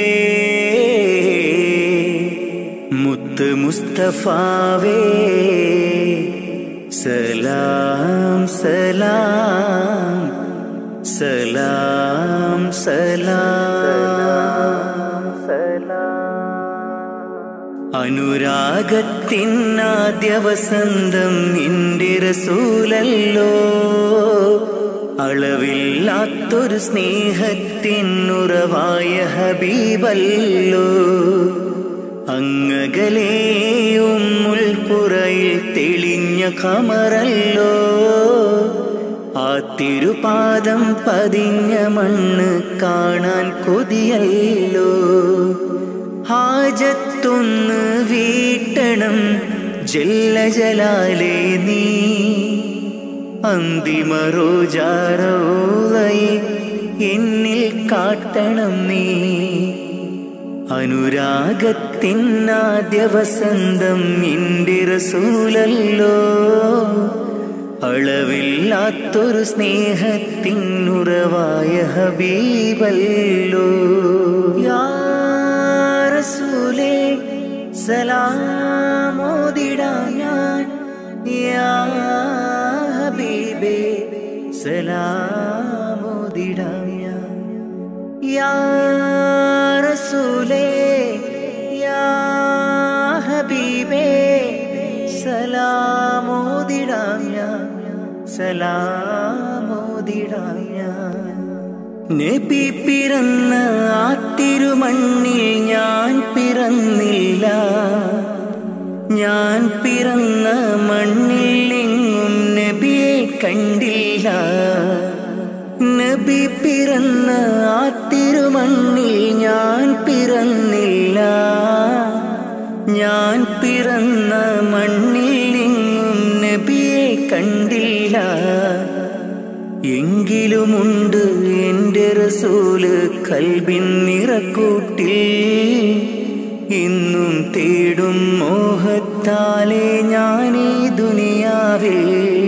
മുത്ത് മുസ്തഫാവേ സലാം സലാം സലാം സലാം. അനുരാഗത്തിനാദ്യ വസന്തം നിന്റെ റസൂലല്ലോ. അളവില്ലാത്തൊരു സ്നേഹത്തിനുറവായ ഹബീബല്ലോ. അങ്ങകലേ ഉമ്മുൽ ഖുറയിൽ തെളിഞ്ഞ ഖമറല്ലോ. ആ തിരുപാദം പതിഞ്ഞ മണ്ണ് കാണാൻ കൊതിയല്ലോ. ഹാജത്തൊന്ന് വീട്ടണം ജല്ല ജലാലേ നീ. അന്തിമ റോജാറോളയെ എന്നിൽ കാട്ടണം നീ. അനുരാഗത്തിനാദ്യ വസന്തം നിന്റെ റസൂലല്ലോ. അളവില്ലാത്തൊരു സ്നേഹത്തിനുറവായ ഹബീബല്ലോ. യാ റസൂലേ സലാമോദിടാം ഞാൻ. യാ ഹബീബേ സലാമോദിടാം ഞാൻ. യാ റസൂലേ യാ ഹബീബേ സലാമോദിടാം ഞാൻ. സലാമോദിടാം ഞാൻ. നബി പിറന്ന ആ തിരുമണ്ണിൽ ഞാൻ പിറന്നില്ല. ഞാൻ പിറന്ന മണ്ണിൽ എങ്ങും നബിയെ കണ്ടില്ല. നബി പിറന്ന ആ തിരുമണ്ണിൽ ഞാൻ പിറന്നില്ല. ഞാൻ പിറന്ന മണ്ണിൽ എങ്ങും നബിയെ കണ്ടില്ല. എങ്കിലുമുണ്ട് എൻ്റെ റസൂല് കൽബിൻ നിറക്കൂട്ടിൽ. ഇന്നും തേടും മോഹത്താലെ ഞാനീ ദുനിയാവിൽ.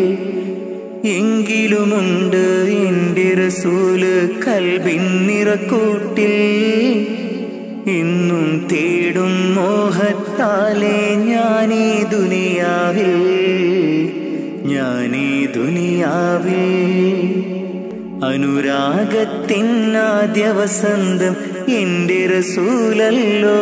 എങ്കിലുമുണ്ട് എൻ്റെ റസൂല് കൽബിൻ നിറക്കൂട്ടിൽ. ഇന്നും തേടും മോഹത്താലെ ഞാനീ ദുനിയാവിൽ. ഞാനീ ദുനിയാവിൽ. അനുരാഗത്തിനാദ്യ വസന്തം എൻ്റെ റസൂലല്ലോ.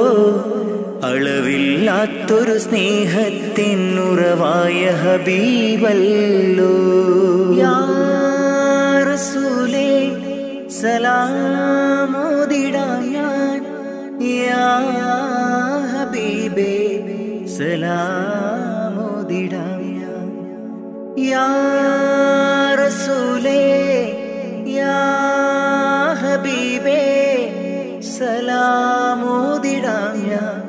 അളവില്ലാത്തൊരു സ്നേഹത്തിനുറവായ ഹബീബല്ലോ. യാ റസൂലേ സലാമോദിടാം ഞാൻ. യാ ഹബീബേ സലാമോദിടാം ഞാൻ. യാ റസൂലേ യാ ഹബീബേ സലാമോദിടാം ഞാൻ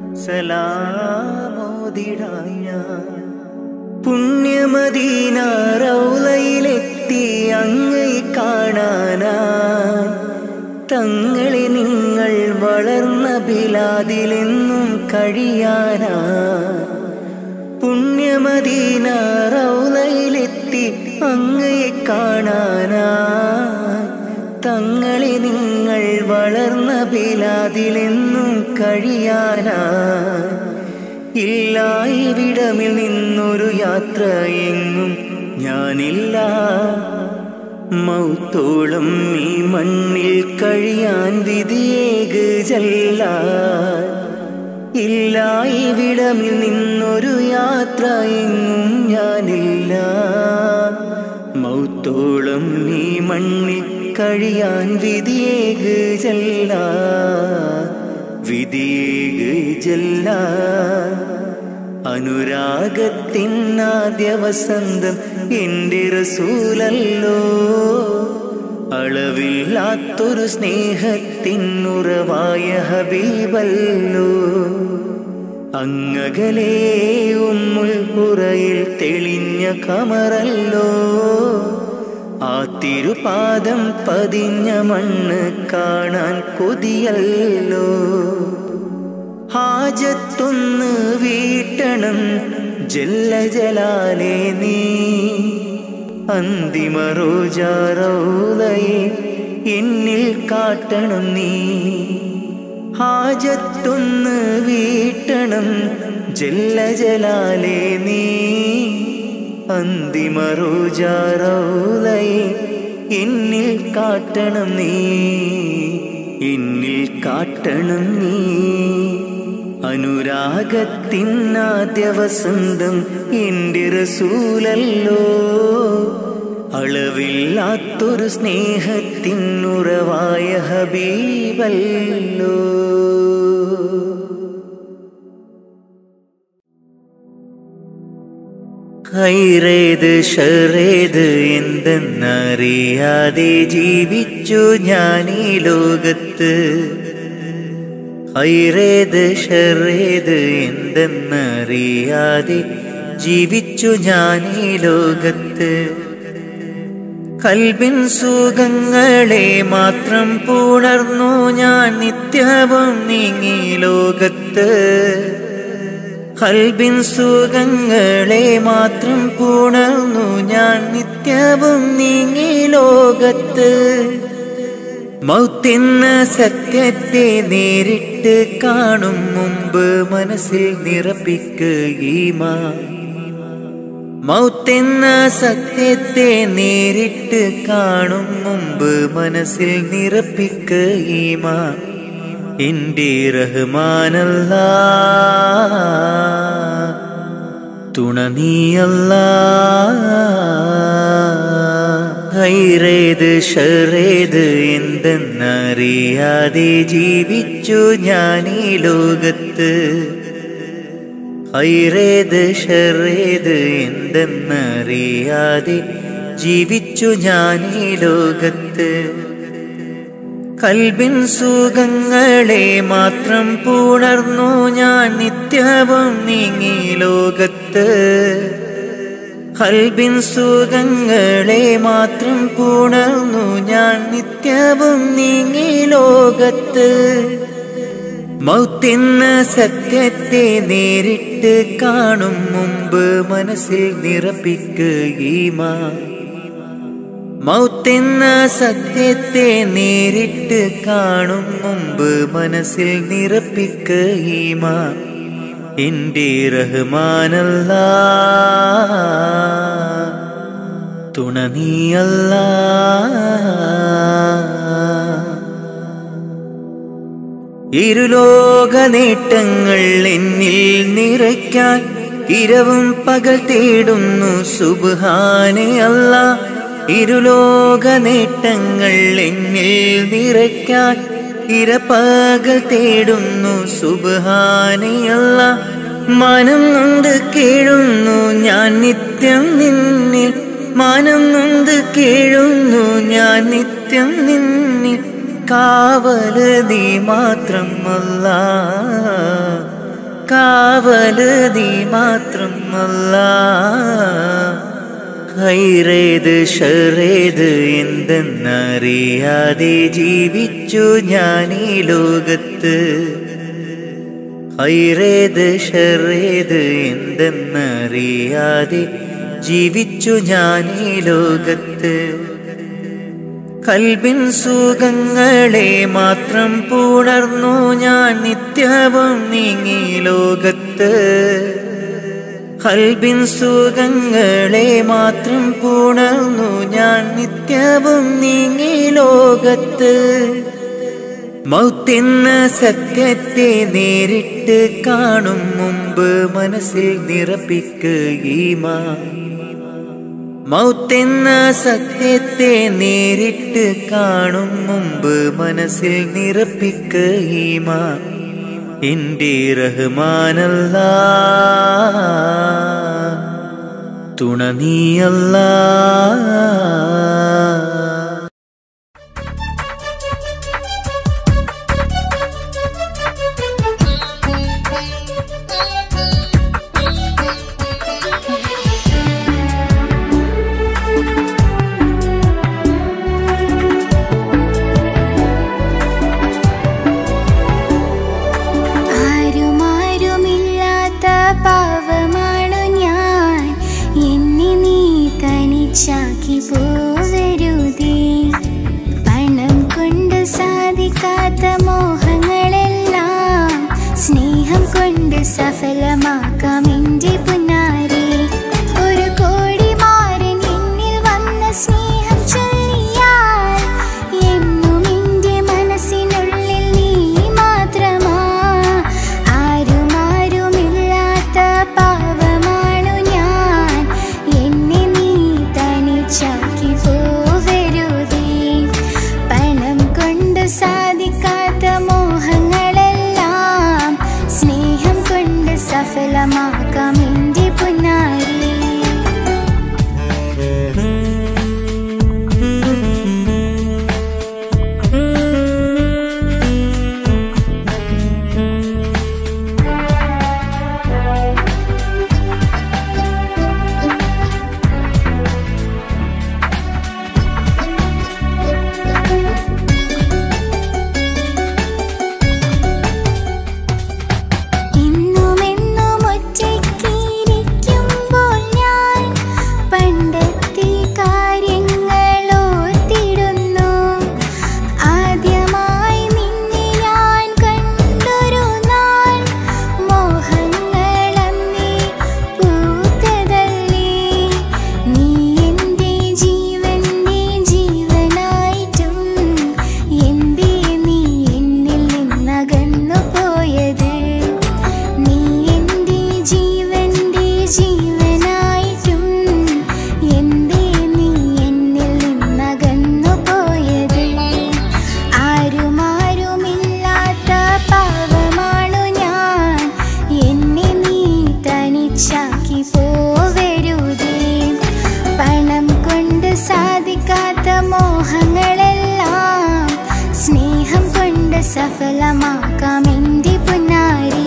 സലാമോദിടാം ഞാൻ പുണ്യമദീന റൗളയിലെത്തി അങ്ങയെ കാണാനായി തങ്ങളെ നിങ്ങൾ വളർന്ന ബിലാദിലെന്നും കഴിയാനായി പുണ്യമദീന റൗളയിലെത്തി അങ്ങയെ കാണാനായി തങ്ങളെ നിങ്ങൾ വളർന്ന ബിലാദിലെന്നും കഴിയാനായി ഇല്ല ഇവിടമിൽ നിന്നൊരു യാത്ര എങ്ങും ഞാനില്ല മൗത്തോളം ഈ മണ്ണിൽ കഴിയാൻ വിധിയേക് ജല്ല ഇല്ല ഇവിടമിൽ നിന്നൊരു യാത്ര എങ്ങും ഞാനില്ല മൗത്തോളം ഈ മണ്ണിൽ കഴിയാൻ വിധിയേക് ജല്ല വിധിയേക് ജല്ല അനുരാഗത്തിനാദ്യ വസന്തം എൻ്റെ റസൂലല്ലോ അളവില്ലാത്തൊരു സ്നേഹത്തിനുറവായ ഹബീബല്ലോ അങ്ങകലേ ഉമ്മുൽ ഖുറയിൽ തെളിഞ്ഞ കമറല്ലോ ആ തിരുപാദം പതിഞ്ഞ മണ്ണ് കാണാൻ കൊതിയല്ലോ ഹാജത്തൊന്ന് വീട്ടണം ജല്ല ജലാലേ നീ അന്തിമ റോജാ റൗളയെ എന്നിൽ കാട്ടണം നീ ഹാജത്തൊന്ന് വീട്ടണം ജല്ല ജലാലേ നീ അന്തിമ റോജാ റൗളയെ എന്നിൽ കാട്ടണം നീ എന്നിൽ കാട്ടണം നീ അനുരാഗത്തിനാദ്യ വസന്തം എൻ്റെ റസൂലല്ലോ അളവില്ലാത്തൊരു സ്നേഹത്തിനുറവായ ഹബീബല്ലോ ഖൈറേത് ഷറേത് എന്തെന്നറിയാതെ ജീവിച്ചു ഞാൻ ഈ ലോകത്ത് ഖൈറേത് ഷറേത് എന്തെന്നറിയാതെ ജീവിച്ചു ഞാൻ ഈ ലോകത്ത് കൽബിൻ സുഖങ്ങളെ മാത്രം പുണർന്നു ഞാൻ നിത്യവും നീങ്ങി ലോകത്ത് കൽബിൻ സുഖങ്ങളെ മാത്രം പുണർന്നു ഞാൻ നിത്യവും നീങ്ങി ലോകത്ത് മൗത്തെന്ന സത്യത്തെ നേരിട്ട് കാണും മുമ്പ് മനസ്സിൽ നിറപ്പിക്കുകീമാൻ മൗത്തെന്ന സത്യത്തെ നേരിട്ട് കാണും മുമ്പ് മനസ്സിൽ നിറപ്പിക്കുകീമാൻ എൻ്റെ റഹ്മാനല്ലാ തുണ നീയല്ലാ ഖൈറേത് ഷറേത് എന്തെന്നറിയാതെ ജീവിച്ചു ഞാൻ ഈ ലോകത്ത് ഖൈറേത് ഷറേത് എന്തെന്നറിയാതെ ജീവിച്ചു ഞാൻ ഈ ലോകത്ത് കൽബിൻ സുഖങ്ങളെ മാത്രം പുണർന്നു ഞാൻ നിത്യവും നീങ്ങി ലോകത്ത് കൽബിൻ സുഖങ്ങളെ മാത്രം പുണർന്നു ഞാൻ നിത്യവും നീങ്ങി ലോകത്ത് മൗത്തെന്ന സത്യത്തെ നേരിട്ട് കാണും മുമ്പ് മനസ്സിൽ നിറപ്പിക്കുകീമാൻ മൗത്തെന്ന സത്യത്തെ നേരിട്ട് കാണും മുമ്പ് മനസ്സിൽ നിറപ്പിക്കുകീമാൻ എൻ്റെ റഹ്മാനല്ലാ തുണ നീയല്ലാ ഇരുലോക നേട്ടങ്ങൾ എന്നിൽ നിറയ്ക്കാൻ ഇരവും പകൽ തേടുന്നു സുബ്ഹാനേ അല്ലാ ഇരുലോക നേട്ടങ്ങൾ എന്നിൽ നിറയ്ക്കാൻ ഇരപകൽ തേടുന്നു സുബ്ഹാനേ അല്ലാ മാനം നൊന്ത് കേഴുന്നു ഞാൻ നിത്യം നിന്നിൽ മാനം നൊന്ത് കേഴുന്നു ഞാൻ നിത്യം നിന്നിൽ കാവല് നീ മാത്രം അല്ലാ, കാവല് നീ മാത്രം അല്ലാ. ഹൈറേത് ഷറേത് എന്തെന്നറിയാതെ ജീവിച്ചു ഞാൻ ഈ ലോകത്ത്. ഹൈറേത് ഷറേത് എന്തെന്നറിയാതെ ജീവിച്ചു ഞാൻ ഈ ലോകത്ത്. കൽബിൻ സുഖങ്ങളെ മാത്രം പുണർന്നു ഞാൻ നിത്യവും നീങ്ങി ലോകത്ത്. കൽബിൻ സുഖങ്ങളെ മാത്രം പുണർന്നു ഞാൻ നിത്യവും നീങ്ങി ലോകത്ത്. മൗത്തെന്ന സത്യത്തെ നേരിട്ട് കാണും മുമ്പ് മനസ്സിൽ നിറപ്പിക്കുക ഈമാൻ. മൗത്തെന്ന സത്യത്തെ നേരിട്ട് കാണും മുമ്പ് മനസ്സിൽ നിറപ്പിക്കുക ഈമാൻ. എന്റെ റഹ്മാനല്ലാ, തുണ നീയല്ലാ. ചാക്കി പോവരുതേ, പണം കൊണ്ട് സാധിക്കാത്ത മോഹങ്ങളെല്ലാം സ്നേഹം കൊണ്ട് സഫലമാക്കാം എൻ്റെ പുന്നാരെ. ഒരു കോടി മാരൻ എന്നിൽ വന്ന സ്നേഹം ചൊല്ലിയാൽ എന്നും എൻ്റെ മനസ്സിനുള്ളിൽ നീ മാത്രമാ. ആരുമാരുമില്ലാത്ത പാവമാണു ഞാൻ, എന്നെ നീ ചാക്കി പോവരുതേ. പണം കൊണ്ട് സാധിക്കാത്ത മോഹങ്ങളെല്ലാം സ്നേഹം കൊണ്ട് സഫലമാക്കാം എൻ്റെ പുന്നാരെ. സഫലമാക്കാം എൻ്റെ പുന്നാരി.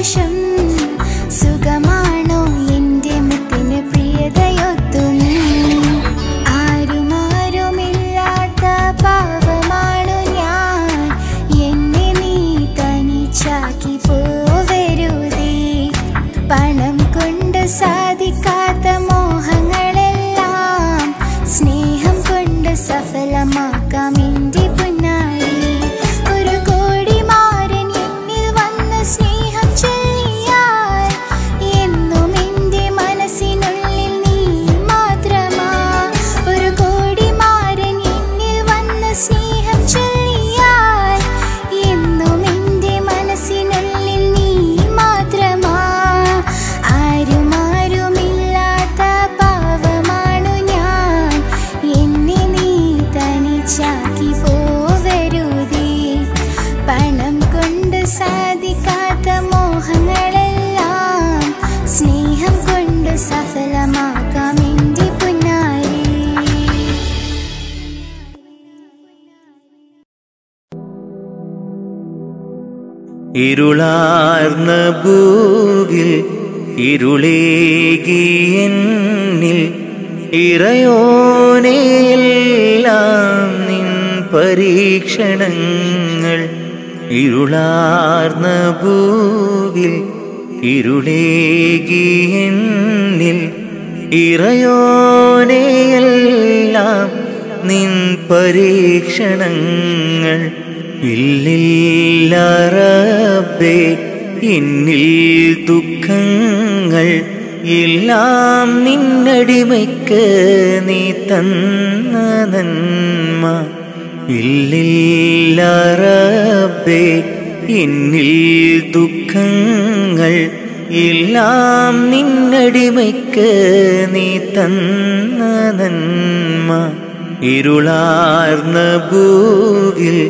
സുഖമാണോ എൻ്റെ മുത്തിന് പ്രിയതയൊത്തു നീ. ഇരുളാർന്ന ഭൂവിൽ ഇരുളേകിയെന്നിൽ ഇറയോനെയെല്ലാം നിൻ പരീക്ഷണങ്ങൾ. ഇരുളാർന്ന ഭൂവിൽ ഇരുളേകിയെന്നിൽ ഇറയോനെയെല്ലാം നിൻ പരീക്ഷണങ്ങൾ. ഇല്ലില്ല റബ്ബേ എന്നിൽ ദുഃഖങ്ങൾ എല്ലാം നിന്നടിമയ്ക്ക് നീ തന്ന നന്മ. ഇല്ലില്ല റബ്ബേ എന്നിൽ ദുഃഖങ്ങൾ എല്ലാം നിന്നടിമയ്ക്ക് നീ തന്ന നന്മ. ഇരുളാർന്ന ഭൂവിൽ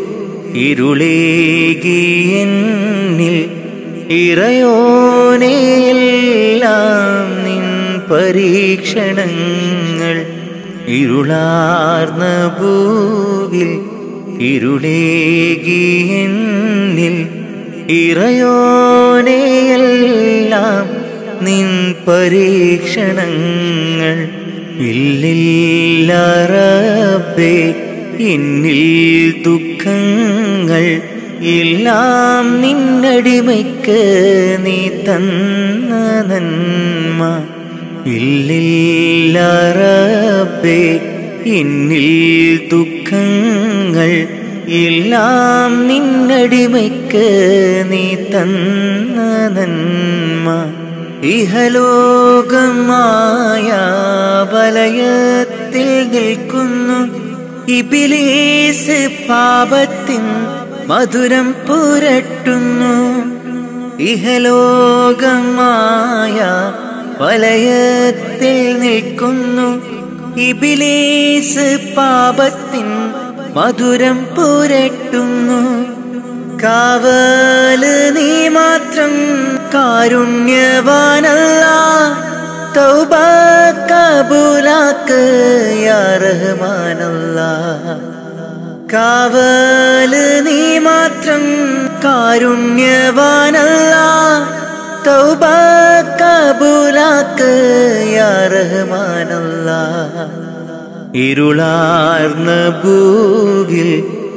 ഇരുളേകിയെന്നിൽ ഇറയോനെയെല്ലാം നിൻ പരീക്ഷണങ്ങൾ. ഇരുളാർന്ന ഭൂവിൽ ഇരുളേകിയെന്നിൽ ഇറയോനെയെല്ലാം നിൻ പരീക്ഷണങ്ങൾ. ഇല്ലില്ല റബ്ബേ എന്നിൽ ദുഃഖങ്ങൾ എല്ലാം നിന്നടിമയ്ക്ക് നീ തന്ന നന്മ. ഇല്ലില്ല റബ്ബേ എന്നിൽ ദുഃഖങ്ങൾ എല്ലാം നിന്നടിമയ്ക്ക് നീ തന്ന നന്മ. ഇഹലോകമായ വലയത്തിൽ നിൽക്കുന്നു ഇബ്ലീസ് പാപത്തിൻ മധുരം പുരട്ടുന്നു. ഇഹലോകമായ വലയത്തിൽ നിൽക്കുന്നു ഇബ്ലീസ് പാപത്തിൻ മധുരം പുരട്ടുന്നു. കാവല് നീ മാത്രം കാരുണ്യവാനല്ലാഹ്. തൗബ കബൂലാക്ക് യാ റഹ്മാനല്ലാഹ്. കാവല് നീ മാത്രം കാരുണ്യവാനല്ലാഹ്. തൗബ കബൂലാക്ക് യാ റഹ്മാനല്ലാഹ്. ഇരുളാർന്ന ഭൂവിൽ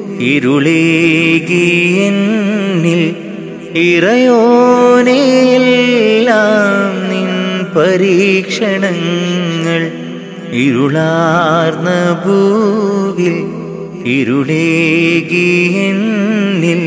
ഇരുളേകിയെന്നിൽ ഇറയോനെയെല്ലാം നിൻ പരീക്ഷണങ്ങൾ. ഇരുളാർന്ന ഭൂവിൽ ഇരുളേകിയെന്നിൽ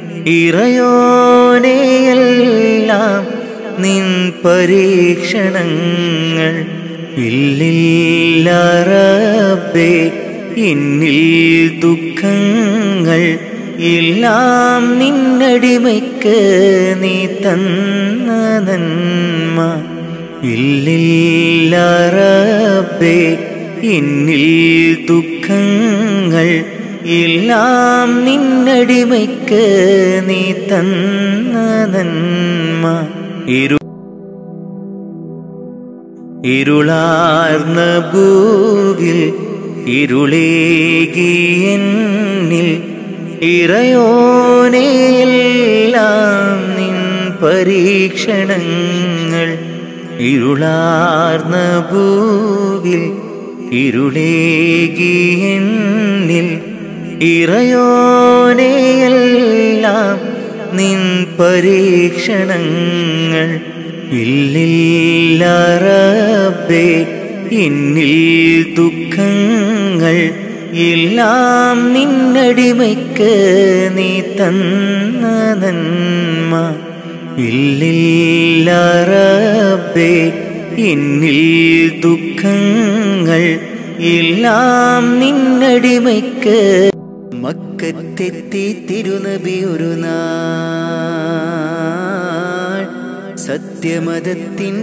ഇറയോനെയെല്ലാം നിൻ പരീക്ഷണങ്ങൾ. ഇല്ലില്ല റബ്ബേ എന്നിൽ ദുഃഖങ്ങൾ എല്ലാം നിന്നടിമയ്ക്ക് നീ തന്ന നന്മ. ഇല്ലില്ല റബ്ബേ എന്നിൽ ദുഃഖങ്ങൾ എല്ലാം നിന്നടിമയ്ക്ക് നീ തന്ന നന്മ. ഇരു ഇരുളാർന്ന ഭൂവിൽ ഇരുളേകിയെന്നിൽ ഇറയോനെയെല്ലാം നിൻ പരീക്ഷണങ്ങൾ. ഇരുളാർന്ന ഭൂവിൽ ഇരുളേകിയെന്നിൽ ഇറയോനെയെല്ലാം നിൻ പരീക്ഷണങ്ങൾ. ഇല്ലില്ല റബ്ബേ എന്നിൽ ദുഃഖങ്ങൾ എല്ലാം നിന്നടിമയ്ക്ക് നീ തന്ന നന്മ. ഇല്ലില്ല റബ്ബേ എന്നിൽ ദുഃഖങ്ങൾ എല്ലാം നിന്നടിമയ്ക്ക്. മക്കത്തെത്തി തിരുനബി ഒരു നാൾ സത്യമതത്തിൻ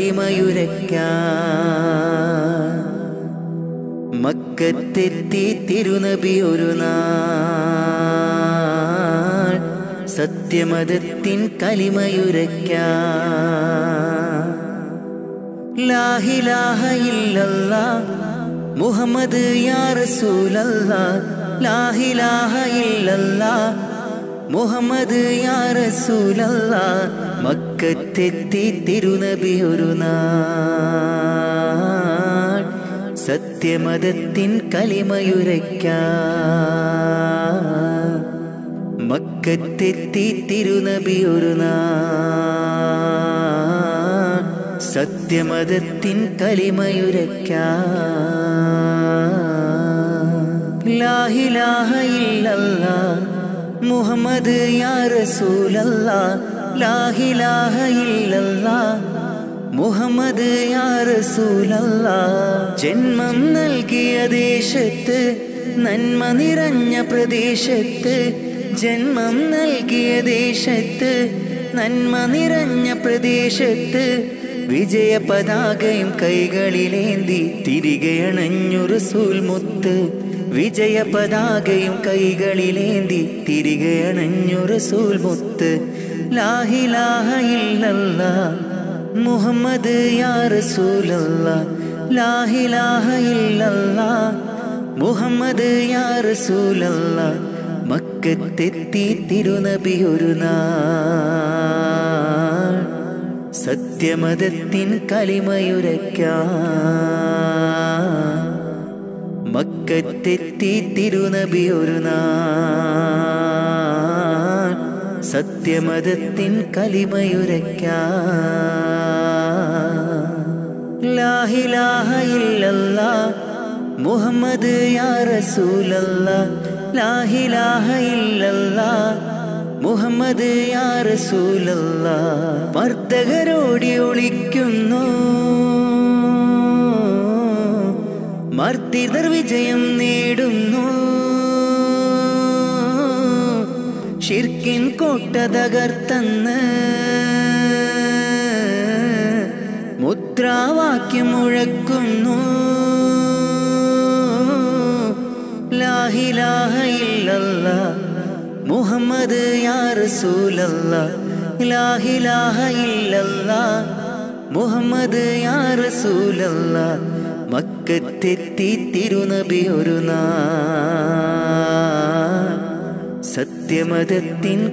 കലിമയുരയ്ക്കാൻ. മക്കത്തെത്തി തിരുനബി ഒരു നാൾ സത്യമതത്തിൻ കലിമയുരയ്ക്കാൻ. ലാ ഇലാഹ ഇല്ലല്ലാഹ് മുഹമ്മദ് യാ റസൂലല്ലാഹ്. ലാ ഇലാഹ ഇല്ലല്ലാഹ് മുഹമ്മദ് യാ റസൂലല്ലാഹ് മക്കത്തെത്തി തിരുനബി ഒരു നാൾ സത്യമതത്തിൻ കലിമയുരയ്ക്കാൻ മക്കത്തെത്തി തിരുനബി ഒരു നാൾ സത്യമതത്തിൻ കലിമയുരയ്ക്കാൻ ലാ ഇലാഹ ഇല്ലല്ലാഹ് മുഹമ്മദ് യാ റസൂലല്ലാഹ് ലാ ഇലാഹ ഇല്ലല്ലാഹ് മുഹമ്മദ് യാ റസൂലല്ലാഹ് ജന്മം നൽകിയ ദേശത്ത് നന്മ നിറഞ്ഞ പ്രദേശത്ത് ജന്മം നൽകിയ ദേശത്ത് നന്മ നിറഞ്ഞ പ്രദേശത്ത് വിജയ പതാകയും കൈകളിലേന്തി തിരികെ അണഞ്ഞു റസൂൽ മുത്ത് വിജയ പതാകയും കൈകളിലേന്തി തിരികെ അണഞ്ഞു റസൂൽ മുത്ത് ലാ ഇലാഹ ഇല്ലല്ലാഹ് മുഹമ്മദ് യാ റസൂലല്ലാഹ് ലാ ഇലാഹ ഇല്ലല്ലാഹ് മുഹമ്മദ് യാ റസൂലല്ലാഹ് മക്കത്തെത്തി തിരുനബി ഒരു നാൾ സത്യമതത്തിൻ കലിമയുരയ്ക്കാൻ മക്കത്തെത്തി തിരുനബി ഒരു നാൾ സത്യമതത്തിൻ കലിമയുരയ്ക്കാൻ ലാ ഇലാഹ ഇല്ലല്ലാഹ് മുഹമ്മദ് യാ റസൂലല്ലാഹ് ലാ ഇലാഹ ഇല്ലല്ലാഹ് മുഹമ്മദ് യാ റസൂലല്ലാഹ് മർത്തകരോടി ഒളിക്കുന്നു മർത്തിതർ വിജയം നേടുന്നു ശിർക്കിൻ കോട്ട തകർത്തന്ന് മുദ്രാവാക്യം മുഴക്കുന്നു ലാ ഇലാഹ ഇല്ലല്ലാഹ് മുഹമ്മദ് യാ റസൂലല്ലാഹ് ലാ ഇലാഹ ഇല്ലല്ലാഹ് മുഹമ്മദ് യാ റസൂലല്ലാഹ് മക്കത്തെത്തി തിരുനബി ഒരു നാൾ സത്യമതത്തിൻ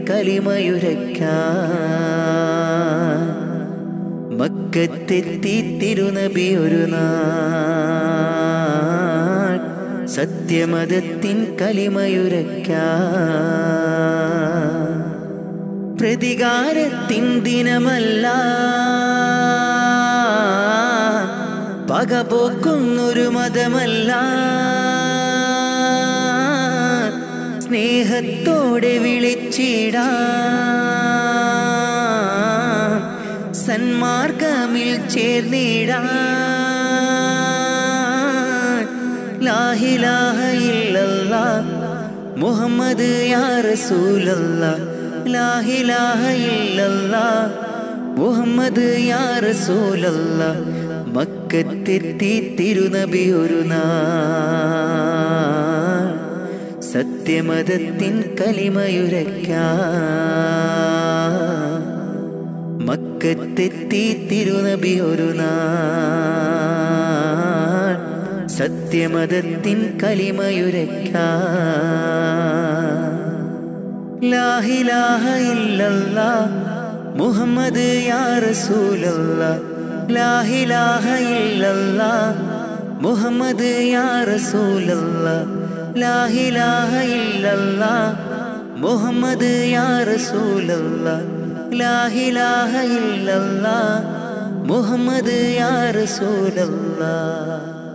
കലിമയുരയ്ക്കാൻ മക്കത്തെത്തി തിരുനബി ഒരു നാൾ സത്യമതത്തിൻ കലിമയുരയ്ക്കാൻ പ്രതികാരത്തിൻ ദിനമല്ല പകപോക്കുന്നൊരു മതമല്ല സ്നേഹത്തോടെ വിളിച്ചിടാം സന്മാർഗമിൽ ചേർന്നിടാം ലാ ഇലാഹ ഇല്ലല്ലാഹ് മുഹമ്മദ് യാ റസൂലല്ലാഹ് ലാ ഇലാഹ ഇല്ലല്ലാഹ് മുഹമ്മദ് യാ റസൂലല്ലാഹ് മക്കത്തെത്തി തിരുനബി ഒരു നാൾ സത്യമതത്തിൻ കലിമയുരയ്ക്കാൻ മക്കത്തെത്തി തിരുനബി ഒരു നാൾ സത്യമതത്തിൻ കലിമയുരയ്ക്കാൻ ലാ ഇലാഹ ഇല്ലല്ലാഹ് മുഹമ്മദ് യാ റസൂലല്ലാഹ് ലാ ഇലാഹ ഇല്ലല്ലാഹ് മുഹമ്മദ് യാ റസൂലല്ലാഹ് ലാ ഇലാഹ ഇല്ലല്ലാഹ് മുഹമ്മദ് യാ റസൂലല്ലാഹ് ലാ ഇലാഹ ഇല്ലല്ലാഹ് മുഹമ്മദ് യാ റസൂലല്ലാഹ്